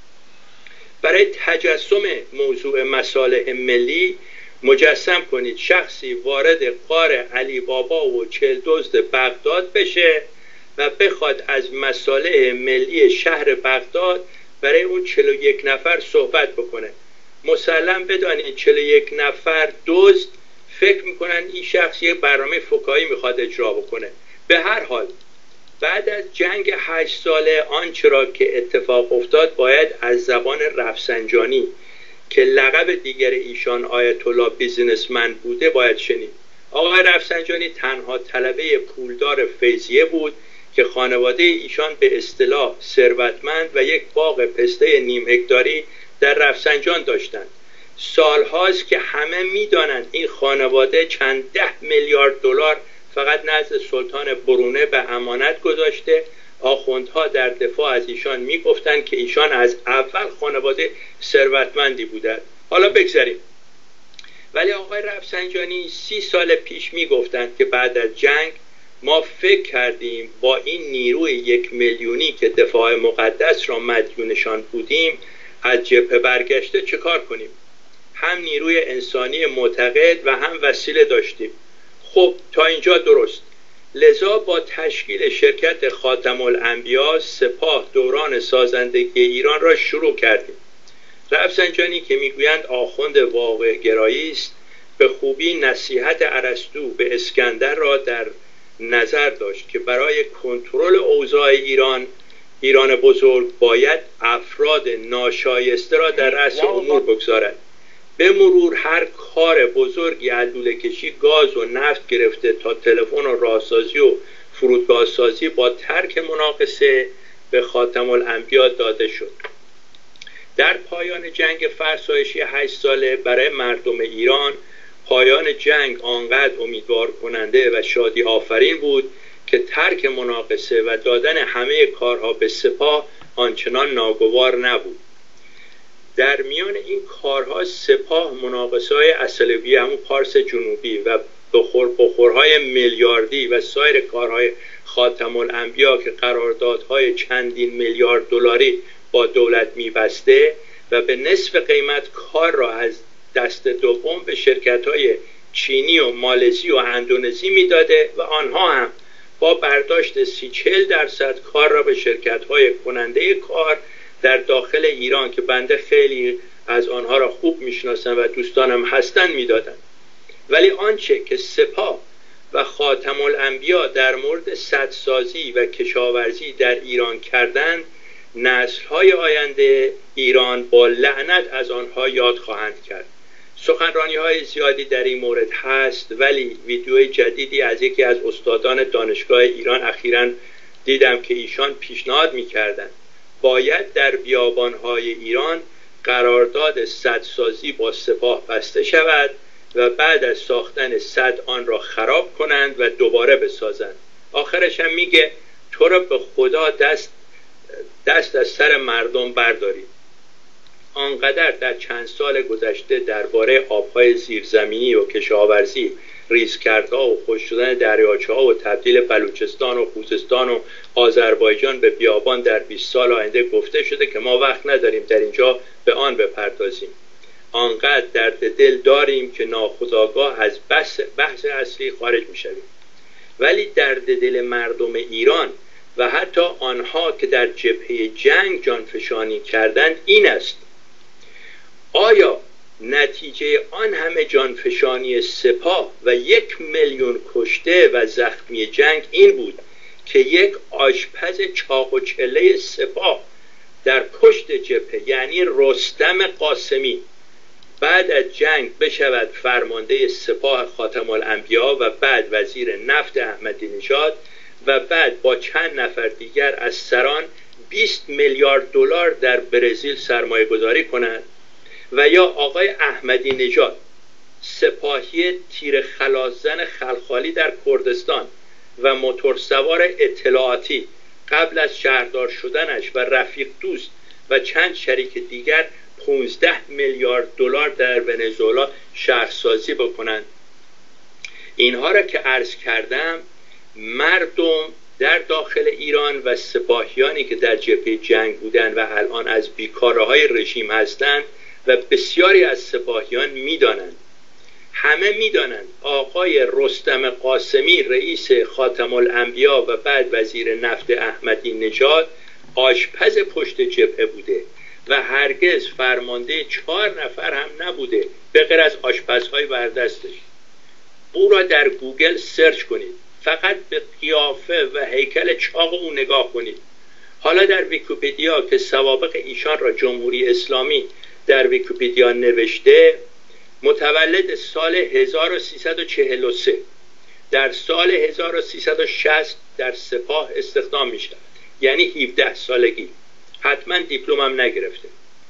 برای تجسم موضوع مصالح ملی مجسم کنید شخصی وارد غار علی بابا و چهل دزد بغداد بشه و بخواد از مصالح ملی شهر بغداد برای اون چهل و یک نفر صحبت بکنه. مسلم بدانید چهل و یک نفر دزد فکر میکنن این شخص یک برنامه فکاهی میخواد اجرا بکنه. به هر حال بعد از جنگ هشت ساله آنچه را که اتفاق افتاد باید از زبان رفسنجانی که لقب دیگر ایشان آیت الله بیزینسمن بوده باید شنید. آقای رفسنجانی تنها طلبه پولدار فیضیه بود که خانواده ایشان به اصطلاح ثروتمند و یک باغ پسته نیم هکتاری در رفسنجان داشتند. سالهاست که همه میدانند این خانواده چند ده میلیارد دلار فقط نزد سلطان برونه به امانت گذاشته. آخوندها در دفاع از ایشان میگفتند که ایشان از اول خانواده ثروتمندی بودند. حالا بگذاریم. ولی آقای رفسنجانی سی سال پیش میگفتند که بعد از جنگ ما فکر کردیم با این نیروی یک میلیونی که دفاع مقدس را مدیونشان بودیم از جبهه برگشته چه کار کنیم؟ هم نیروی انسانی معتقد و هم وسیله داشتیم. خب تا اینجا درست. لذا با تشکیل شرکت خاتم الانبیا سپاه دوران سازندگی ایران را شروع کردیم. رفسنجانی که میگویند آخوند واقع گرایی است به خوبی نصیحت ارسطو به اسکندر را در نظر داشت که برای کنترل اوضاع ایران ایران بزرگ باید افراد ناشایسته را در رأس امور بگذارد. به مرور هر کار بزرگی از لوله کشی گاز و نفت گرفته تا تلفن و راهسازی و فرودگاه سازی با ترک مناقصه به خاتم الانبیا داده شد. در پایان جنگ فرسایشی هشت ساله برای مردم ایران پایان جنگ آنقدر امیدوار کننده و شادی آفرین بود که ترک مناقصه و دادن همه کارها به سپاه آنچنان ناگوار نبود. در میان این کارها سپاه مناقصه‌های اصلوی همون پارس جنوبی و بخور بخورهای میلیاردی و سایر کارهای خاتم الانبیا که قراردادهای چندین میلیارد دلاری با دولت می‌بسته و به نصف قیمت کار را از دست دوم به شرکت‌های چینی و مالزی و اندونزی میداده و آنها هم با برداشت سی چهل درصد کار را به شرکت‌های کننده کار در داخل ایران که بنده خیلی از آنها را خوب میشناسم و دوستانم هستن میدادن. ولی آنچه که سپاه و خاتم الانبیا در مورد سدسازی و کشاورزی در ایران کردند، نسل‌های آینده ایران با لعنت از آنها یاد خواهند کرد. سخنرانی‌های زیادی در این مورد هست، ولی ویدیوی جدیدی از یکی از استادان دانشگاه ایران اخیراً دیدم که ایشان پیشنهاد می‌کردند باید در بیابان‌های ایران قرارداد سدسازی با سپاه بسته شود و بعد از ساختن سد آن را خراب کنند و دوباره بسازند. آخرش هم میگه تو را به خدا دست دست از سر مردم بردارید. آنقدر در چند سال گذشته درباره آبهای زیرزمینی و کشاورزی، ریزکردها و خشک شدن دریاچه‌ها و تبدیل بلوچستان و خوزستان و آذربایجان به بیابان در بیست سال آینده گفته شده که ما وقت نداریم در اینجا به آن بپردازیم. آنقدر درد دل داریم که ناخودآگاه از بحث, بحث اصلی خارج می‌شویم. ولی درد دل مردم ایران و حتی آنها که در جبهه جنگ جانفشانی کردند این است: آیا نتیجه آن همه جانفشانی سپاه و یک میلیون کشته و زخمی جنگ این بود که یک آشپز چاق و چله سپاه در پشت جبهه، یعنی رستم قاسمی، بعد از جنگ بشود فرمانده سپاه خاتم الانبیا و بعد وزیر نفت احمدی نژاد و بعد با چند نفر دیگر از سران بیست میلیارد دلار در برزیل سرمایه گذاری کند؟ و یا آقای احمدی نژاد، سپاهی تیر خلاص‌زن خلخالی در کردستان و موتورسوار اطلاعاتی، قبل از شهردار شدنش و رفیق دوست و چند شریک دیگر پانزده میلیارد دلار در ونزوئلا شهرسازی بکنند؟ اینها را که عرض کردم، مردم در داخل ایران و سپاهیانی که در جبهه جنگ بودند و الان از بیکارهای رژیم هستند و بسیاری از سپاهیان میدانند، همه میدانند آقای رستم قاسمی رئیس خاتم الانبیا و بعد وزیر نفت احمدی نژاد آشپز پشت جبهه بوده و هرگز فرمانده چهار نفر هم نبوده به غیر از آشپزهای بردستش. او را در گوگل سرچ کنید، فقط به قیافه و هیکل چاق او نگاه کنید. حالا در ویکی‌پدیا که سوابق ایشان را جمهوری اسلامی در ویکی‌پدیا نوشته، متولد سال هزار و سیصد و چهل و سه، در سال هزار و سیصد و شصت در سپاه استخدام می شود، یعنی هفده سالگی، حتما دیپلمم نگرفته.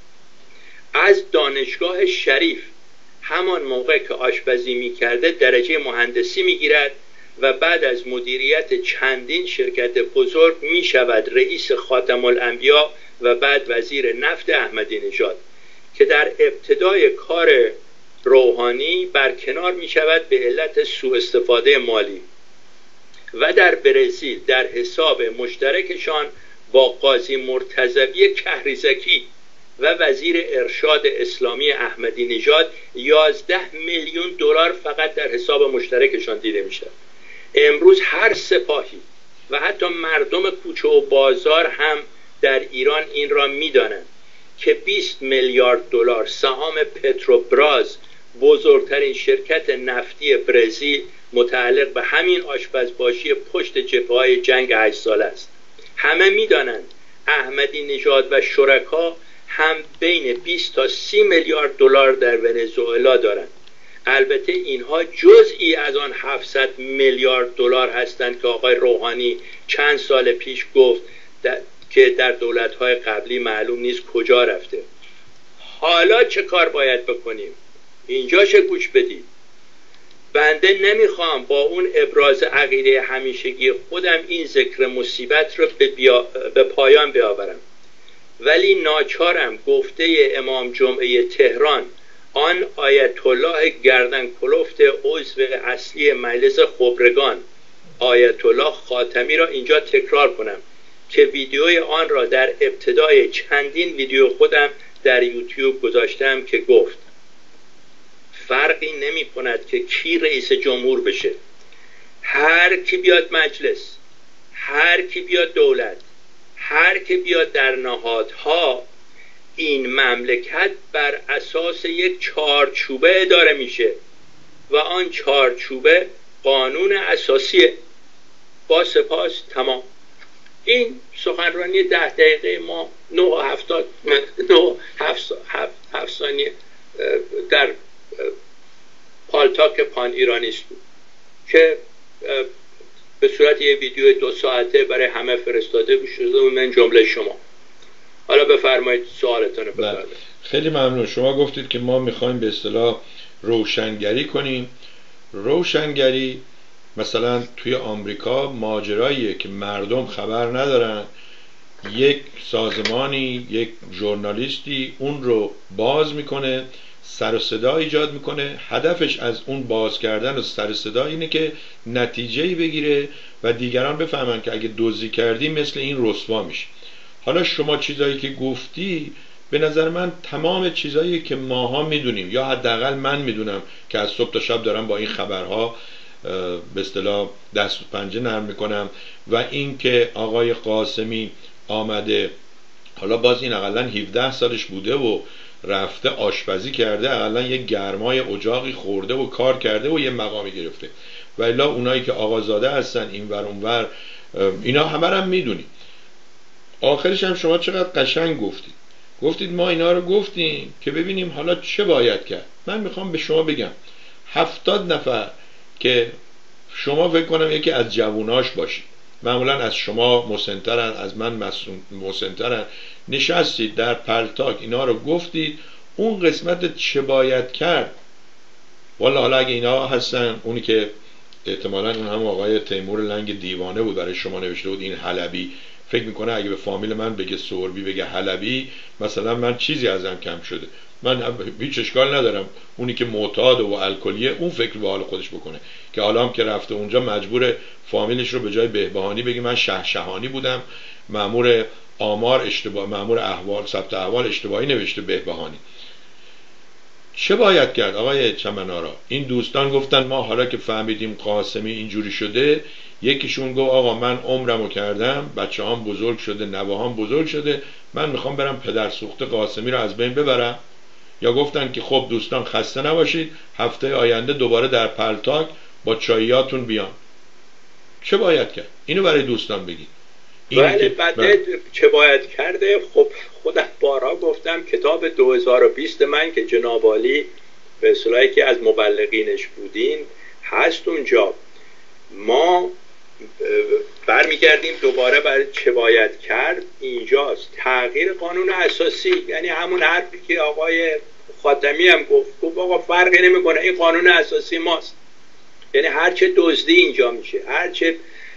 از دانشگاه شریف همان موقع که آشپزی می کرده درجه مهندسی می گیرد و بعد از مدیریت چندین شرکت بزرگ می شود رئیس خاتم الانبیا و بعد وزیر نفت احمدی نژاد که در ابتدای کار روحانی برکنار می شود به علت سوء استفاده مالی و در برزیل در حساب مشترکشان با قاضی مرتضوی کهریزکی و وزیر ارشاد اسلامی احمدی نژاد یازده میلیون دلار فقط در حساب مشترکشان دیده می شود. امروز هر سپاهی و حتی مردم کوچه و بازار هم در ایران این را می دانند که بیست میلیارد دلار سهام پتروبراز، بزرگترین شرکت نفتی برزیل، متعلق به همین آشپزباشی پشت جبهه‌های جنگ هشت ساله است. همه می‌دانند احمدی نژاد و شرکا هم بین بیست تا سی میلیارد دلار در ونزوئلا دارند. البته اینها جزئی از آن هفتصد میلیارد دلار هستند که آقای روحانی چند سال پیش گفت که در دولت‌های قبلی معلوم نیست کجا رفته. حالا چه کار باید بکنیم؟ اینجاش گوش بدید. بنده نمیخوام با اون ابراز عقیده همیشگی خودم این ذکر مصیبت رو به, بیا... به پایان بیاورم. ولی ناچارم گفته امام جمعه تهران آن آیت الله گردن کلفت عضو اصلی مجلس خبرگان آیت الله خاتمی را اینجا تکرار کنم که ویدیوی آن را در ابتدای چندین ویدیو خودم در یوتیوب گذاشتم که گفت فرقی نمی کند که کی رئیس جمهور بشه، هر کی بیاد مجلس، هر کی بیاد دولت، هر کی بیاد در نهادها، این مملکت بر اساس یک چارچوبه اداره میشه و آن چارچوبه قانون اساسیه. با سپاس تمام. این سخنرانی ده دقیقه ما نه و هفتاد نه هفت هفت ثانیه در پالتاک پان ایرانیست بود که به صورت یه ویدیو دو ساعته برای همه فرستاده شده و من جمله شما. حالا بفرمایید سوالتون رو بفرمایید. خیلی ممنون. شما گفتید که ما میخوایم به اصطلاح روشنگری کنیم. روشنگری مثلا توی آمریکا ماجراییه که مردم خبر ندارن، یک سازمانی، یک ژورنالیستی اون رو باز میکنه، سر و صدا ایجاد میکنه. هدفش از اون باز کردن و سر و صدا اینه که نتیجه‌ای بگیره و دیگران بفهمن که اگه دزدی کردی مثل این رسوا میشه. حالا شما چیزایی که گفتی به نظر من تمام چیزایی که ماها میدونیم یا حداقل من میدونم که از صبح تا شب دارم با این خبرها به اصطلاح دست و پنجه نرم میکنم و این که آقای قاسمی آمده، حالا باز این اقلا هفده سالش بوده و رفته آشپزی کرده، اقلا یه گرمای اجاقی خورده و کار کرده و یه مقامی گرفته، و الا اونایی که آقازاده هستن این ور اون ور اینا همه هم میدونیم. آخرش هم شما چقدر قشنگ گفتید. گفتید ما اینا رو گفتیم که ببینیم حالا چه باید کرد. من میخوام به شما بگم هفتاد نفر که شما فکر کنم یکی از جووناش باشید، معمولا از شما مسنترن، از من مسنترن، نشستید در پلتاک اینا رو گفتید. اون قسمت چه باید کرد، والا حالا اگه اینا هستن، اونی که احتمالاً اون هم آقای تیمور لنگ دیوانه بود برای شما نوشته بود این حلبی، فکر میکنه اگه به فامیل من بگه سوربی بگه حلبی مثلا من چیزی ازم کم شده. من هیچ اشکال ندارم اونی که معتاد و الکلیه اون فکر به حال خودش بکنه که حالا هم که رفته اونجا مجبور فامیلش رو به جای بهبهانی بگه من شهشهانی بودم، مأمور آمار اشتباه، مأمور احوال ثبت احوال اشتباهی نوشته بهبهانی. چه باید کرد آقای چمنارا؟ این دوستان گفتن ما حالا که فهمیدیم قاسمی اینجوری شده، یکیشون گفت آقا من عمرمو کردم، بچه هم بزرگ شده، نواهام بزرگ شده، من میخوام برم پدر سوخته قاسمی رو از بین ببرم. یا گفتن که خب دوستان خسته نباشید، هفته آینده دوباره در پلتاک با چاییاتون بیان. چه باید کرد؟ اینو برای دوستان بگید. بله بعد چه باید کرده؟ خب خودم بارها گفتم کتاب دو هزار و بیست من که جناب عالی به اصطلاحی که از مبلغینش بودین هست اونجا. ما برمیگردیم دوباره برای چه باید کرد. اینجاست تغییر قانون اساسی، یعنی همون حرفی که آقای خاتمی هم گفت، گفت آقا فرقی نمیکنه این قانون اساسی ماست. یعنی هرچه دزدی اینجا میشه، هرچه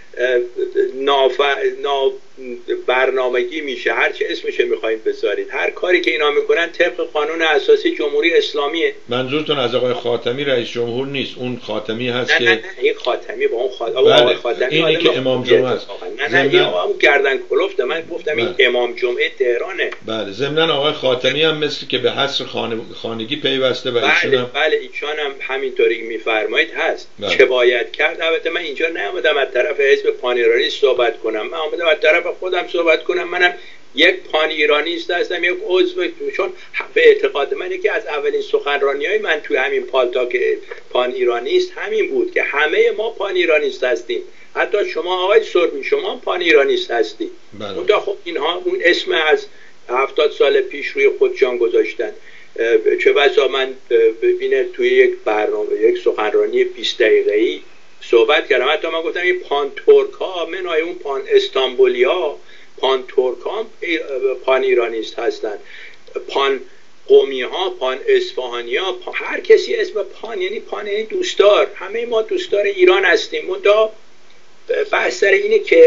ناف... نا... برنامگی میشه، هرچه اسمش میخواین بذارید، هر کاری که اینا میکنن طبق قانون اساسی جمهوری اسلامیه. منظورتون از آقای خاتمی رئیس جمهور نیست، اون خاتمی هست نه که نه نه این خاتمی با اون خاتمی بله. آقای خاتمی اینی که امام جمعه است. نه نه این اون گردن کلفته. من گفتم این بله. امام جمعه تهرانه. بله ضمن آقای خاتمی هم مثل که به حصر خانه... خانگی پیوسته و بله ایشون هم بله ایشون هم همینطوری که میفرمایید هست. بله. چه باید کرد؟ البته من اینجا نیومدم از طرف حزب پان ایرانی صحبت کنم، من اومدم از طرف خودم صحبت کنم. منم یک پان ایرانیست هستم، یک عضو، چون به اعتقاد من یکی از اولین سخنرانی‌های من توی همین پالتاک پان ایرانیست همین بود که همه ما پان ایرانیست هستیم، حتی شما آقای سربی شما پان ایرانیست هستی. اونجا خب اینها اون اسم از هفتاد سال پیش روی خود جان گذاشتن. چه بسا من ببینه توی یک برنامه یک سخنرانی بیست دقیقه‌ای صحبت کردم، حتی من گفتم این پان ترک ها منهای اون پان استانبولیا، پان ترک ها پان ایرانیست هستن، پان قومی ها، پان اصفهانی ها، پان... هر کسی اسم پان یعنی پان یعنی دوستدار، همه ما دوستدار ایران هستیم. منتها بحث سر اینه که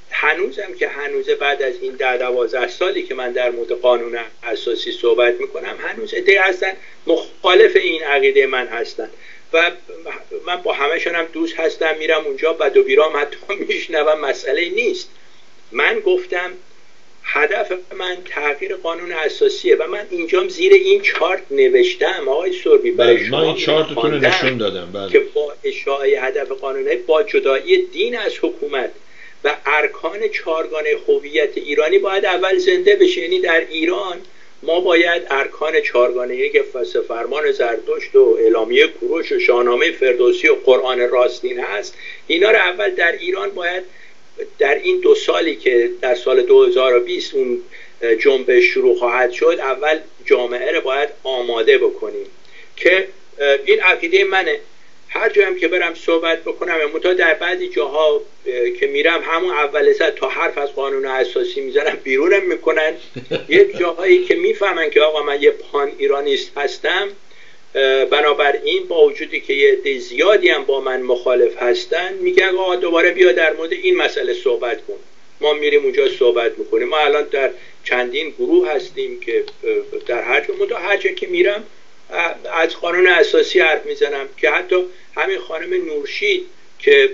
هنوزم که هنوز بعد از این ده دوازده سالی که من در مورد قانون اساسی صحبت میکنم، هنوز عده‌ای هستن مخالف این عقیده من هستن و من با همه‌شون هم دوست هستم، میرم اونجا بد و بیرام حتی میشنوم، مسئله نیست. من گفتم هدف من تغییر قانون اساسیه و من اینجام زیر این چارت نوشتم آقای سربی، برای شما من این چارتتون رو نشون دادم بله. که با اشاعه هدف قانونی با جدایی دین از حکومت و ارکان چهارگانه هویت ایرانی باید اول زنده بشه. یعنی در ایران ما باید ارکان چهارگانه که فرمان زرتشت و اعلامیه کوروش و شاهنامه فردوسی و قرآن راستین هست، اینا رو اول در ایران باید در این دو سالی که در سال دو هزار و بیست اون جنبش شروع خواهد شد، اول جامعه رو باید آماده بکنیم که این عقیده منه. هر جایم که برم صحبت بکنم، منتها در بعضی جاها که میرم همون اول سر تا حرف از قانون اساسی میزنم بیرونم میکنن. یک جاهایی که میفهمن که آقا من یه پان ایرانیست هستم، بنابراین با وجودی که یه عده زیادی هم با من مخالف هستن، میگن آقا دوباره بیا در مورد این مسئله صحبت کن. ما میریم اونجا صحبت میکنیم. ما الان در چندین گروه هستیم که در هر جا هر جا که میرم از قانون اساسی حرف میزنم، که حتی همین خانم نورشید که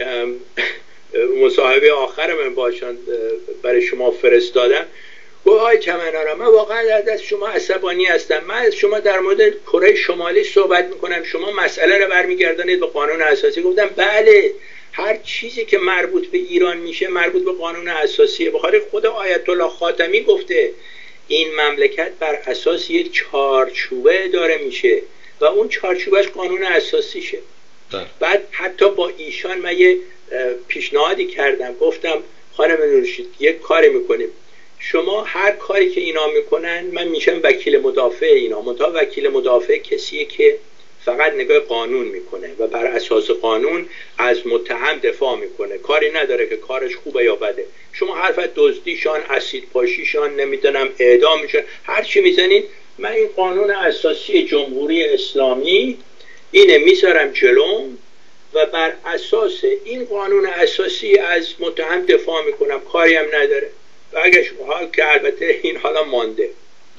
مصاحبه آخر من باشن برای شما فرستادم، گفت آقای چمنارا من واقعا از شما عصبانی هستم، من از شما در مورد کره شمالی صحبت میکنم، شما مسئله رو برمیگردانید به قانون اساسی. گفتم بله، هر چیزی که مربوط به ایران میشه مربوط به قانون اساسیه. بخاطر خود آیت الله خاتمی گفته این مملکت بر اساس یک چارچوبه داره میشه و اون چارچوبش قانون اساسیشه. بعد حتی با ایشان من یه پیشنهادی کردم، گفتم خانم نورشید یک کاری میکنیم، شما هر کاری که اینا میکنن من میشم وکیل مدافع اینا، منتها وکیل مدافع کسیه که فقط نگاه قانون میکنه و بر اساس قانون از متهم دفاع میکنه، کاری نداره که کارش خوبه یا بده. شما حرف دزدیشان، اسید پاشیشان، نمیدونم اعدامشان، هر چی میزنید، من این قانون اساسی جمهوری اسلامی اینه میذارم جلوم و بر اساس این قانون اساسی از متهم دفاع میکنم، کاری هم نداره. و اگه شما که البته این حالا مانده،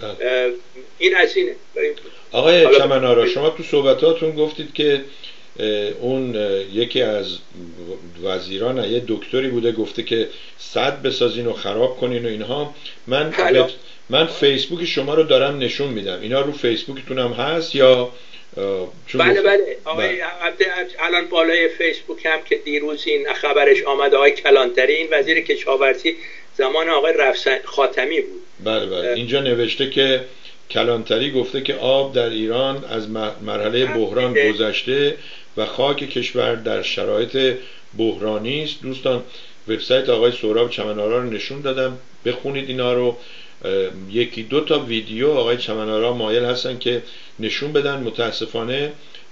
این از اینه. آقای چمنارا شما تو صحبتاتون گفتید که اون یکی از وزیران یه دکتری بوده گفته که صد بسازین و خراب کنین و اینها. من من فیسبوک شما رو دارم نشون میدم، اینا رو فیسبوکتون هم هست یا؟ بله بله آقای الان بالای فیسبوک هم که دیروز این خبرش آمد، آقای کلانتری این وزیر کشاورزی زمان آقای رفسن خاتمی بود. بله بله اینجا نوشته که کلانتری گفته که آب در ایران از مرحله بحران گذشته و خاک کشور در شرایط بحرانی است. دوستان وبسایت آقای سهراب چمنارا رو نشون دادم، بخونید اینا رو. یکی دو تا ویدیو آقای چمنارا مایل هستن که نشون بدن، متاسفانه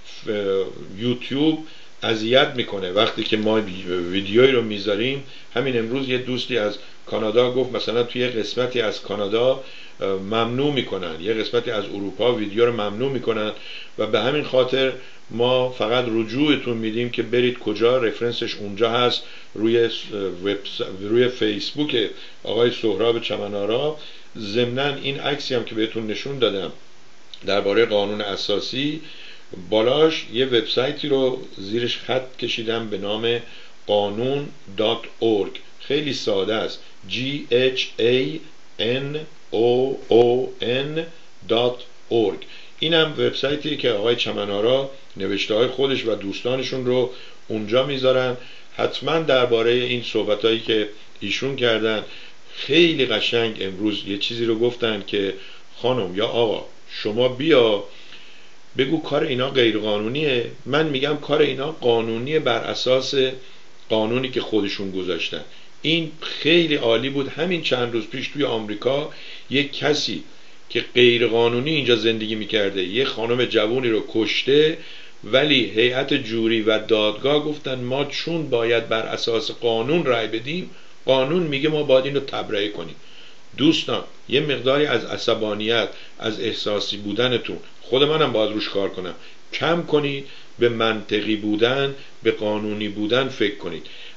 یوتیوب اذیت میکنه وقتی که ما ویدیویی رو میذاریم. همین امروز یه دوستی از کانادا گفت مثلا توی قسمتی از کانادا ممنوع میکنن، یه قسمتی از اروپا ویدیو رو ممنوع میکنن و به همین خاطر ما فقط رجوعتون میدیم که برید کجا، رفرنسش اونجا هست روی روی فیسبوک آقای سهراب چمنارا. ضمناً این عکسی هم که بهتون نشون دادم درباره قانون اساسی، بالاش یه وبسایتی رو زیرش خط کشیدم به نام قانون دات اورگ. خیلی ساده است، جی اچ ای ان او او ان دات اورگ. اینم وبسایتی که آقای چمنارا نوشته های خودش و دوستانشون رو اونجا میذارن. حتما درباره این صحبتایی که ایشون کردن خیلی قشنگ امروز یه چیزی رو گفتن که خانم یا آقا شما بیا بگو کار اینا غیر قانونیه. من میگم کار اینا قانونیه بر اساس قانونی که خودشون گذاشتن. این خیلی عالی بود. همین چند روز پیش توی آمریکا یک کسی که غیر قانونی اینجا زندگی میکرده یه خانم جوونی رو کشته، ولی هیئت جوری و دادگاه گفتن ما چون باید بر اساس قانون رأی بدیم، قانون میگه ما باید اینو تبرئه کنیم. دوستان یه مقداری از عصبانیت، از احساسی بودنتون، خود منم باید روش کار کنم، کم کنید، به منطقی بودن، به قانونی بودن فکر کنید.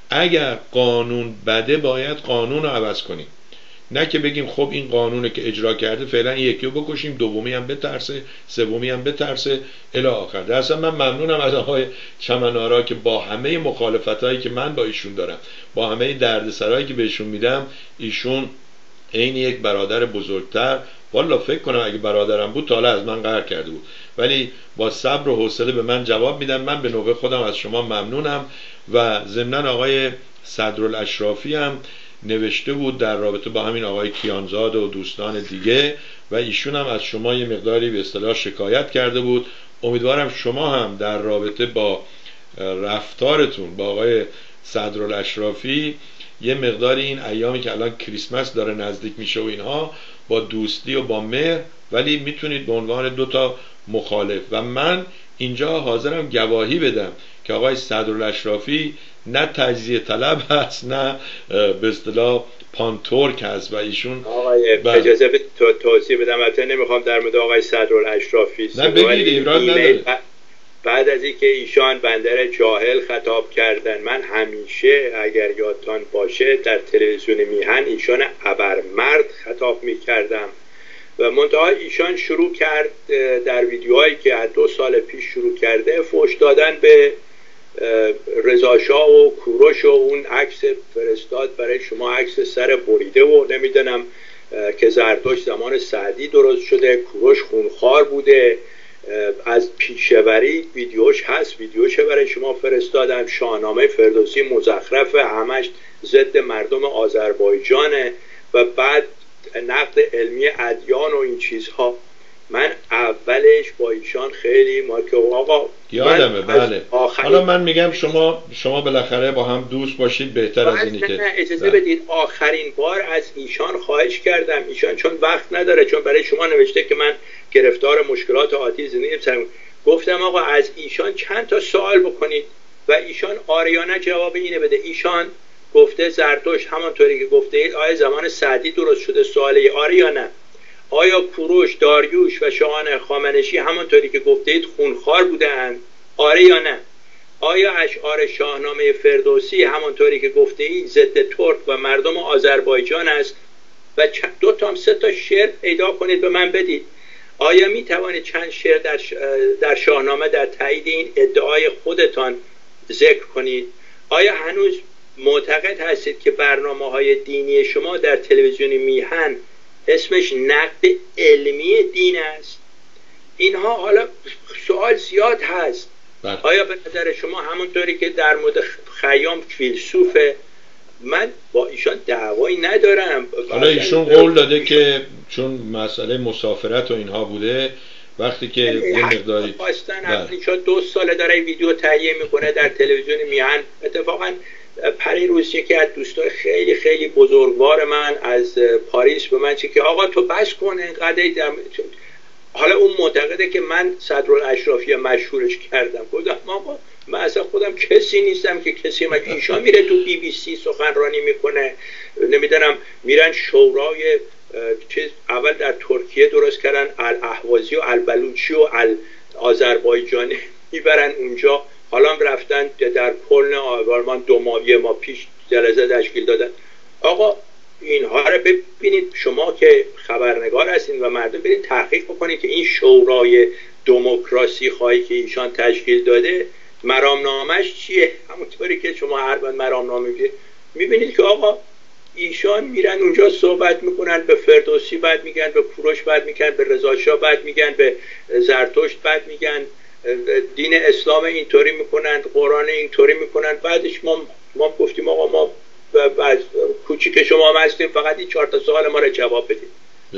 اگر قانون بده باید قانون رو عوض کنیم، نه که بگیم خب این قانونه که اجرا کرده فعلا یکی رو بکشیم، دومی هم بترسه، سومی هم بترسه الی آخر. در اصلا من ممنونم از آقای چمنارا که با همه مخالفتایی که من با ایشون دارم، با همه دردسرایی که بهشون میدم، ایشون عین یک برادر بزرگتر، والا فکر کنم اگه برادرم بود تا حالا از من قهر کرده بود، ولی با صبر و حوصله به من جواب میدن. من به نوبه خودم از شما ممنونم. و ضمناً آقای صدرالاشرافی هم نوشته بود در رابطه با همین آقای کیانزاد و دوستان دیگه و ایشون هم از شما یه مقداری به اصطلاح شکایت کرده بود. امیدوارم شما هم در رابطه با رفتارتون با آقای صدرالاشرافی یه مقداری این ایامی که الان کریسمس داره نزدیک میشه و اینها با دوستی و با مهر، ولی میتونید به عنوان دو تا مخالف، و من اینجا حاضرم گواهی بدم که آقای صدرالاشرافی نه تجزیه طلب هست نه به اصطلاح پانتورک هست و ایشون آقای با... اجازه به تو توضیح بدم. البته نمیخوام در مورد آقای صدرالاشرافی نه بگید، ایراد نداره. بعد از اینکه ایشان بندر جاهل خطاب کردن، من همیشه اگر یادتان باشه در تلویزیون میهن ایشان ابرمرد خطاب میکردم و منتها ایشان شروع کرد در ویدیوهایی که از دو سال پیش شروع کرده فحش دادن به رضا شاه و کوروش و اون عکس فرستاد برای شما، عکس سر بریده و نمیدونم که زرتشت زمان سعدی درست شده، کوروش خونخوار بوده، از پیشوری ویدیوش هست، ویدیوش برای شما فرستادم، شاهنامه فردوسی مزخرف، همش ضد مردم آذربایجانه و بعد نقد علمی ادیان و این چیزها. من اولش با ایشان خیلی مارکه آقا یادمه بله. حالا من میگم شما شما بالاخره با هم دوست باشید، بهتر از اینی که اجازه بدید آخرین بار از ایشان خواهش کردم، ایشان چون وقت نداره، چون برای شما نوشته که من گرفتار مشکلات عاطفی زندگی بسرم، گفتم آقا از ایشان چند تا سوال بکنید و ایشان آریانه جواب اینه بده. ایشان گفته زرتشت همانطوری که گفته اید آیا زمان سعدی درست شده، سواله آره یا نه؟ آیا کوروش، داریوش و شاهان خامنشی همانطوری که گفته اید خونخوار بودند، آره یا نه؟ آیا اشعار شاهنامه فردوسی همانطوری که گفته اید ضد ترک و مردم آذربایجان است؟ و دو تا سه تا شعر پیدا کنید به من بدید. آیا می توانید چند شعر در, در شاهنامه در تایید این ادعای خودتان ذکر کنید؟ آیا هنوز معتقد هستید که برنامه‌های دینی شما در تلویزیون میهن اسمش نقد علمی دین است؟ اینها حالا سوال زیاد هست. بله. آیا به نظر شما همونطوری که در مورد خیام فیلسوفه، من با ایشان دعوایی ندارم، حالا ایشون قول داده که چون مسئله مسافرت و اینها بوده وقتی که یه مقداری خواستن ایشان دو ساله داره ویدیو تهیه میکنه در تلویزیون میهن. اتفاقا پری روز یکی از دوستای خیلی خیلی بزرگوار من از پاریس به من چه که آقا تو بس کن اینقدر دم... حالا اون معتقده که من صدرالاشرافی مشهورش کردم. گفتم آقا من اصلا خودم کسی نیستم که کسی مگه ایشان میره تو بی بی سی سخنرانی میکنه، نمیدونم میرن شورای چیز اول در ترکیه درست کردن، الاهوازی و البلوچی و آذربایجانی میبرن اونجا، حالا رفتن در کلن آلمان دو ماه یه ماه پیش جلسه تشکیل دادن. آقا اینها رو ببینید، شما که خبرنگار هستین و مردم برید تحقیق بکنید که این شورای دموکراسی خواهی که ایشان تشکیل داده مرامنامش چیه. همونطوری که شما هر وقت مرامنامه میبینید که آقا ایشان میرن اونجا صحبت میکنن، به فردوسی بعد میگن، به کوروش بعد میگن، به رضا شاه بعد میگن، به زرتشت بعد میگن، دین اسلام اینطوری میکنن، قرآن اینطوری میکنن. بعدش ما ما گفتیم آقا ما بعد کوچیک شما هم هستیم، فقط این چهار تا سوال ما رو جواب بدید.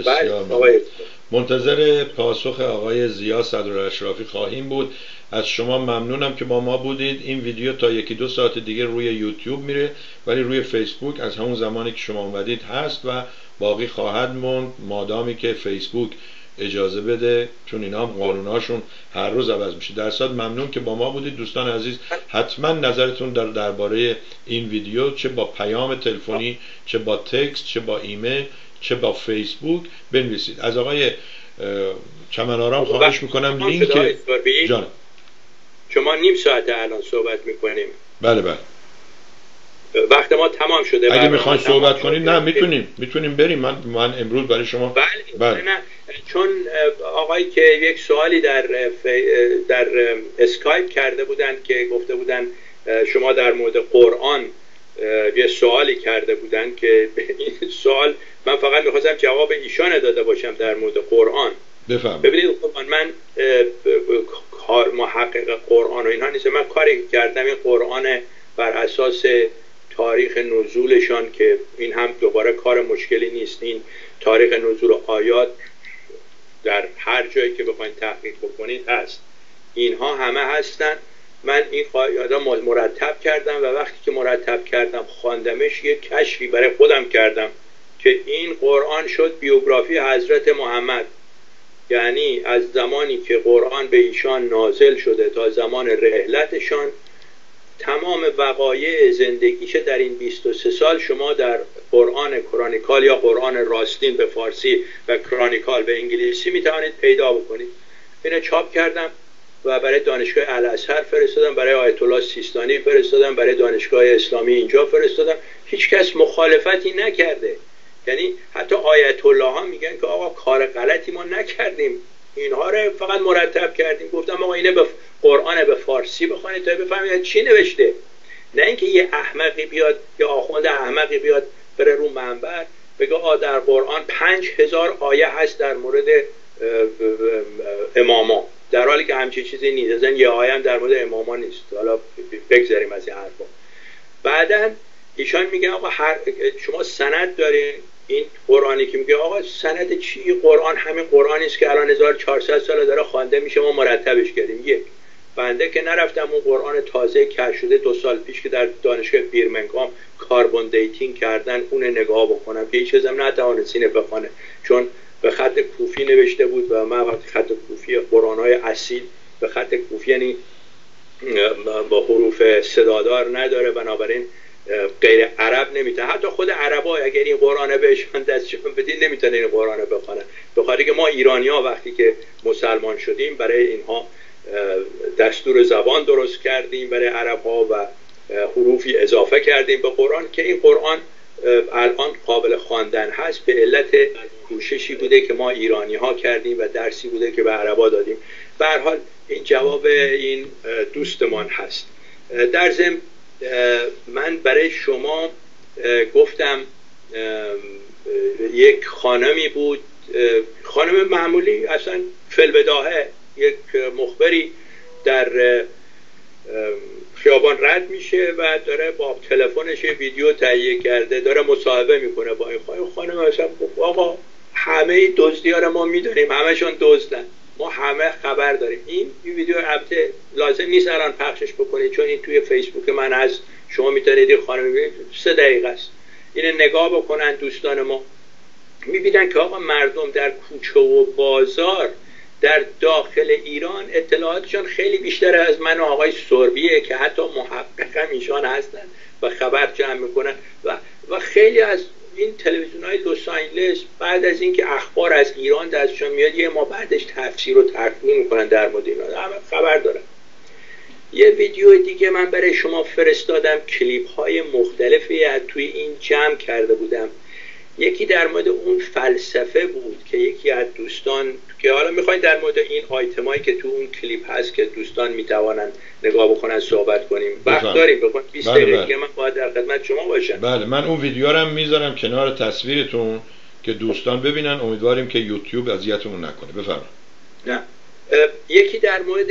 بسیار منتظر پاسخ آقای زیا صدرالاشرافی خواهیم بود. از شما ممنونم که با ما بودید. این ویدیو تا یکی دو ساعت دیگه روی یوتیوب میره، ولی روی فیسبوک از همون زمانی که شما اومدید هست و باقی خواهد موند مادامی که فیسبوک اجازه بده، چون اینا هم قانوناشون هر روز عوض میشه. در صد ممنون که با ما بودید. دوستان عزیز حتما نظرتون در درباره این ویدیو، چه با پیام تلفنی، چه با تکست، چه با ایمیل، چه با فیسبوک بنویسید. از آقای چمنارام خواهش میکنم لینک جان شما نیم ساعت الان صحبت میکنیم. بله بله وقت ما تمام شده. اگه میخواین صحبت کنید نه میتونیم میتونیم بریم. من من امروز برای شما بله, بله. نه چون آقای که یک سوالی در در اسکایپ کرده بودن که گفته بودن شما در مورد قرآن یه سوالی کرده بودن که این سوال من فقط میخواستم جواب ایشان داده باشم در مورد قرآن. بفهم. ببینید من کار محقق قرآن و اینها نیست. من کاری کردم این قرآن بر اساس تاریخ نزولشان که این هم دوباره کار مشکلی نیست. این تاریخ نزول آیات در هر جایی که بخواید تحقیق بکنید هست، اینها همه هستن. من این آیات مرتب کردم و وقتی که مرتب کردم خواندمش یک کشفی برای خودم کردم که این قرآن شد بیوگرافی حضرت محمد. یعنی از زمانی که قرآن به ایشان نازل شده تا زمان رحلتشان تمام وقایع زندگیش در این بیست و سه سال شما در قرآن کرونیکال یا قرآن راستین به فارسی و کرونیکال به انگلیسی میتوانید پیدا بکنید. اینو چاپ کردم و برای دانشگاه الازهر فرستادم، برای آیت الله سیستانی فرستادم، برای دانشگاه اسلامی اینجا فرستادم. هیچ کس مخالفتی نکرده. یعنی حتی آیت الله ها میگن که آقا کار غلطی ما نکردیم، اینها رو فقط مرتب کردیم. گفتم آقا اینه به قرآن به فارسی بخونید تا بفهمید چی نوشته، نه اینکه یه احمقی بیاد یا آخوند احمقی بیاد بره رو منبر بگه آ در قرآن پنج هزار آیه هست در مورد اماما، در حالی که همچین چیزی نیست. اصلا یه آیه هم در مورد اماما نیست. حالا بگذاریم از این حرفا. بعداً ایشان میگه آقا هر شما سند دارین. این قرآنی که میگه آقا سند چی؟ قرآن همین قرآنی است که الان هزار و چهارصد سال داره خوانده میشه، ما مرتبش کردیم. یک بنده که نرفتم اون قرآن تازه کشف شده دو سال پیش که در دانشگاه بیرمنگام کاربون دیتینگ کردن اون نگاه بکنم که هیچ چیزم نتوانستین بخونه چون به خط کوفی نوشته بود و من وقتی خط کوفی قرآن‌های اصیل به خط کوفی یعنی با حروف صدادار نداره، بنابراین غیر عرب نمیتونه. حتی خود عربا اگر این قرآن بهشون دستشون بدین نمیتونه این قرآن بخونن. به خاطر که ما ایرانی‌ها وقتی که مسلمان شدیم برای اینها دستور زبان درست کردیم، برای عرب‌ها و حروفی اضافه کردیم به قرآن که این قرآن الان قابل خواندن هست به علت کوششی بوده که ما ایرانی‌ها کردیم و درسی بوده که به عربا دادیم. به هر حال این جواب این دوستمان هست. در ضمن من برای شما گفتم یک خانمی بود، خانم معمولی اصلا فلبداهه، یک مخبری در خیابان رد میشه و داره با تلفنش ویدیو تهیه کرده داره مصاحبه میکنه با این خانم. خانم اصلا آقا همه دزدی‌ها رو ما میدونیم، همشون دزدن، ما همه خبر داریم. این ویدیو البته لازم نیست الان پخشش بکنید چون این توی فیسبوک من هست، شما میتونید این خانم ببینید، سه دقیقه است. اینو نگاه بکنن دوستان ما، میبینن که آقا مردم در کوچه و بازار در داخل ایران اطلاعاتشون خیلی بیشتر از من و آقای سربیه که حتی محقق هم ایشان هستن و خبر جمع میکنن و و خیلی از این تلویزیون های لس آنجلس بعد از اینکه اخبار از ایران دستشون میاد یه ما بعدش تفسیر و تحقیق میکنن در مورد اینا، همه خبر دارن. یه ویدیو دیگه من برای شما فرستادم، کلیپ های مختلفی از توی این جمع کرده بودم. یکی در مورد اون فلسفه بود که یکی از دوستان که حالا میخواین در مورد این آیتمایی که تو اون کلیپ هست که دوستان میتوانن نگاه بکنن صحبت کنیم. وقت داریم بکن بیست دقیقه دیگه من باید در خدمت شما باشم. بله من اون ویدیو رو هم میذارم کنار تصویرتون که دوستان ببینن، امیدواریم که یوتیوب اذیتمون نکنه. بفرمایید. نه یکی در مورد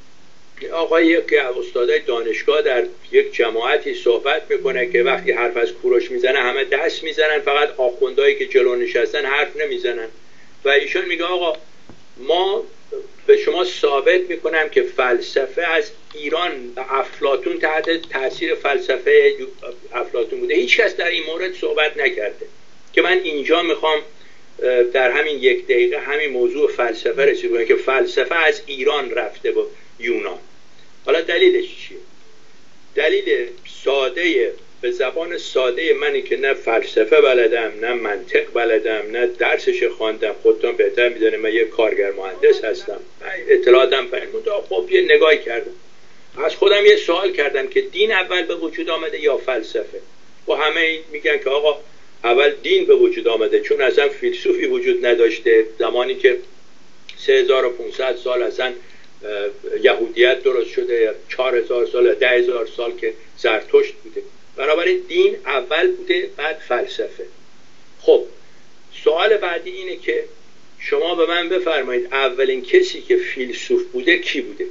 آقای که استادای دانشگاه در یک جماعتی صحبت میکنه که وقتی حرف از کوروش میزنه همه دست میزنن، فقط آخوندایی که جلو نشستن حرف نمیزنن و ایشون میگه آقا ما به شما ثابت میکنم که فلسفه از ایران افلاطون تحت تاثیر فلسفه افلاطون بوده. هیچ کس در این مورد صحبت نکرده که من اینجا میخوام در همین یک دقیقه همین موضوع فلسفه رسید کنم که فلسفه از ایران رفته با یونان. حالا دلیلش چیه؟ دلیل ساده به زبان ساده منی که نه فلسفه بلدم نه منطق بلدم نه درسش خواندم، خودتون بهتر میدونید من یه کارگر مهندس هستم، اطلاعاتم فرمود. خب یه نگاهی کردم از خودم یه سوال کردم که دین اول به وجود آمده یا فلسفه؟ و همه میگن که آقا اول دین به وجود آمده، چون اصلا فیلسوفی وجود نداشته زمانی که سه هزار و پانصد سال اصلا یهودیت درست شده، چهار هزار سال، ده هزار سال که زرتشت بوده. بنابراین دین اول بوده بعد فلسفه. خب سوال بعدی اینه که شما به من بفرمایید اولین کسی که فیلسوف بوده کی بوده؟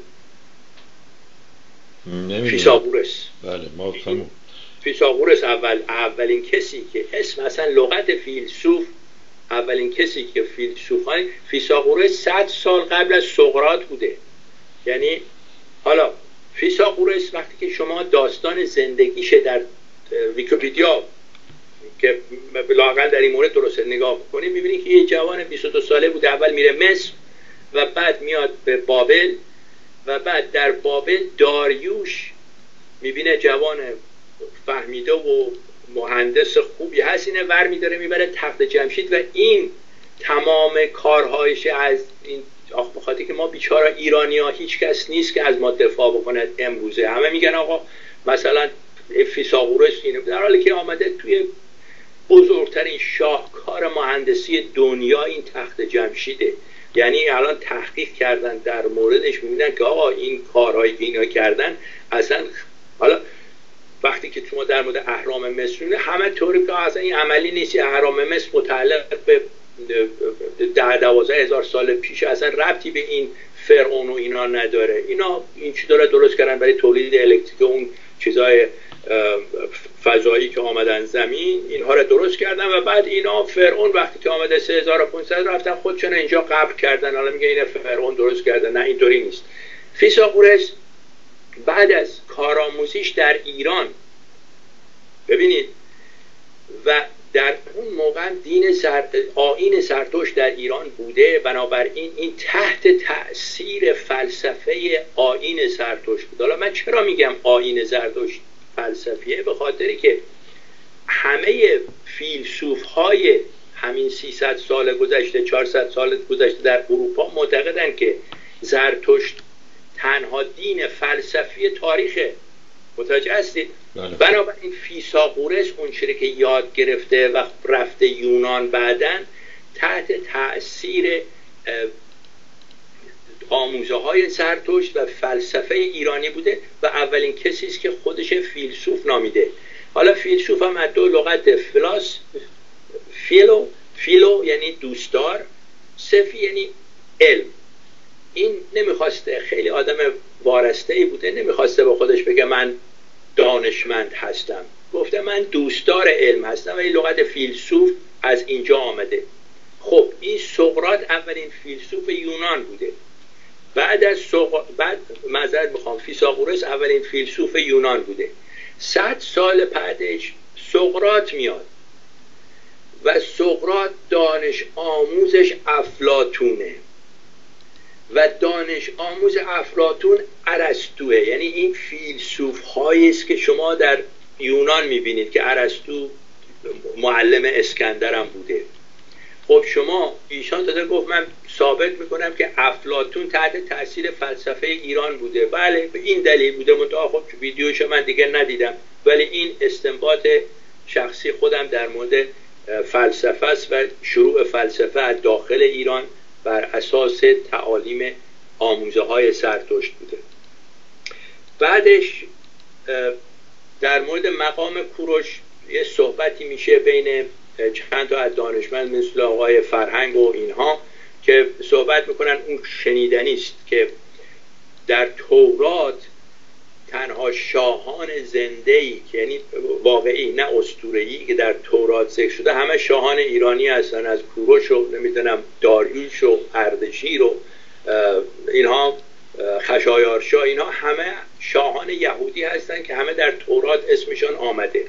فیثاغورس. بله ما فهمون. فیثاغورس اول اولین کسی که اسم اصلا لغت فیلسوف، اولین کسی که فیلسوفان فیثاغورس صد سال قبل از سقراط بوده. یعنی حالا فیثاغورس وقتی که شما داستان زندگیش در ویکی‌پدیا که لااقل در این مورد درست نگاه کنید میبینید که یه جوان بیست و دو ساله بوده، اول میره مصر و بعد میاد به بابل و بعد در بابل داریوش میبینه جوان فهمیده و مهندس خوبی هست، اینه ور میداره میبره تخت جمشید و این تمام کارهایش از این آخ بخاطر که ما بیچاره ایرانی ها هیچ کس نیست که از ما دفاع بکنه امروزه. همه میگن آقا مثلا فیثاغورس اینه، در حالی که آمده توی بزرگترین شاهکار مهندسی دنیا این تخت جمشیده. یعنی الان تحقیق کردن در موردش میبینن که آقا این کارهایی که اینا کردن اصلا، حالا وقتی که شما در مورد اهرام مصر میبینید همه طوری که اصلا این عملی نیست، اهرام مصر متعلق به ده دوازده هزار سال پیش، اصلا ربطی به این فرعون و اینا نداره. اینا این چی داره درست کردن برای تولید الکتریک اون چیزای فضایی که آمدن زمین، اینها رو درست کردن و بعد اینا فرعون وقتی که آمده سه هزار و پانصد رفتن خودشون اینجا قبر کردن، حالا میگه این فرعون درست کرده. نه اینطوری نیست. فیثاغورس بعد از کارآموزیش در ایران ببینید و در اون موقع دین زر... آیین زرتشت در ایران بوده، بنابراین این تحت تأثیر فلسفه آیین زرتشت بود. حالا من چرا میگم آیین زرتشت فلسفیه؟ به خاطری که همه فیلسوف های همین سیصد سال گذشته، چهارصد سال گذشته در اروپا معتقدند که زرتشت تنها دین فلسفی تاریخه. متوجه هستید؟ بنابراین فیثاغورس اون چیزی که یاد گرفته و رفته یونان بعدن تحت تأثیر آموزه های زرتشت و فلسفه ایرانی بوده و اولین کسی است که خودش فیلسوف نامیده. حالا فیلسوف هم از دو لغت فلاس، فیلو فیلو یعنی دوستدار، سفی یعنی علم. این نمیخواسته، خیلی آدم وارسته ای بوده، نمیخواسته به خودش بگه من دانشمند هستم، گفته من دوستدار علم هستم و این لغت فیلسوف از اینجا آمده. خب این سقراط اولین فیلسوف یونان بوده. بعد از سق... بعد معذرت میخوام فیثاغورس اولین فیلسوف یونان بوده. صد سال بعدش سقراط میاد و سقراط دانش آموزش افلاطونه و دانش آموز افلاطون ارسطوئه. یعنی این فیلسوف هایی است که شما در یونان میبینید که ارسطو معلم اسکندرم بوده. خب شما ایشان داده گفت من ثابت میکنم که افلاطون تحت تاثیر فلسفه ایران بوده. بله به این دلیل بوده، منتها خب ویدیوش من دیگه ندیدم، ولی این استنباط شخصی خودم در مورد فلسفه است و شروع فلسفه از داخل ایران بر اساس تعالیم آموزه های زرتشت بوده. بعدش در مورد مقام کوروش یه صحبتی میشه بین چند تا از دانشمند مثل آقای فرهنگ و اینها که صحبت میکنن اون شنیدنی است که در تورات تنها شاهان زنده‌ای که یعنی واقعی نه اسطوره‌ای که در تورات ذکر شده همه شاهان ایرانی هستن، از کوروش و نمیدونم داریوش و اردشیر و اینها خشایارشا، اینها همه شاهان یهودی هستن که همه در تورات اسمشان آمده.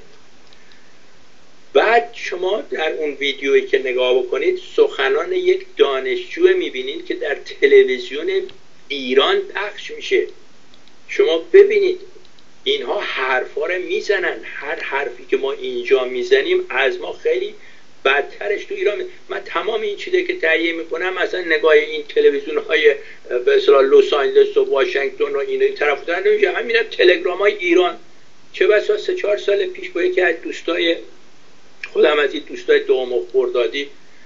بعد شما در اون ویدیویی که نگاه بکنید سخنان یک دانشجو میبینید که در تلویزیون ایران پخش میشه. شما ببینید اینها حرفا رو میزنن، هر حرفی که ما اینجا میزنیم از ما خیلی بدترش تو ایران. من تمام این چیزی که تهیه میکنم مثلا نگاه این تلویزیون های به اصطلاح لس آنجلس و واشنگتن و این این طرف دارن نمیشه، من میرم تلگرام های ایران. چه بسا سه چهار سال پیش با یکی از دوستای خودم از این دوستای دوم خردادی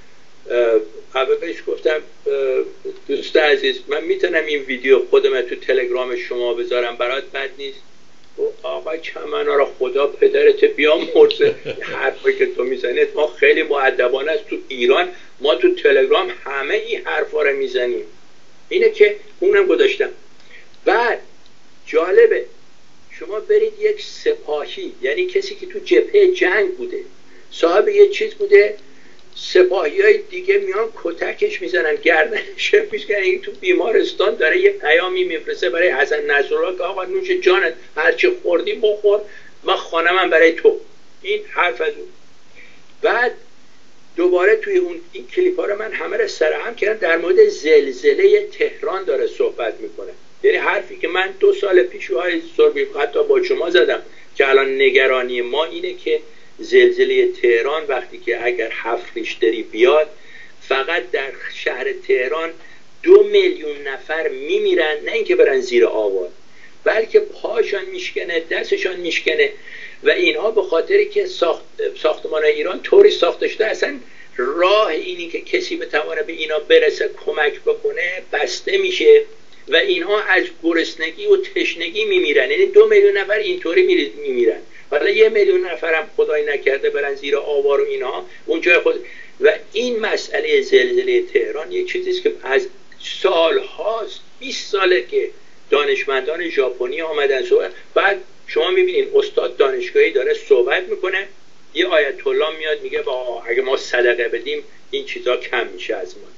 اول بهش گفتم دوست عزیز من میتونم این ویدیو خودم تو تلگرام شما بذارم برات بد نیست؟ و آقا چمنا را خدا پدرت بیامرزه، حرفی که تو میزنی ما خیلی مؤدبانه است تو ایران، ما تو تلگرام همه این حرفا رو میزنیم. اینه که اونم گذاشتم. بعد جالبه شما برید یک سپاهی، یعنی کسی که تو جبهه جنگ بوده، صاحب یه چیز بوده، سپاهی های دیگه میان کتکش میزنن، گردنش میشکنن، این تو بیمارستان داره یه پیامی میفرسته برای حسن نصرالله که آقا نوش جانت هرچی خوردی بخور، من خانمم برای تو. این حرف از اون. بعد دوباره توی اون این کلیپ ها رو من همه رو سرهم کردم، در مورد زلزله تهران داره صحبت میکنه. یعنی حرفی که من دو سال پیش های سربی حتی با شما زدم که الان نگرانی ما اینه که زلزله تهران وقتی که اگر هفت ریشتری بیاد فقط در شهر تهران دو میلیون نفر میمیرن، نه اینکه برن زیر آوار، بلکه پاشان میشکنه، دستشان میشکنه. و اینها به خاطری که ساخت ساختمان ایران طوری ساخته شده اصلا راه اینی که کسی بتونه به اینا برسه کمک بکنه بسته میشه و اینها از گرسنگی و تشنگی میمیرن. یعنی دو میلیون نفر اینطوری میمیرن، حالا یه میلیون نفرم خدای نکرده برن زیر آوار و اینها اونجا خود. و این مسئله زلزله تهران یک چیزیست که از سالهاست، بیست ساله که دانشمندان ژاپنی آمدن صحبت. بعد شما میبینید استاد دانشگاهی داره صحبت میکنه، یه آیت الله میاد میگه با اگه ما صدقه بدیم این چیزا کم میشه از ما.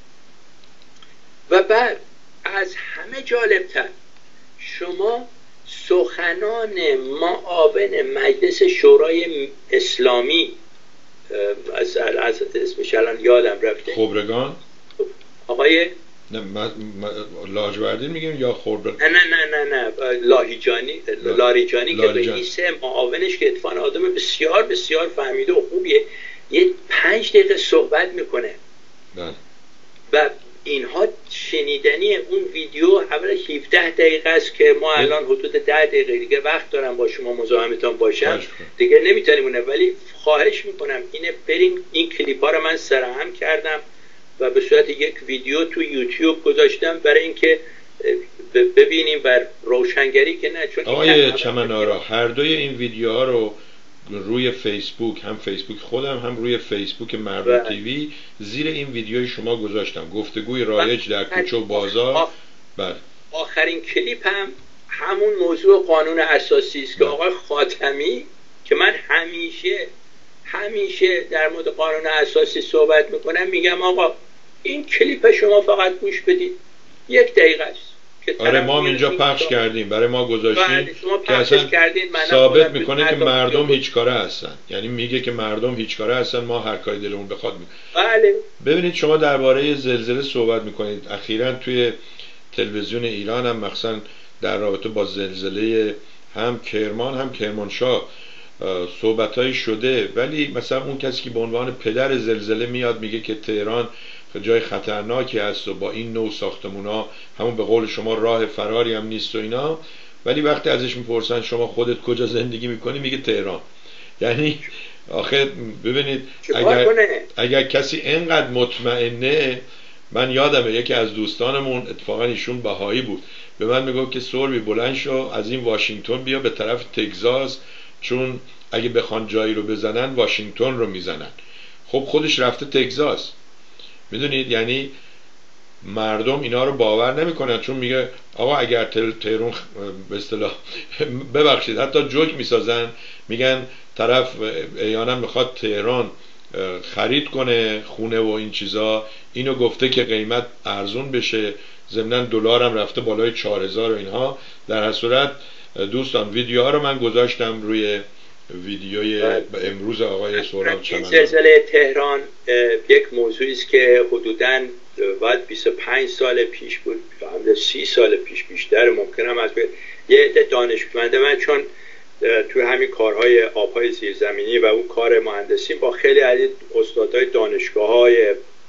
و بعد از همه جالبتر شما سخنان معاون مجلس شورای اسلامی از از اسمش الان یادم رفته، خبرگان آقای نه م... م... لاجوردی میگیم یا خبرگان؟ نه نه نه نه نه لاهیجانی لاریجانی که رئیس معاونش که اتفاقا آدم بسیار بسیار فهمیده و خوبیه، یه پنج دقیقه صحبت میکنه. بله. و اینها شنیدنی اون ویدیو اول هفده دقیقه است که ما الان حدود ده دقیقه دیگه وقت دارم با شما مزاحمتان باشم دیگه نمیتونیم اونه، ولی خواهش میکنم اینه بریم این کلیپ ها رو من سرهم کردم و به صورت یک ویدیو تو یوتیوب گذاشتم برای اینکه ببینیم بر روشنگری که نه. چون آقای چمنارا هر دوی این ویدیوها رو روی فیسبوک، هم فیسبوک خودم هم روی فیسبوک مردم تیوی زیر این ویدیوی شما گذاشتم، گفتگوی رایج در کوچه و بازار. بله. آخرین کلیپ هم همون موضوع قانون اساسی است که آقای خاتمی که من همیشه همیشه در مورد قانون اساسی صحبت میکنم، میگم آقا این کلیپ شما فقط گوش بدید، یک دقیقه است. آره ما اینجا پخش کردیم، برای ما گذاشتیم که اصلا ثابت میکنه که مردم هیچ کاره هستن، یعنی میگه که مردم هیچ کاره هستن، ما هر کاری دلمون بخواد میکنیم. بله. ببینید شما درباره زلزله صحبت میکنید، اخیراً توی تلویزیون ایران هم مخصوصا در رابطه با زلزله هم کرمان هم کرمانشاه صحبتایی شده، ولی مثلا اون کسی که به عنوان پدر زلزله میاد میگه که تهران جای خطرناکی هست و با این نوع ساختمونا همون به قول شما راه فراری هم نیست و اینا، ولی وقتی ازش میپرسن شما خودت کجا زندگی میکنی میگه تهران. یعنی آخه ببینید اگر, اگر کسی اینقدر مطمئنه، من یادمه یکی از دوستانمون اتفاقا ایشون بهایی بود به من میگه که سوربی بلند شو از این واشنگتن بیا به طرف تگزاس، چون اگه بخوان جایی رو بزنن واشنگتن رو میزنن. خب خودش رفته تگزاس، میدونید، یعنی مردم اینا رو باور نمیکنن، چون میگه آقا اگر تهران به اصطلاح ببخشید حتی جوک میسازن، میگن طرف احیانا میخواد تهران خرید کنه خونه و این چیزا، اینو گفته که قیمت ارزون بشه، ضمناً دلار هم رفته بالای چهار هزار و اینها. در هر صورت دوستان ویدیوها رو من گذاشتم روی ویدیوی امروز آقای سهراب چمنان. زلزله تهران یک موضوعی است که حدوداً بعد بیست و پنج سال پیش بود، سی سال پیش بیشتر ممکنه. از یه عده دانشمند من چون توی همین کارهای آبهای زیرزمینی و اون کار مهندسی با خیلی از استادای دانشگاه‌های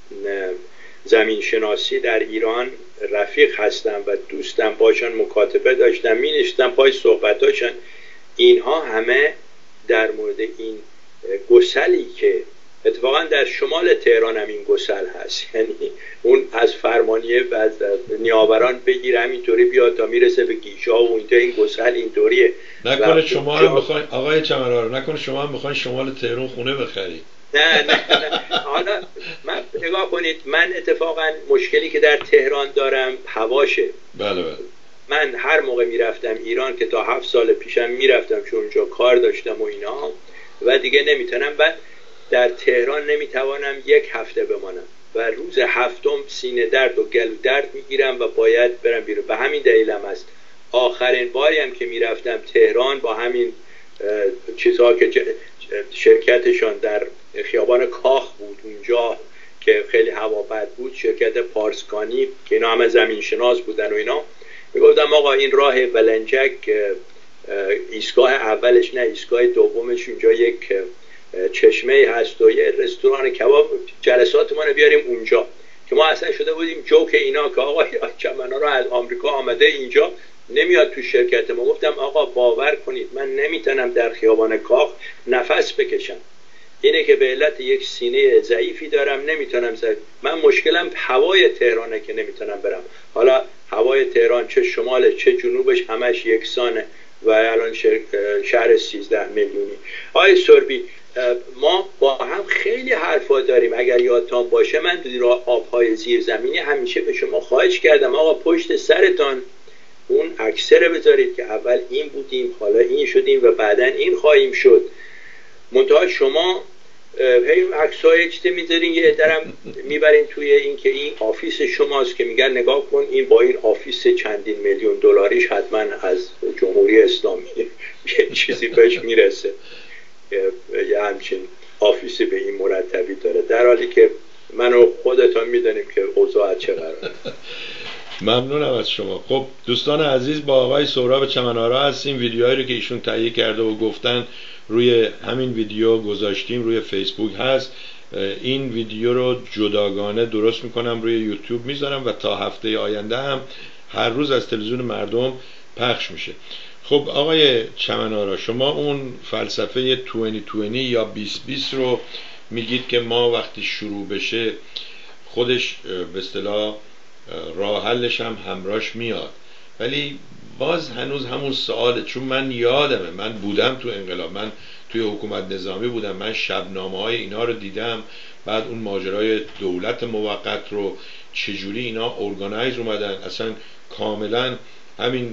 زمین شناسی در ایران رفیق هستم و دوستم، باشن مکاتبه داشتم، می نشستم پای صحبتاشن. اینها همه در مورد این گسلی که اتفاقا در شمال تهران هم این گسل هست، یعنی اون از فرمانیه و از نیاوران بگیر همینطوری بیاد تا میرسه به گیشا و اینجا این گسل اینطوریه. نکنه شما هم بخواین آقای چمن‌آرا، نکنه شما هم بخواین شمال تهران خونه بخرید؟ نه نه نه. حالا من نگاه کنید، من اتفاقا مشکلی که در تهران دارم هواشه. بله بله. من هر موقع میرفتم ایران که تا هفت سال پیشم میرفتم چون اونجا کار داشتم و اینا و دیگه نمیتونم، بعد در تهران نمیتوانم یک هفته بمانم و روز هفتم سینه درد و گلو درد میگیرم و باید برم بیرون. به همین دلیلم است آخرین باری هم که میرفتم تهران با همین چیزها که شرکتشان در خیابان کاخ بود اونجا که خیلی هوا بد بود، شرکت پارسکانی که اینا همه زمین شناس بودن و اینا، میگفتم آقا این راه ولنجک ایستگاه اولش نه ایستگاه دومش اونجا یک چشمه هست و یه رستوران کباب، جلسات ما رو بیاریم اونجا، که ما اصلا شده بودیم جوک اینا که آقا چمن‌آرا از آمریکا آمده اینجا نمیاد تو شرکت ما. گفتم آقا باور کنید من نمیتونم در خیابان کاخ نفس بکشم، اینه که به علت یک سینه ضعیفی دارم نمیتونم زد. من مشکلم هوای تهرانه که نمیتونم برم. حالا هوای تهران چه شمال چه جنوبش همش یکسانه و الان شهر سیزده میلیونی. آقای سربی، ما با هم خیلی حرفا داریم. اگر یادتان باشه من تو راه آبهای زیرزمینی همیشه به شما خواهش کردم آقا پشت سرتان اون اکسره بذارید که اول این بودیم حالا این شدیم و بعدا این خواهیم شد. منتها شما هی عکسای چیزی میذارین یه درم میبرین توی این که این آفیس شماست که میگن نگاه کن این با این آفیس چندین میلیون دلاریش حتما از جمهوری اسلامی یه چیزی بهش میرسه، یه همچین آفیسی به این مرتبی داره، در حالی که من و خودتان میدونیم که اوضاع چه قراره. ممنونم از شما. خب دوستان عزیز، با آقای سهراب چمن‌آرا هستیم. ویدیوهایی رو که ایشون تهیه کرده و گفتن روی همین ویدیو گذاشتیم، روی فیسبوک هست. این ویدیو رو جداگانه درست میکنم روی یوتیوب میذارم و تا هفته آینده هم هر روز از تلویزیون مردم پخش میشه. خب آقای چمن‌آرا، شما اون فلسفه بیست بیست یا بیست بیست رو میگید که ما وقتی شروع بشه خودش به اصطلاح راه حلش هم همراهش میاد، ولی باز هنوز همون سواله. چون من یادمه من بودم تو انقلاب، من توی حکومت نظامی بودم، من شبنامه های اینا رو دیدم، بعد اون ماجرای دولت موقت رو چجوری اینا ارگانایز اومدن. اصلا کاملا همین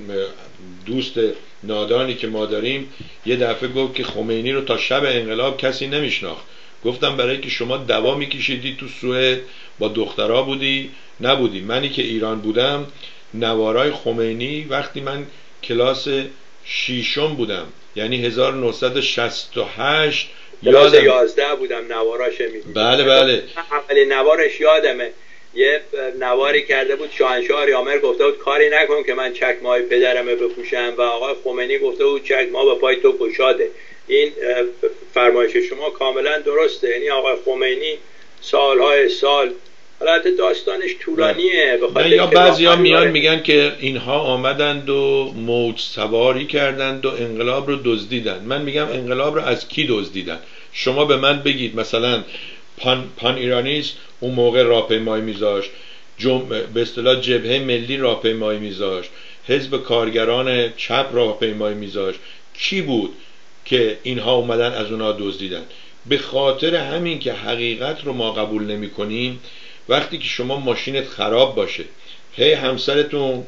دوست نادانی که ما داریم یه دفعه گفت که خمینی رو تا شب انقلاب کسی نمیشناخت. گفتم برای که شما دوا میکشیدی تو سوئد با دخترها بودی؟ نبودی. منی که ایران بودم نوارای خمینی وقتی من کلاس شیشم بودم، یعنی هزار و نهصد و شصت و هشت، کلاس یازده بودم نواراش میدیدم. بله بله. اولین نوارش یادمه، یه نواری کرده بود شاهنشاه ریامر، گفته بود کاری نکن که من چکمه‌های پدرمه بپوشم و آقای خمینی گفته بود چکمه به پای تو گشاده. این فرمایش شما کاملا درسته، یعنی آقای خمینی سالهای سال، حالت داستانش طولانیه. نه یا بعضی ها میان میگن که اینها آمدند و موج سواری کردند و انقلاب رو دزدیدن. من میگم انقلاب رو از کی دزدیدن؟ شما به من بگید. مثلا پان, پان ایرانیست اون موقع راهپیمایی میذاشت، به اصطلاح جبهه ملی راهپیمایی میذاشت، حزب کارگران چپ راهپیمایی میذاشت. کی بود که اینها اومدن از اونها دزدیدن؟ به خاطر همین که حقیقت رو ما قبول نمی کنیم. وقتی که شما ماشینت خراب باشه، هی همسرتون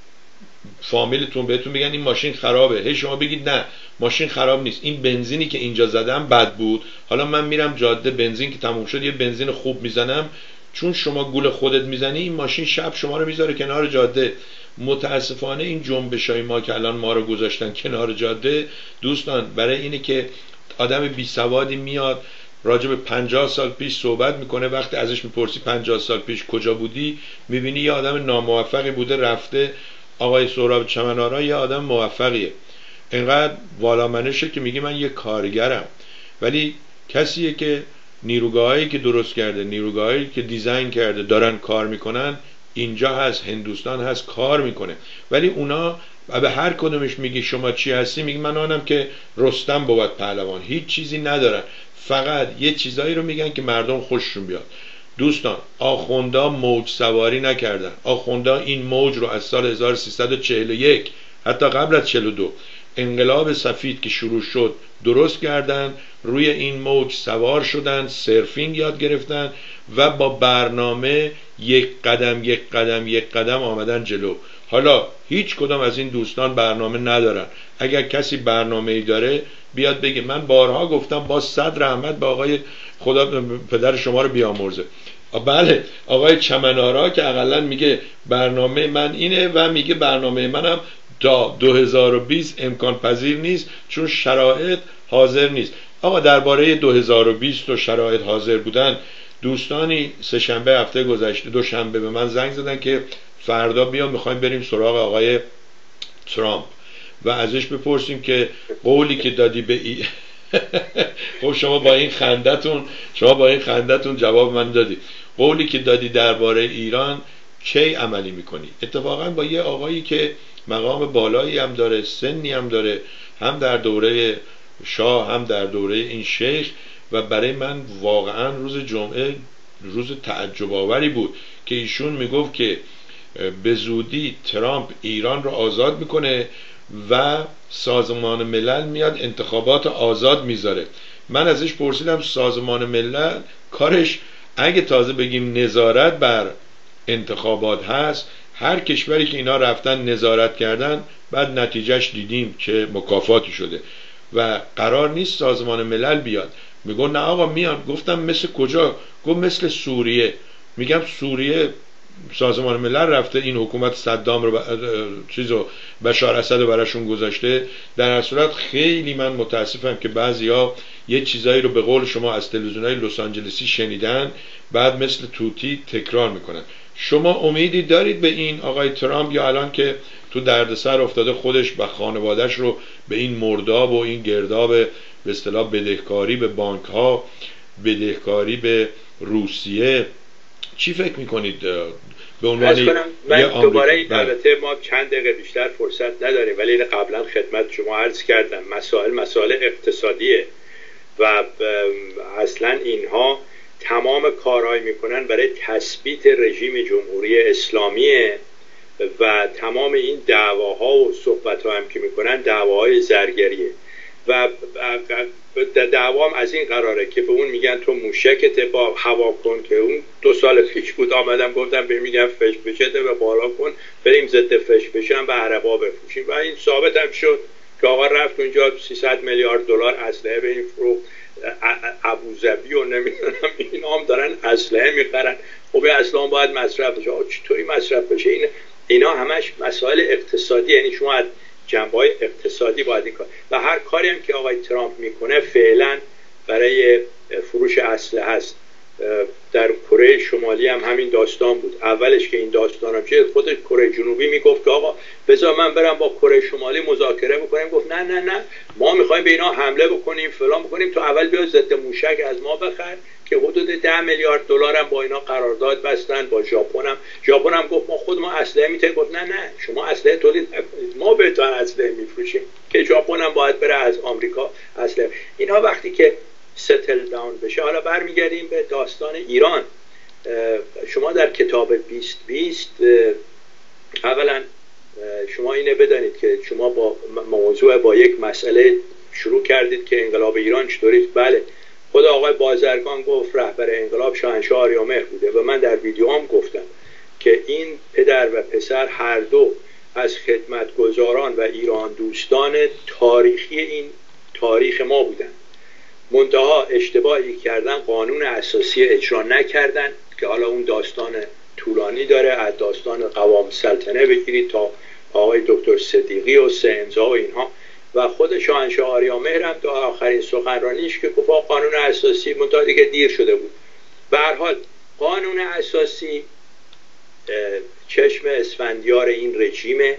فامیلتون بهتون بگن این ماشین خرابه، هی شما بگید نه ماشین خراب نیست، این بنزینی که اینجا زدم بد بود، حالا من میرم جاده بنزین که تموم شد یه بنزین خوب میزنم. چون شما گول خودت میزنی این ماشین شب شما رو میذاره کنار جاده. متاسفانه این جنبشای ما که الان ما رو گذاشتن کنار جاده دوستان، برای اینه که آدم بی سوادی میاد راجع به پنجاه سال پیش صحبت میکنه، وقتی ازش میپرسی پنجاه سال پیش کجا بودی، میبینی یه آدم ناموفقی بوده رفته. آقای سهراب چمن‌آرا یه آدم موفقیه. اینقدر والا منشه که میگه من یه کارگرم، ولی کسیه که نیروگاهایی که درست کرده، نیروگاهایی که دیزاین کرده دارن کار میکنن، اینجا هست، هندوستان هست، کار میکنه. ولی اونا به هر کدومش میگی شما چی هستی، میگی من آنم که رستم بود پهلوان. هیچ چیزی ندارن، فقط یه چیزایی رو میگن که مردم خوششون بیاد. دوستان، آخوندا موج سواری نکردن. آخوندا این موج رو از سال هزار و سیصد و چهل و یک حتی قبل از چهل و دو انقلاب سفید که شروع شد درست کردن، روی این موج سوار شدن، سرفینگ یاد گرفتن و با برنامه یک قدم یک قدم یک قدم آمدن جلو. حالا هیچ کدام از این دوستان برنامه ندارن. اگر کسی برنامه‌ای داره بیاد بگه. من بارها گفتم، با صد رحمت به آقای خدا پدر شما رو بیامرزه، بله آقای چمنارا که اقلا میگه برنامه من اینه و میگه برنامه منم تا دو هزار و بیست امکان پذیر نیست چون شرایط حاضر نیست. آقا درباره دو هزار و بیست و شرایط حاضر بودن، دوستانی سه شنبه هفته گذشته دو شنبه به من زنگ زدن که فردا بیام میخوایم بریم سراغ آقای ترامپ و ازش بپرسیم که قولی که دادی به ای خب شما با این خندتون شما با این خندتون جواب من دادی، قولی که دادی درباره ایران کی عملی میکنی؟ اتفاقا با یه آقایی که مقام بالایی هم داره، سنی هم داره، هم در دوره شاه هم در دوره این شیخ، و برای من واقعا روز جمعه روز تعجب آوری بود که ایشون میگفت که به زودی ترامپ ایران رو آزاد میکنه و سازمان ملل میاد انتخابات آزاد میذاره. من ازش پرسیدم سازمان ملل کارش اگه تازه بگیم نظارت بر انتخابات هست، هر کشوری که اینا رفتن نظارت کردن بعد نتیجهش دیدیم که مکافاتی شده و قرار نیست سازمان ملل بیاد. میگن نه آقا میان. گفتم مثل کجا؟ گفت مثل سوریه. میگم سوریه سازمان ملل رفته این حکومت صدام رو ب... چیزو بشار اسد رو براشون گذاشته؟ در هر صورت خیلی من متاسفم که بعضیا یه چیزایی رو به قول شما از تلویزیونای لس آنجلسی شنیدن بعد مثل توتی تکرار میکنن. شما امیدی دارید به این آقای ترامپ، یا الان که تو دردسر افتاده خودش و خانوادهش رو به این مرداب و این گرداب به اصطلاح بدهکاری به بانک ها، بدهکاری به روسیه، چی فکر میکنید به عنوان من دوباره البته ما چند دقیقه بیشتر فرصت نداریم ولی قبلا خدمت شما عرض کردم مسائل مسائل اقتصادیه و اصلا اینها تمام کارهایی میکنن برای تثبیت رژیم جمهوری اسلامیه و تمام این دعواها و صحبت‌ها هم که میکنن دعواهای زرگریه و دعوام از این قراره که به اون میگن تو موشکت با هوا کن، که اون دو سال پیش بود آمدم گفتم به میگن فش بشته و بالا کن بریم ضد فش بشن به عربا بفروشیم و این ثابت هم شد که آقا رفت اونجا سیصد میلیارد دلار اسلحه به این فروخت. ابوظبی و نمیدونم اینا هم دارن اسلحه میخرن. خب اسلحه باید مصرف بشه. چطوری مصرف بشه؟ این اینا همش مسائل اقتصادی، یعنی شما از جنبه‌های اقتصادی باید این کار و هر کاری هم که آقای ترامپ میکنه فعلا برای فروش اسلحه هست. در کره شمالی هم همین داستان بود. اولش که این داستان هم شد خود کره جنوبی میگفت که آقا بذار من برم با کره شمالی مذاکره بکنیم. گفت نه نه نه ما میخوایم به اینا حمله بکنیم فلان بکنیم، تو اول بیا ضد موشک از ما بخر، که حدود ده میلیارد دلار هم با اینا قرارداد بستن. با ژاپن هم ژاپن هم گفت ما خود ما اسلحه میتونیم. گفت نه نه شما اسلحه تولید نکنید، ما بهتون اسلحه میفروشیم، که ژاپن هم باید بره از آمریکا اسلحه. اینا وقتی که ستل داون بشه. حالا برمیگردیم به داستان ایران. شما در کتاب بیست بیست اولا شما اینه بدانید که شما با موضوع با یک مسئله شروع کردید که انقلاب ایران چطوری. بله خود آقای بازرگان گفت رهبر انقلاب شاهنشاه آریامهر بوده و من در ویدیو هم گفتم که این پدر و پسر هر دو از خدمتگزاران و ایران دوستان تاریخی این تاریخ ما بودن. منتها اشتباهی کردن، قانون اساسی اجرا نکردن که حالا اون داستان طولانی داره، از داستان قوام سلطنه بگیرید تا آقای دکتر صدیقی و سه امضا و اینها و خود شاهنشاه آریامهر هم تا آخرین سخنرانیش که گفت قانون اساسی، منتها دیگه دیر شده بود. به هر حال قانون اساسی چشم اسفندیار این رژیمه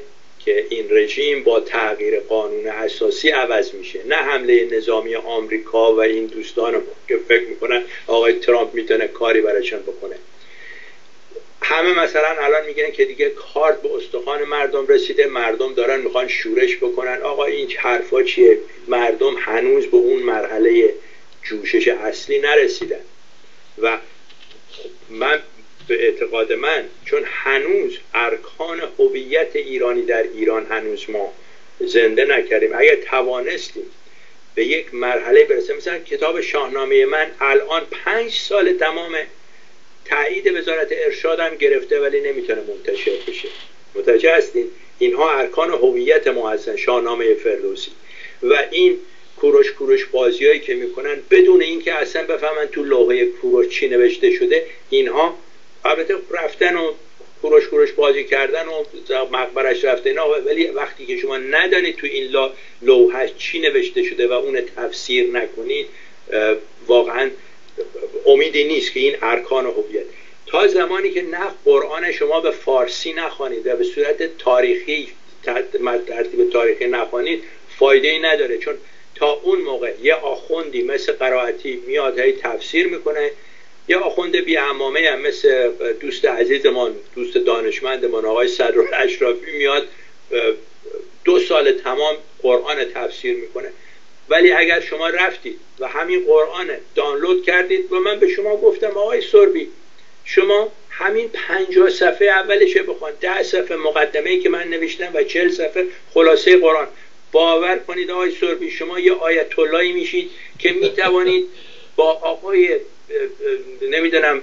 که این رژیم با تغییر قانون اساسی عوض میشه، نه حمله نظامی آمریکا و این دوستان که فکر میکنن آقای ترامپ میتونه کاری برایشون بکنه. همه مثلا الان میگن که دیگه کارت به استخوان مردم رسیده، مردم دارن میخوان شورش بکنن. آقا این حرفا چیه؟ مردم هنوز به اون مرحله جوشش اصلی نرسیدن و من به اعتقاد من، چون هنوز ارکان هویت ایرانی در ایران هنوز ما زنده نکردیم، اگر توانستیم به یک مرحله برسیم، مثلا کتاب شاهنامه من الان پنج سال تمامه، تایید وزارت ارشادم گرفته ولی نمیتونه منتشر بشه. متوجه هستین؟ اینها ارکان هویت ما هستن، شاهنامه فردوسی. و این کوروش کوروش بازیایی که میکنن بدون اینکه اصلا بفهمن تو لوحه کوروش چی نوشته شده، اینها البته رفتن و کوروش کوروش بازی کردن و مقبرش رفته اینا، ولی وقتی که شما ندانید تو این لوحه چی نوشته شده و اون تفسیر نکنید، واقعا امیدی نیست که این ارکان هویت. تا زمانی که نه قرآن شما به فارسی نخوانید و به صورت تاریخی ترتیب تاریخی نخوانید، فایده ای نداره، چون تا اون موقع یه آخوندی مثل قرائتی میاد هی تفسیر میکنه، یه آخوند بی عمامه هم مثل دوست عزیزمان، دوست دانشمندمان آقای صدرالاشرافی میاد دو سال تمام قرآن تفسیر میکنه. ولی اگر شما رفتید و همین قرآن دانلود کردید و من به شما گفتم آقای سربی شما همین پنجاه صفحه اولشه بخوان، ده صفحه مقدمه‌ای که من نوشتم و چهل صفحه خلاصه قرآن، باور کنید آقای سربی شما یه آیت اللهی میشید که میتوانید با آقای نمیدونم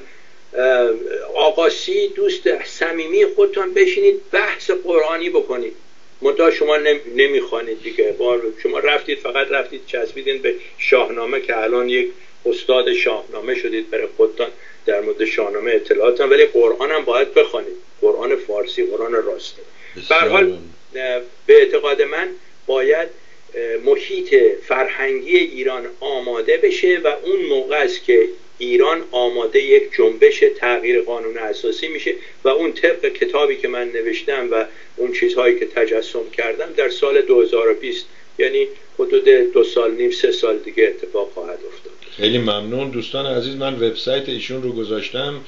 آقاسی دوست صمیمی خودتون بشینید بحث قرآنی بکنید. منتها شما نمیخوانید دیگه، شما رفتید فقط رفتید چسبیدین به شاهنامه که الان یک استاد شاهنامه شدید برای خودتان، در مورد شاهنامه اطلاعاتم، ولی قرآن هم باید بخوانید، قرآن فارسی، قرآن راسته. به هر حال به اعتقاد من باید محیط فرهنگی ایران آماده بشه و اون موقع است که ایران آماده یک جنبش تغییر قانون اساسی میشه و اون طبق کتابی که من نوشتم و اون چیزهایی که تجسم کردم در سال دو هزار و بیست، یعنی حدود دو سال نیم سه سال دیگه اتفاق خواهد افتاد. خیلی ممنون دوستان عزیز، من وبسایت ایشون رو گذاشتم.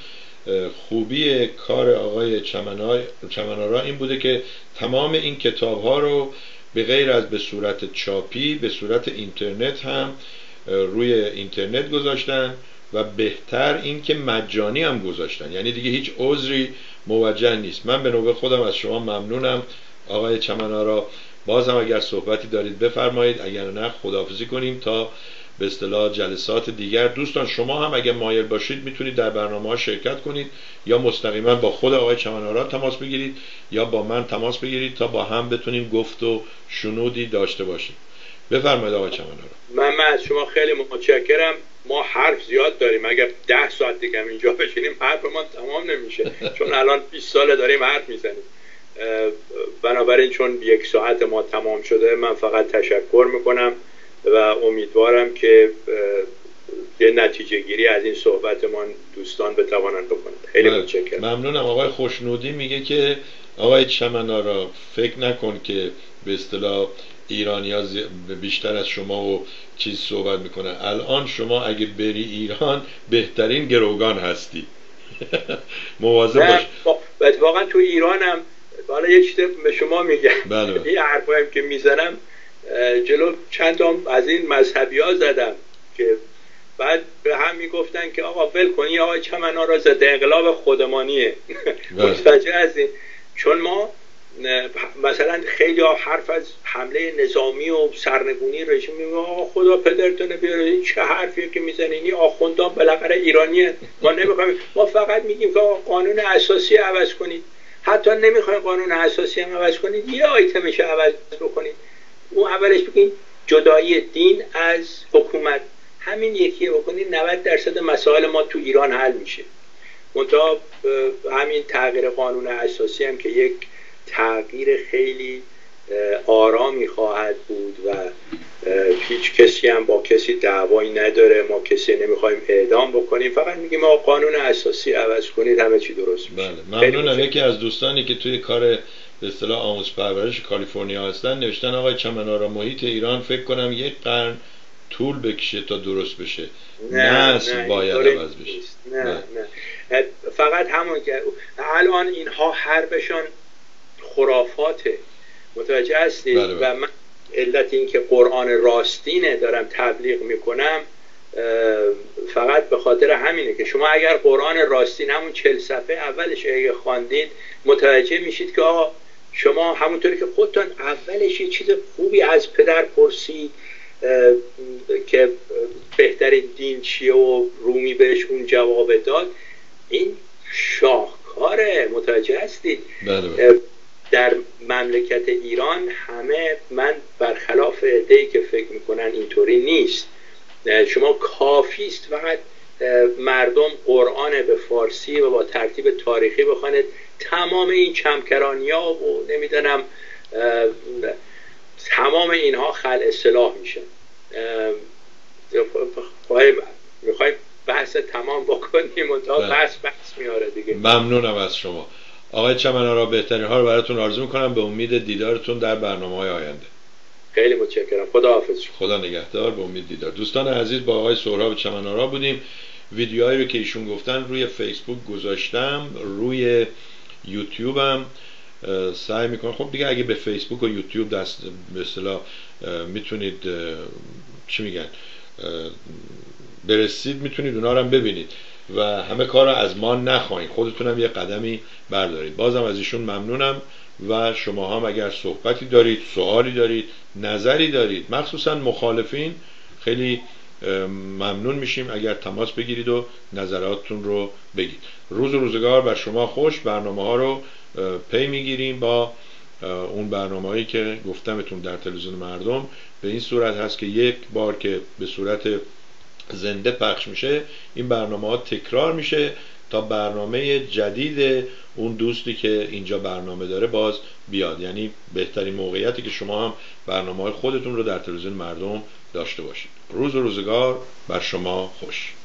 خوبی کار آقای چمنارا این بوده که تمام این کتاب ها رو به غیر از به صورت چاپی به صورت اینترنت هم روی اینترنت گذاشتن و بهتر این که مجانی هم گذاشتن، یعنی دیگه هیچ عذری موجه نیست. من به نوبه خودم از شما ممنونم آقای چمنارا. باز هم اگر صحبتی دارید بفرمایید، اگر نه خداحافظی کنیم تا به اصطلاح جلسات دیگر. دوستان شما هم اگر مایل باشید میتونید در برنامه ها شرکت کنید، یا مستقیما با خود آقای چمنارا تماس بگیرید یا با من تماس بگیرید تا با هم بتونیم گفت و شنودی داشته باشیم. بفرمایید آقای چمنارا. من, من از شما خیلی متشکرم. ما حرف زیاد داریم، اگر ده ساعت دیگه اینجا بشینیم حرفمون تمام نمیشه، چون الان بیست ساله داریم حرف میزنیم. بنابراین چون یک ساعت ما تمام شده، من فقط تشکر میکنم و امیدوارم که یه نتیجه گیری از این صحبتمان دوستان بتوانند بکنند. خیلی متشکرم. ممنونم. آقای خوشنودی میگه که آقای چمنارا فکر نکن که به اصطلاح ایرانی‌ها بیشتر از شما و چیز صحبت میکنن. الان شما اگه بری ایران بهترین گروگان هستی. مواظب باش. اتفاقا تو ایرانم حالا یه چیز به شما میگم. بله. این حرفایی که میزنم جلو چند تا از این مذهبی ها زدم که بعد به هم میگفتن که آقا ول کنی، آقای چمنارا ضد انقلاب خودمانیه. متوجه هستین؟ چون ما مثلا خیلی ها حرف از حمله نظامی و سرنگونی رژیم میگن آقا خدا پدرتونه بیاره، این چه حرفیه که میزنین؟ این آخوندان بالاخره ایرانیه. ما نمیخوایم، ما فقط میگیم که آقا قانون اساسی عوض کنید. حتی نمیخوایم قانون اساسی هم عوض کنید، یه آیتمش عوض بکنید. اون اولش بگین جدایی دین از حکومت، همین یکی بکنید نود درصد مسائل ما تو ایران حل میشه. منتها همین تغییر قانون اساسی هم که یک تغییر خیلی آرامی خواهد بود و هیچ کسی هم با کسی دعوایی نداره، ما کسی نمیخوایم اعدام بکنیم، فقط میگیم ما قانون اساسی عوض کنید همه چی درست میشه. بله. ممنونم. یکی از دوستانی که توی کار به اصطلاح آموز پرورش کالیفرنیا هستن نوشتن آقای چمنارا محیط ایران فکر کنم یک قرن طول بکشه تا درست بشه. نسل باید عوض بشه. نه نه, نه. فقط همون که الان اینها حرفشون خرافاته، متوجه هستید؟ بله بله. و من علت این که قرآن راستینه دارم تبلیغ میکنم فقط به خاطر همینه که شما اگر قرآن راستین همون چهل صفحه اولش اگه خواندید متوجه میشید که آقا شما همونطوری که خودتون اولش یه چیز خوبی از پدر پرسید که بهترین دین چیه و رومی بهش اون جواب داد، این شاهکاره، متوجه هستید؟ بله بله. در مملکت ایران همه، من برخلاف عده‌ای که فکر میکنن اینطوری نیست، شما کافیست فقط مردم قرآن به فارسی و با ترتیب تاریخی بخوانید، تمام این چمکرانیا و نمیدونم تمام اینها خل اصلاح میشن. میخوایم بحث تمام بکنیم منتها بحث بحث میاره دیگه. ممنونم از شما آقای چمنارا، بهترین ها رو براتون آرزو میکنم، به امید دیدارتون در برنامه‌های آینده. خیلی متشکرم، خدا حافظ. خدا نگهدار، به امید دیدار. دوستان عزیز، با آقای سهراب چمنارا بودیم. ویدیوهایی رو که ایشون گفتن روی فیسبوک گذاشتم، روی یوتیوبم سعی میکنم. خب دیگه اگه به فیسبوک و یوتیوب دست به اصطلاح میتونید چی میگن برسید، میتونید اونا رو هم ببینید و همه کار رو از ما نخواهید، خودتونم یه قدمی بردارید. بازم از ایشون ممنونم و شما هم اگر صحبتی دارید، سوالی دارید، نظری دارید، مخصوصا مخالفین، خیلی ممنون میشیم اگر تماس بگیرید و نظراتتون رو بگید. روز و روزگار بر شما خوش. برنامه ها رو پی میگیریم با اون برنامه‌هایی که گفتمتون در تلویزیون مردم به این صورت هست که یک بار که به صورت زنده پخش میشه، این برنامه ها تکرار میشه تا برنامه جدید اون دوستی که اینجا برنامه داره باز بیاد. یعنی بهترین موقعیتی که شما هم برنامه های خودتون رو در تلویزیون مردم داشته باشید. روز و روزگار بر شما خوش.